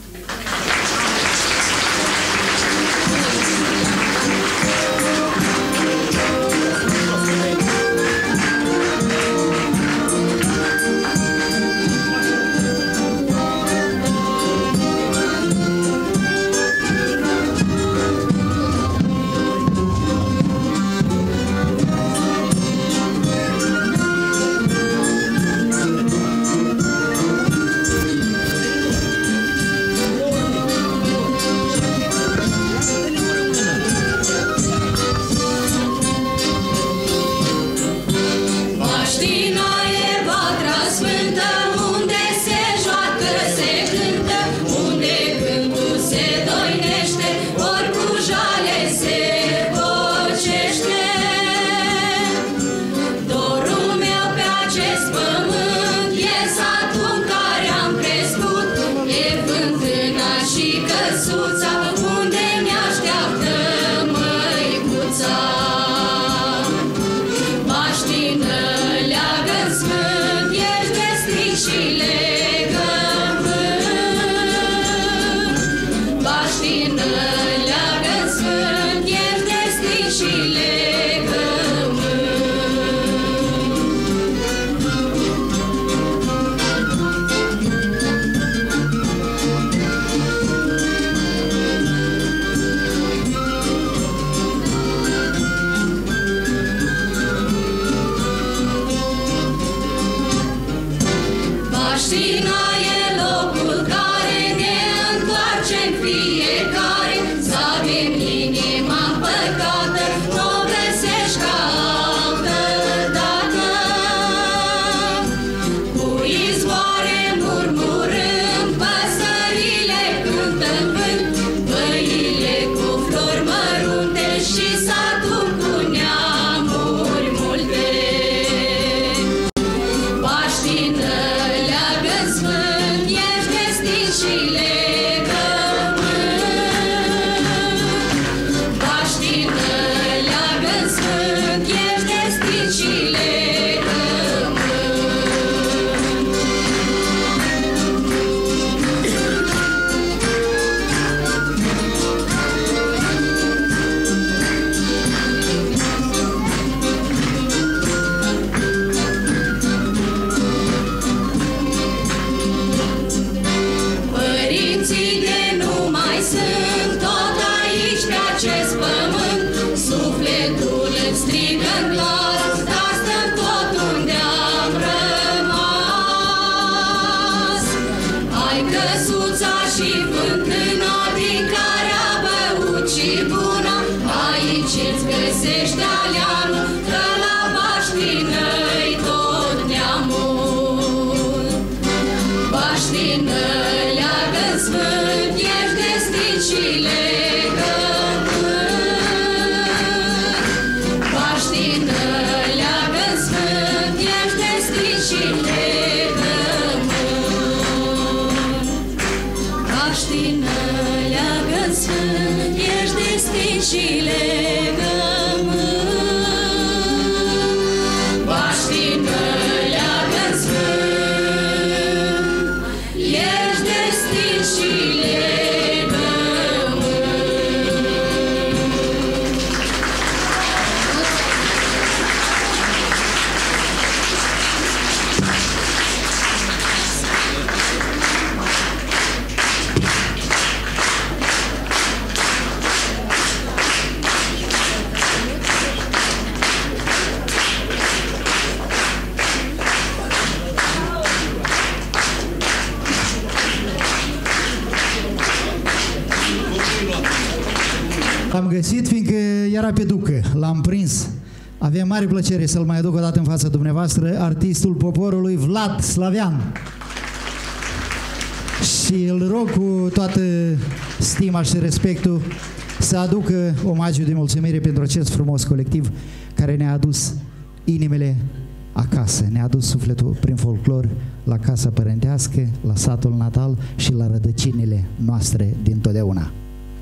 L-am găsit fiindcă era pe ducă, l-am prins. Avem mare plăcere să-l mai aduc o dată în fața dumneavoastră, artistul poporului Vlad Slavean. Și îl rog cu toată stima și respectul să aducă omagiu de mulțumire pentru acest frumos colectiv care ne-a adus inimile acasă, ne-a adus sufletul prin folclor la casa părintească, la satul natal și la rădăcinile noastre dintotdeauna.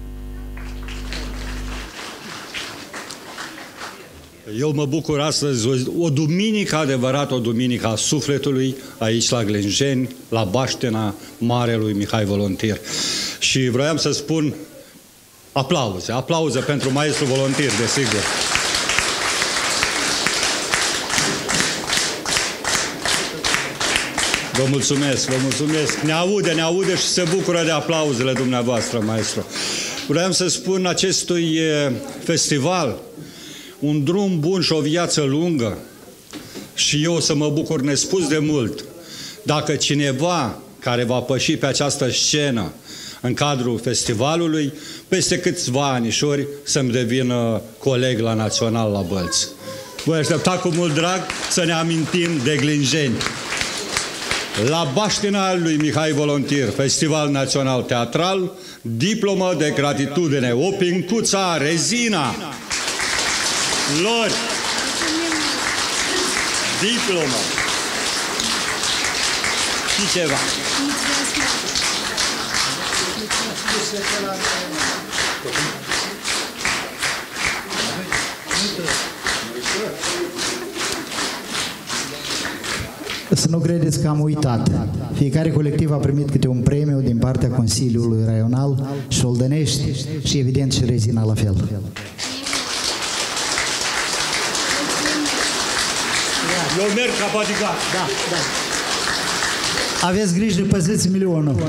Eu mă bucur astăzi, o duminică adevărată, o duminică a sufletului, aici la Glenjeni, la baștena marelui Mihai Volontir. Și vroiam să spun aplauze pentru maestru Volontir, desigur. Vă mulțumesc. Ne aude și se bucură de aplauzele dumneavoastră, maestru. Vreau să spun acestui festival un drum bun și o viață lungă și eu să mă bucur nespus de mult dacă cineva care va păși pe această scenă în cadrul festivalului, peste câțiva anișori să-mi devină coleg la Național la Bălți. Voi aștepta cu mult drag să ne amintim de Glinjeni. La baștina lui Mihai Volontir, Festival Național Teatral, diplomă de gratitudine, o pincuța, rezina, lor, diplomă și ceva. Să nu credeți că am uitat. Fiecare colectiv a primit câte un premiu din partea Consiliului Raional Șoldănești și evident și rezina la fel. Eu merg ca bodyguard. Aveți grijă, păziți milionul.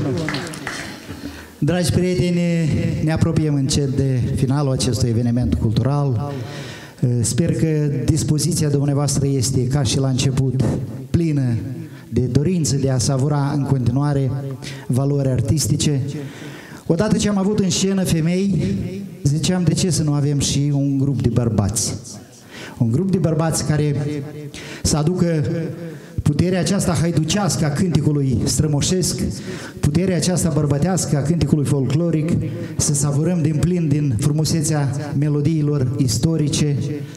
Dragi prieteni, ne apropiem încet de finalul acestui eveniment cultural. Sper că dispoziția dumneavoastră este, ca și la început, plină de dorință de a savura în continuare valori artistice. Odată ce am avut în scenă femei, ziceam de ce să nu avem și un grup de bărbați. Un grup de bărbați care să aducă puterea aceasta haiducească a cânticului strămoșesc, puterea aceasta bărbătească a cânticului folcloric, să savurăm din plin din frumusețea melodiilor istorice.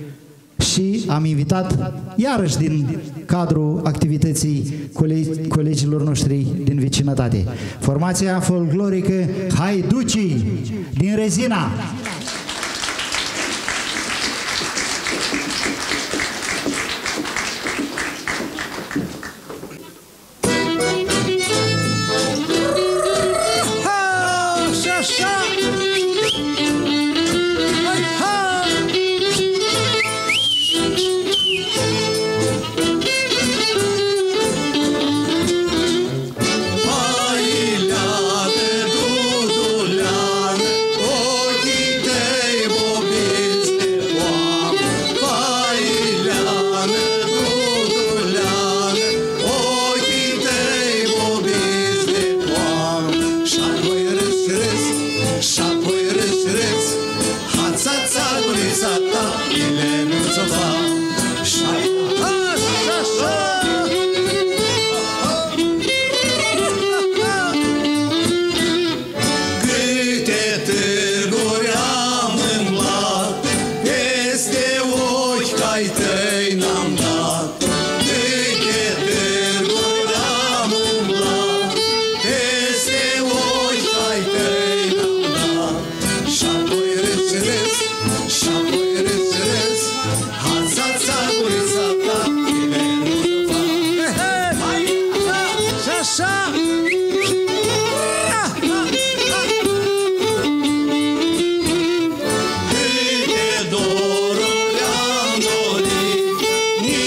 Și am invitat iarăși din cadrul activității colegilor noștri din vecinătate formația folclorică Haiducii din Rezina. Câte doruri am dorit,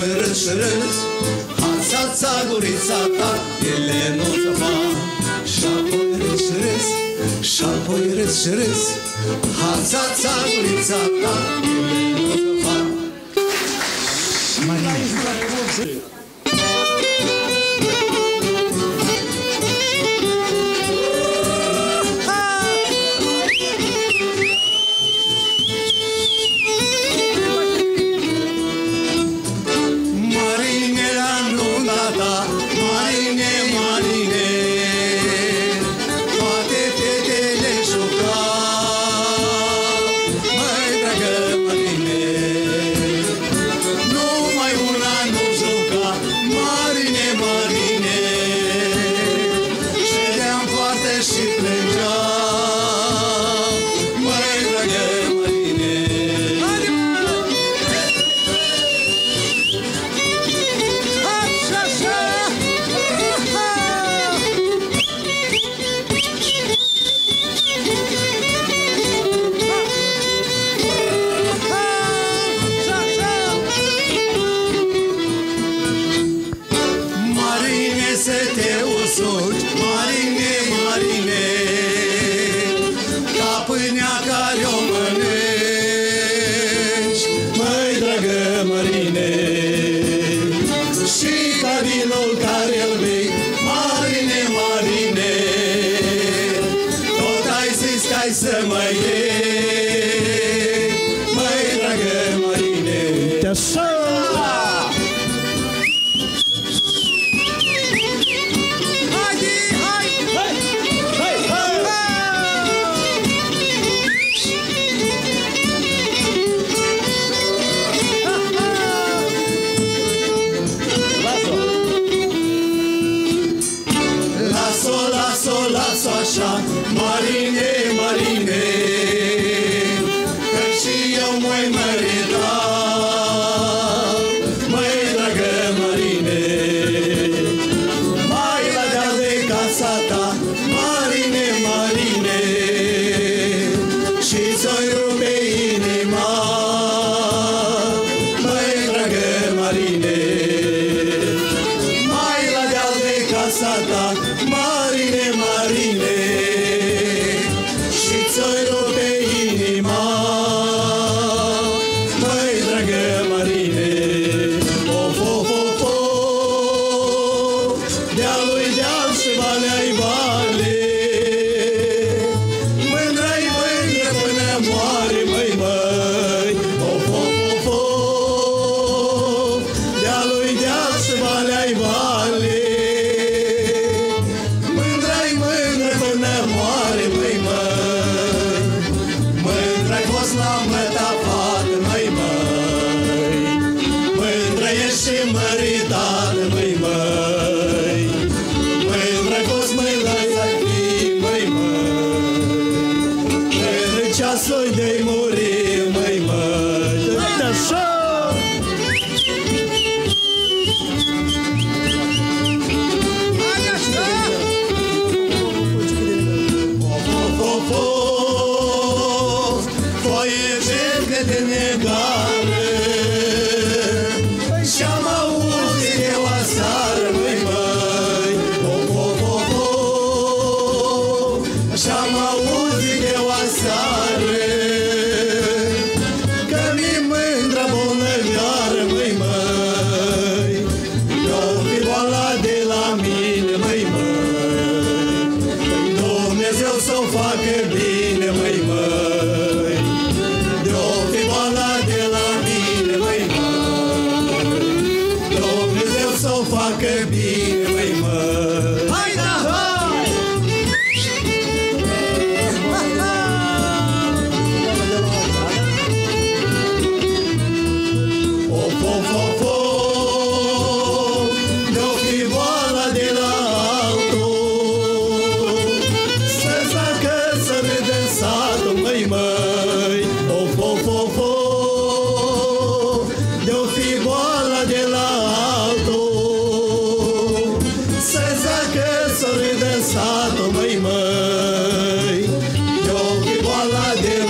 apoi râs și râs, hața-ța gurița ta, ele nu-ți fac. Și apoi râs și râs, și apoi râs și râs, hața-ța gurița ta, ele nu-ți fac.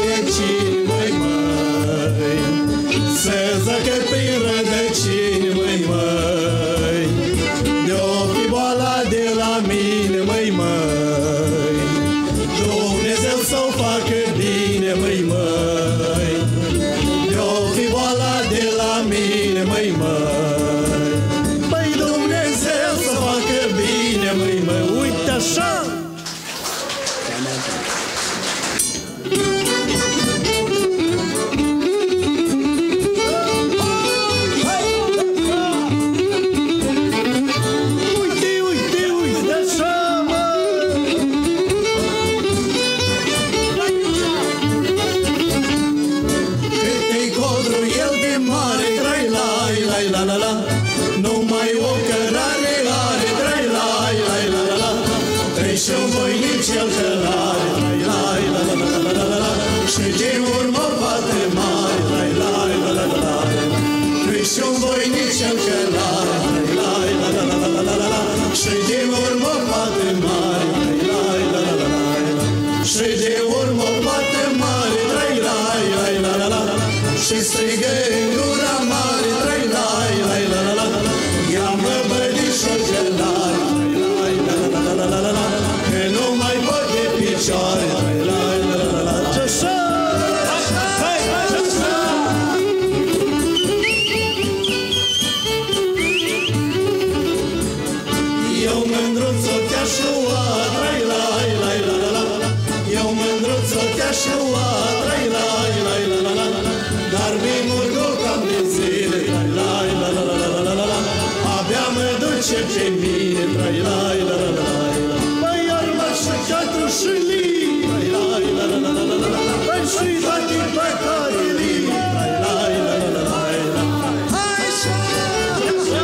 Să zacă pe rădăcini, măi, măi. Păi Dumnezeu să facă bine, măi, măi, uite așa. Și strigă în gura mare, trai, lai, lai, la, la, la, la. Ia-mă bădișor călare, lai, la, la, la, la, la, la, la, la. Că nu mai pot de picioare, lai, lai, la, la, la, la. Ce-așa? Hai, ce-așa? Eu mândruț-o te-aș lua, trai, lai, lai, la, la, la, la. Eu mândruț-o te-aș lua, trai, lai, lai, la, la, la, la. Dar mi-i murgot cam de zile, trai, lai, la, la, la, la, la, la, la. Abia mă duce pe mine, trai, lai, la, la, la, la, la. Păi iar m-așa catru și lii, trai, lai, la, la, la, la, la, la, la. Păi și toate păcatele, trai, lai, la, la, la, la, la. Hai așa, așa.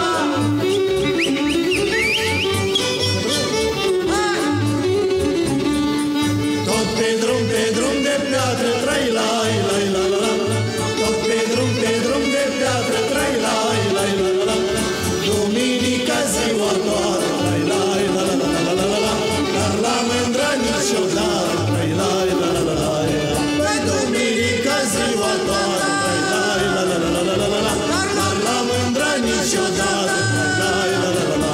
Tot pe drum de piatră, trai, lai, lai, la, la, la. Tot pe drum de piatră, trai, lai, lai, la, la, la. Duminica ziua toată, trai, lai, la, la, la, la, la, la, la. Dar la mândra niciodată, trai, lai, la, la, la, la, la. Păi duminica ziua toată, trai, lai, la, la, la, la, la, la, la. Dar la mândra niciodată, trai, lai, la, la, la, la, la.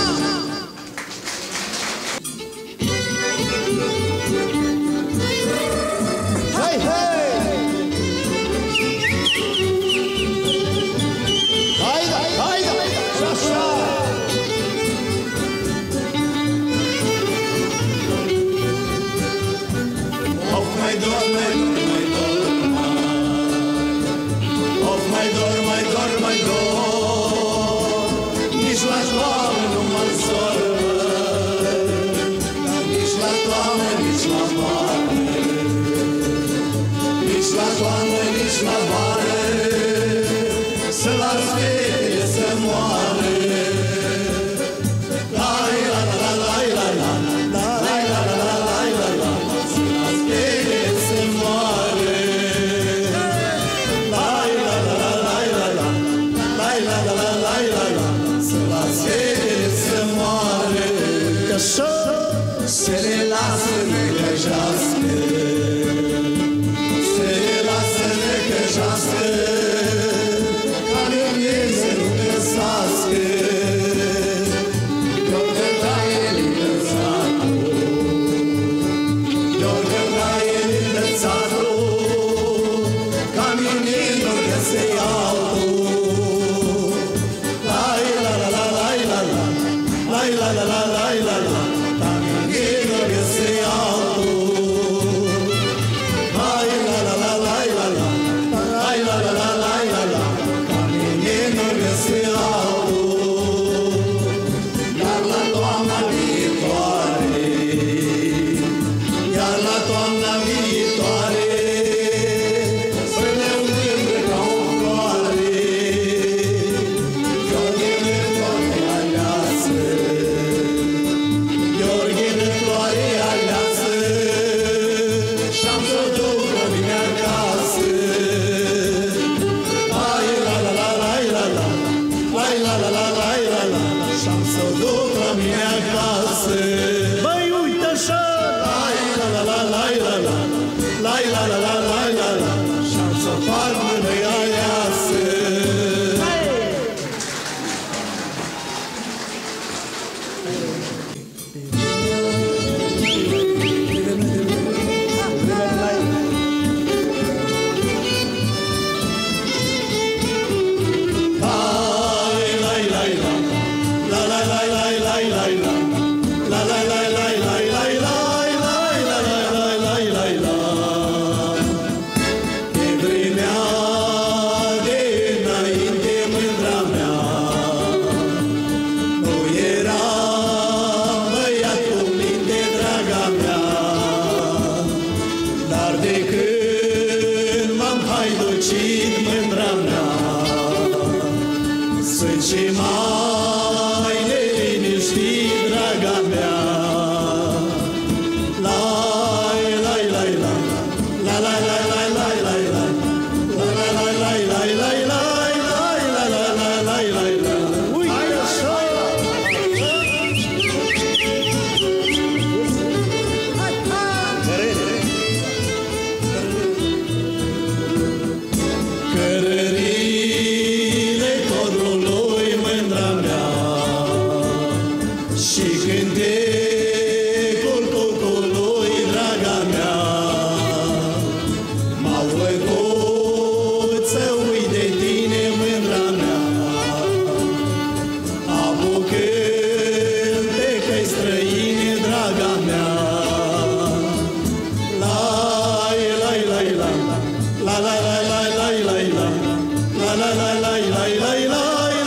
Hai, hai! Haida, haida! Și așa! Of, mai dor, mai dor, mai dor, of, mai dor, mai dor, mai dor. Nici la toamnă nu mă zor, nici la toamnă, nici la vară. Nici la toamnă, nici la vară, să las fetele să moară. Lai, la, la, la, la, la, la, lai, la, la, la, la, la, la, să las fetele să moară. Lai, la, la, la, la, la, la, lai, la, la, la, la, la, la, să las fetele să moară. Că așa se le lasă necăjească, se le lasă necăjească. să uit de tine, mândra mea. Apucând pe căi străine, draga mea. Lai, lai, lai, lai, la, la, la, la, la, la, la, la, la, la, la, la, la, la.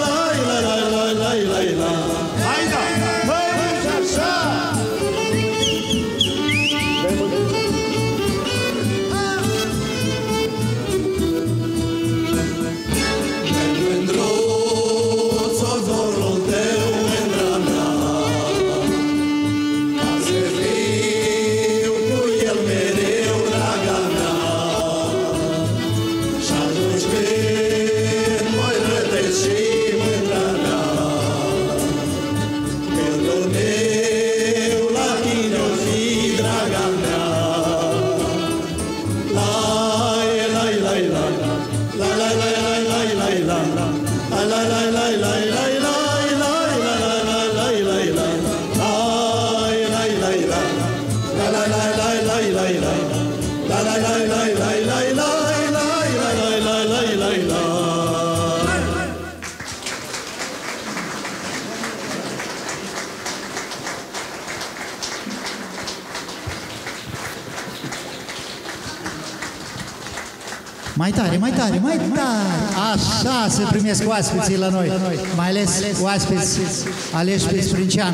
Mai tare, mai tare, mai tare! Așa se primesc oaspeții la noi, mai ales oaspeți aleși pe Sprânceanu.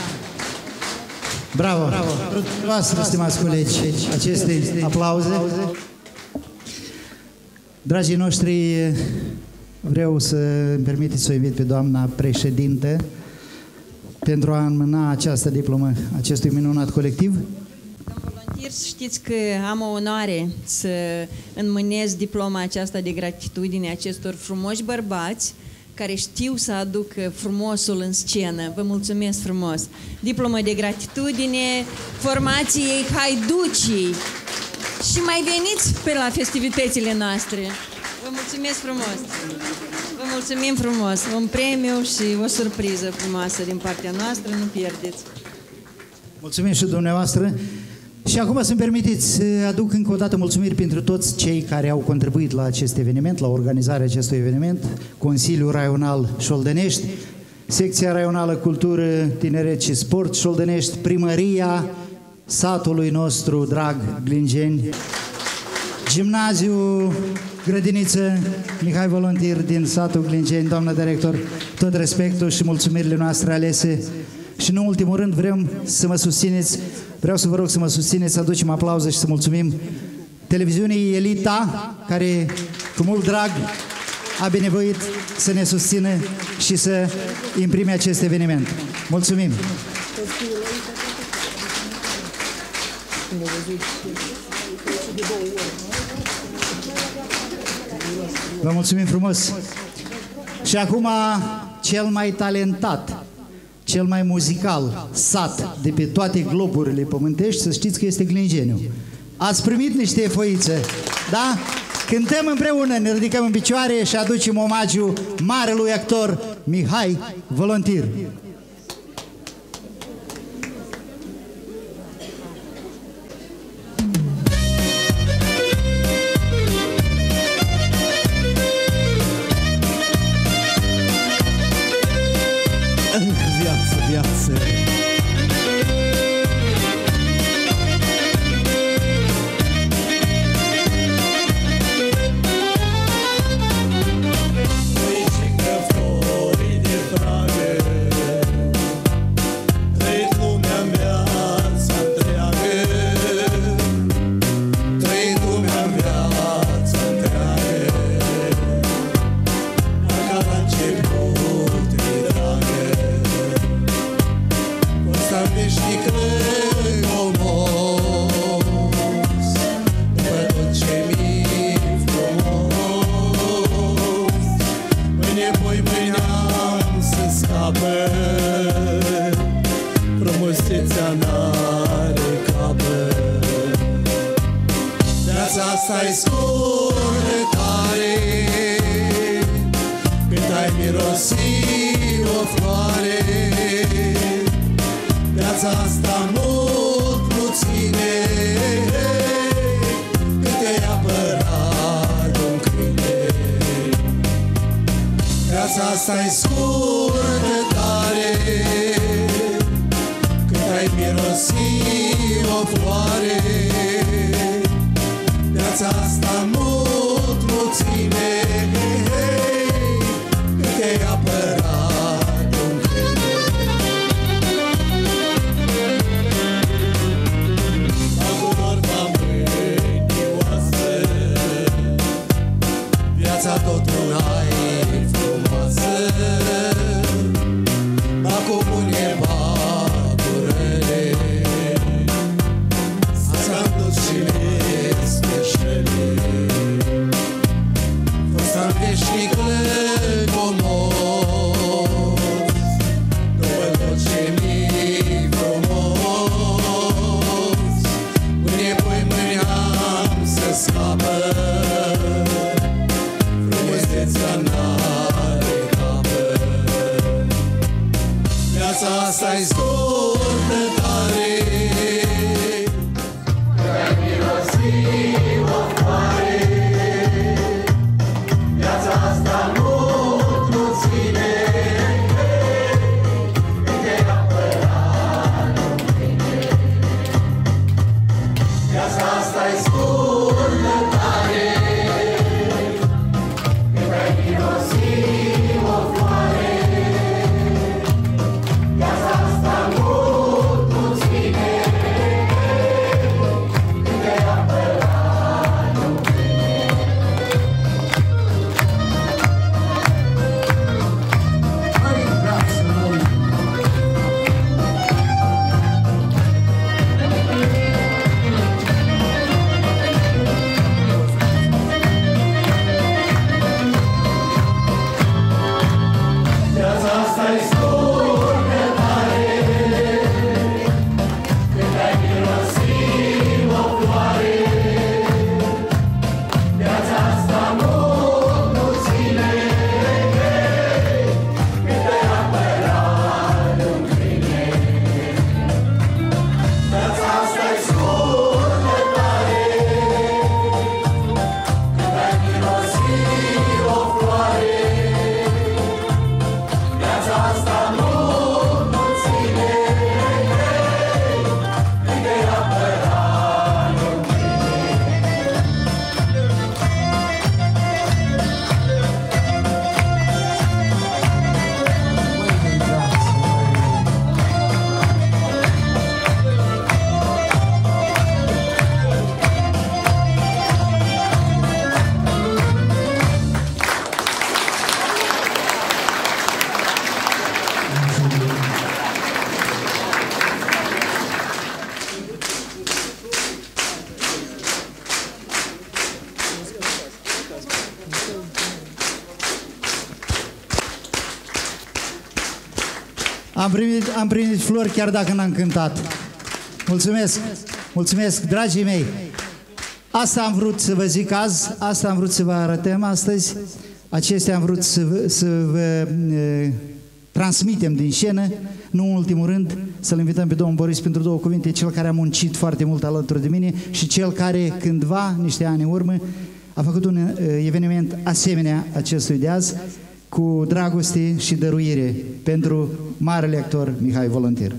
Bravo! Voastră, stimați colegi, aceste aplauze. Dragii noștri, vreau să îmi permiteți să o invit pe doamna președinte pentru a înmâna această diplomă acestui minunat colectiv. Știți că am o onoare să înmânez diploma aceasta de gratitudine acestor frumoși bărbați care știu să aducă frumosul în scenă. Vă mulțumesc frumos! Diplomă de gratitudine formației Haiducii. Și mai veniți pe la festivitățile noastre. Vă mulțumesc frumos! Vă mulțumim frumos! Un premiu și o surpriză frumoasă din partea noastră, nu pierdeți! Mulțumim și dumneavoastră! Și acum să-mi permiteți să aduc încă o dată mulțumiri pentru toți cei care au contribuit la acest eveniment, la organizarea acestui eveniment, Consiliul Raional Șoldănești, Secția Raională Cultură, Tineret și Sport Șoldănești, Primăria satului nostru drag Glingeni, Gimnaziu Grădiniță Mihai Voluntir din satul Glingeni, doamna director, tot respectul și mulțumirile noastre alese. Și în ultimul rând vreau să vă rog să mă susțineți, să aducem aplauze și să mulțumim televiziunii Elita, care cu mult drag a binevoit să ne susțină și să imprime acest eveniment. Mulțumim! Vă mulțumim frumos! Și acum cel mai talentat, cel mai muzical sat de pe toate globurile pământești, să știți că este Glingeniu. Ați primit niște foițe, da? Cântăm împreună, ne ridicăm în picioare și aducem omagiu marelui actor Mihai Voluntir. Asta-i scurtătare, cât ai mirosit o floare. Viața asta mult nu ține, cât te-ai apărat un câine. Viața asta-i scurtă tare, cât ai mirosi o floare. Viața asta mult nu ține, cât te-ai apărat de-un crede. Acum orba mânioasă, viața tot un ai frumoasă. Acum un-e bagurele, asta-mi dus și meșteșele. Fost-am veșnic lăcomos, după tot ce mi-i frumos. Mâine pui mâneam să scapă, frumusețea n-are capăt. Viața asta-i scurtă tare, că-ai mirosit o floare. Viața asta mult nu ține, cât te-ai apărat de mine. Viața asta-i scurtă tare, că-ai mirosit o floare. Viața asta mult nu ține, cât te-ai apărat de mine. Hai, brațul meu! Viața asta-i scurtă tare, cât ai mirosit o floare. Viața asta mult nu ține, cât te-ai apărat de-un crime. Viața asta-i scurtă tare, cât ai mirosit o floare. Viața asta mult nu ține, cât te-ai apărat de-un Am primit flori chiar dacă n-am cântat. Mulțumesc, mulțumesc, dragii mei. Asta am vrut să vă zic azi, asta am vrut să vă arătăm astăzi, acestea am vrut să vă transmitem din scenă, nu în ultimul rând să-l invităm pe domnul Boris pentru două cuvinte, cel care a muncit foarte mult alături de mine și cel care cândva, niște ani în urmă, a făcut un eveniment asemenea acestui de azi, cu dragoste și dăruire pentru marele actor Mihai Voluntir.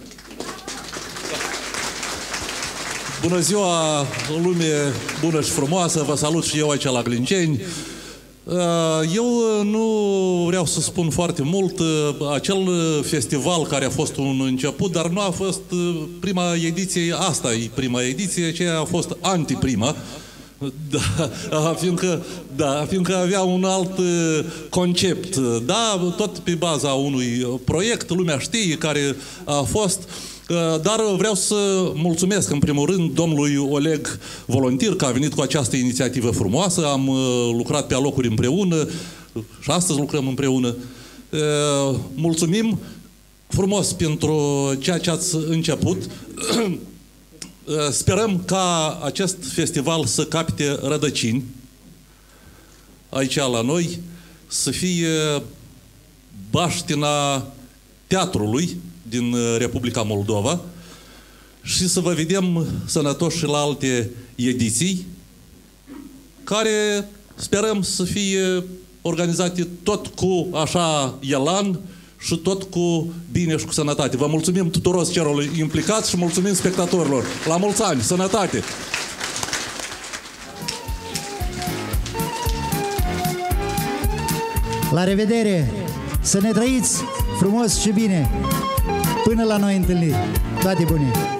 Bună ziua, lume bună și frumoasă, vă salut și eu aici la Glinceni. Eu nu vreau să spun foarte mult, acel festival care a fost un început, dar nu a fost prima ediție, asta e prima ediție, aceea a fost antiprima. Fiindcă avea un alt concept, da, tot pe baza unui proiect, lumea știe care a fost, dar vreau să mulțumesc în primul rând domnului Oleg Voluntir că a venit cu această inițiativă frumoasă, am lucrat pe alocuri împreună și astăzi lucrăm împreună. Mulțumim frumos pentru ceea ce ați început. Sperăm ca acest festival să capete rădăcini aici la noi, să fie baștina teatrului din Republica Moldova și să vă vedem sănătoși la alte ediții care sperăm să fie organizate tot cu așa elan și tot cu bine și cu sănătate. Vă mulțumim tuturor celor implicați și mulțumim spectatorilor. La mulți ani! Sănătate! La revedere! Să ne trăiți frumos și bine! Până la noi întâlniri! Toate bune!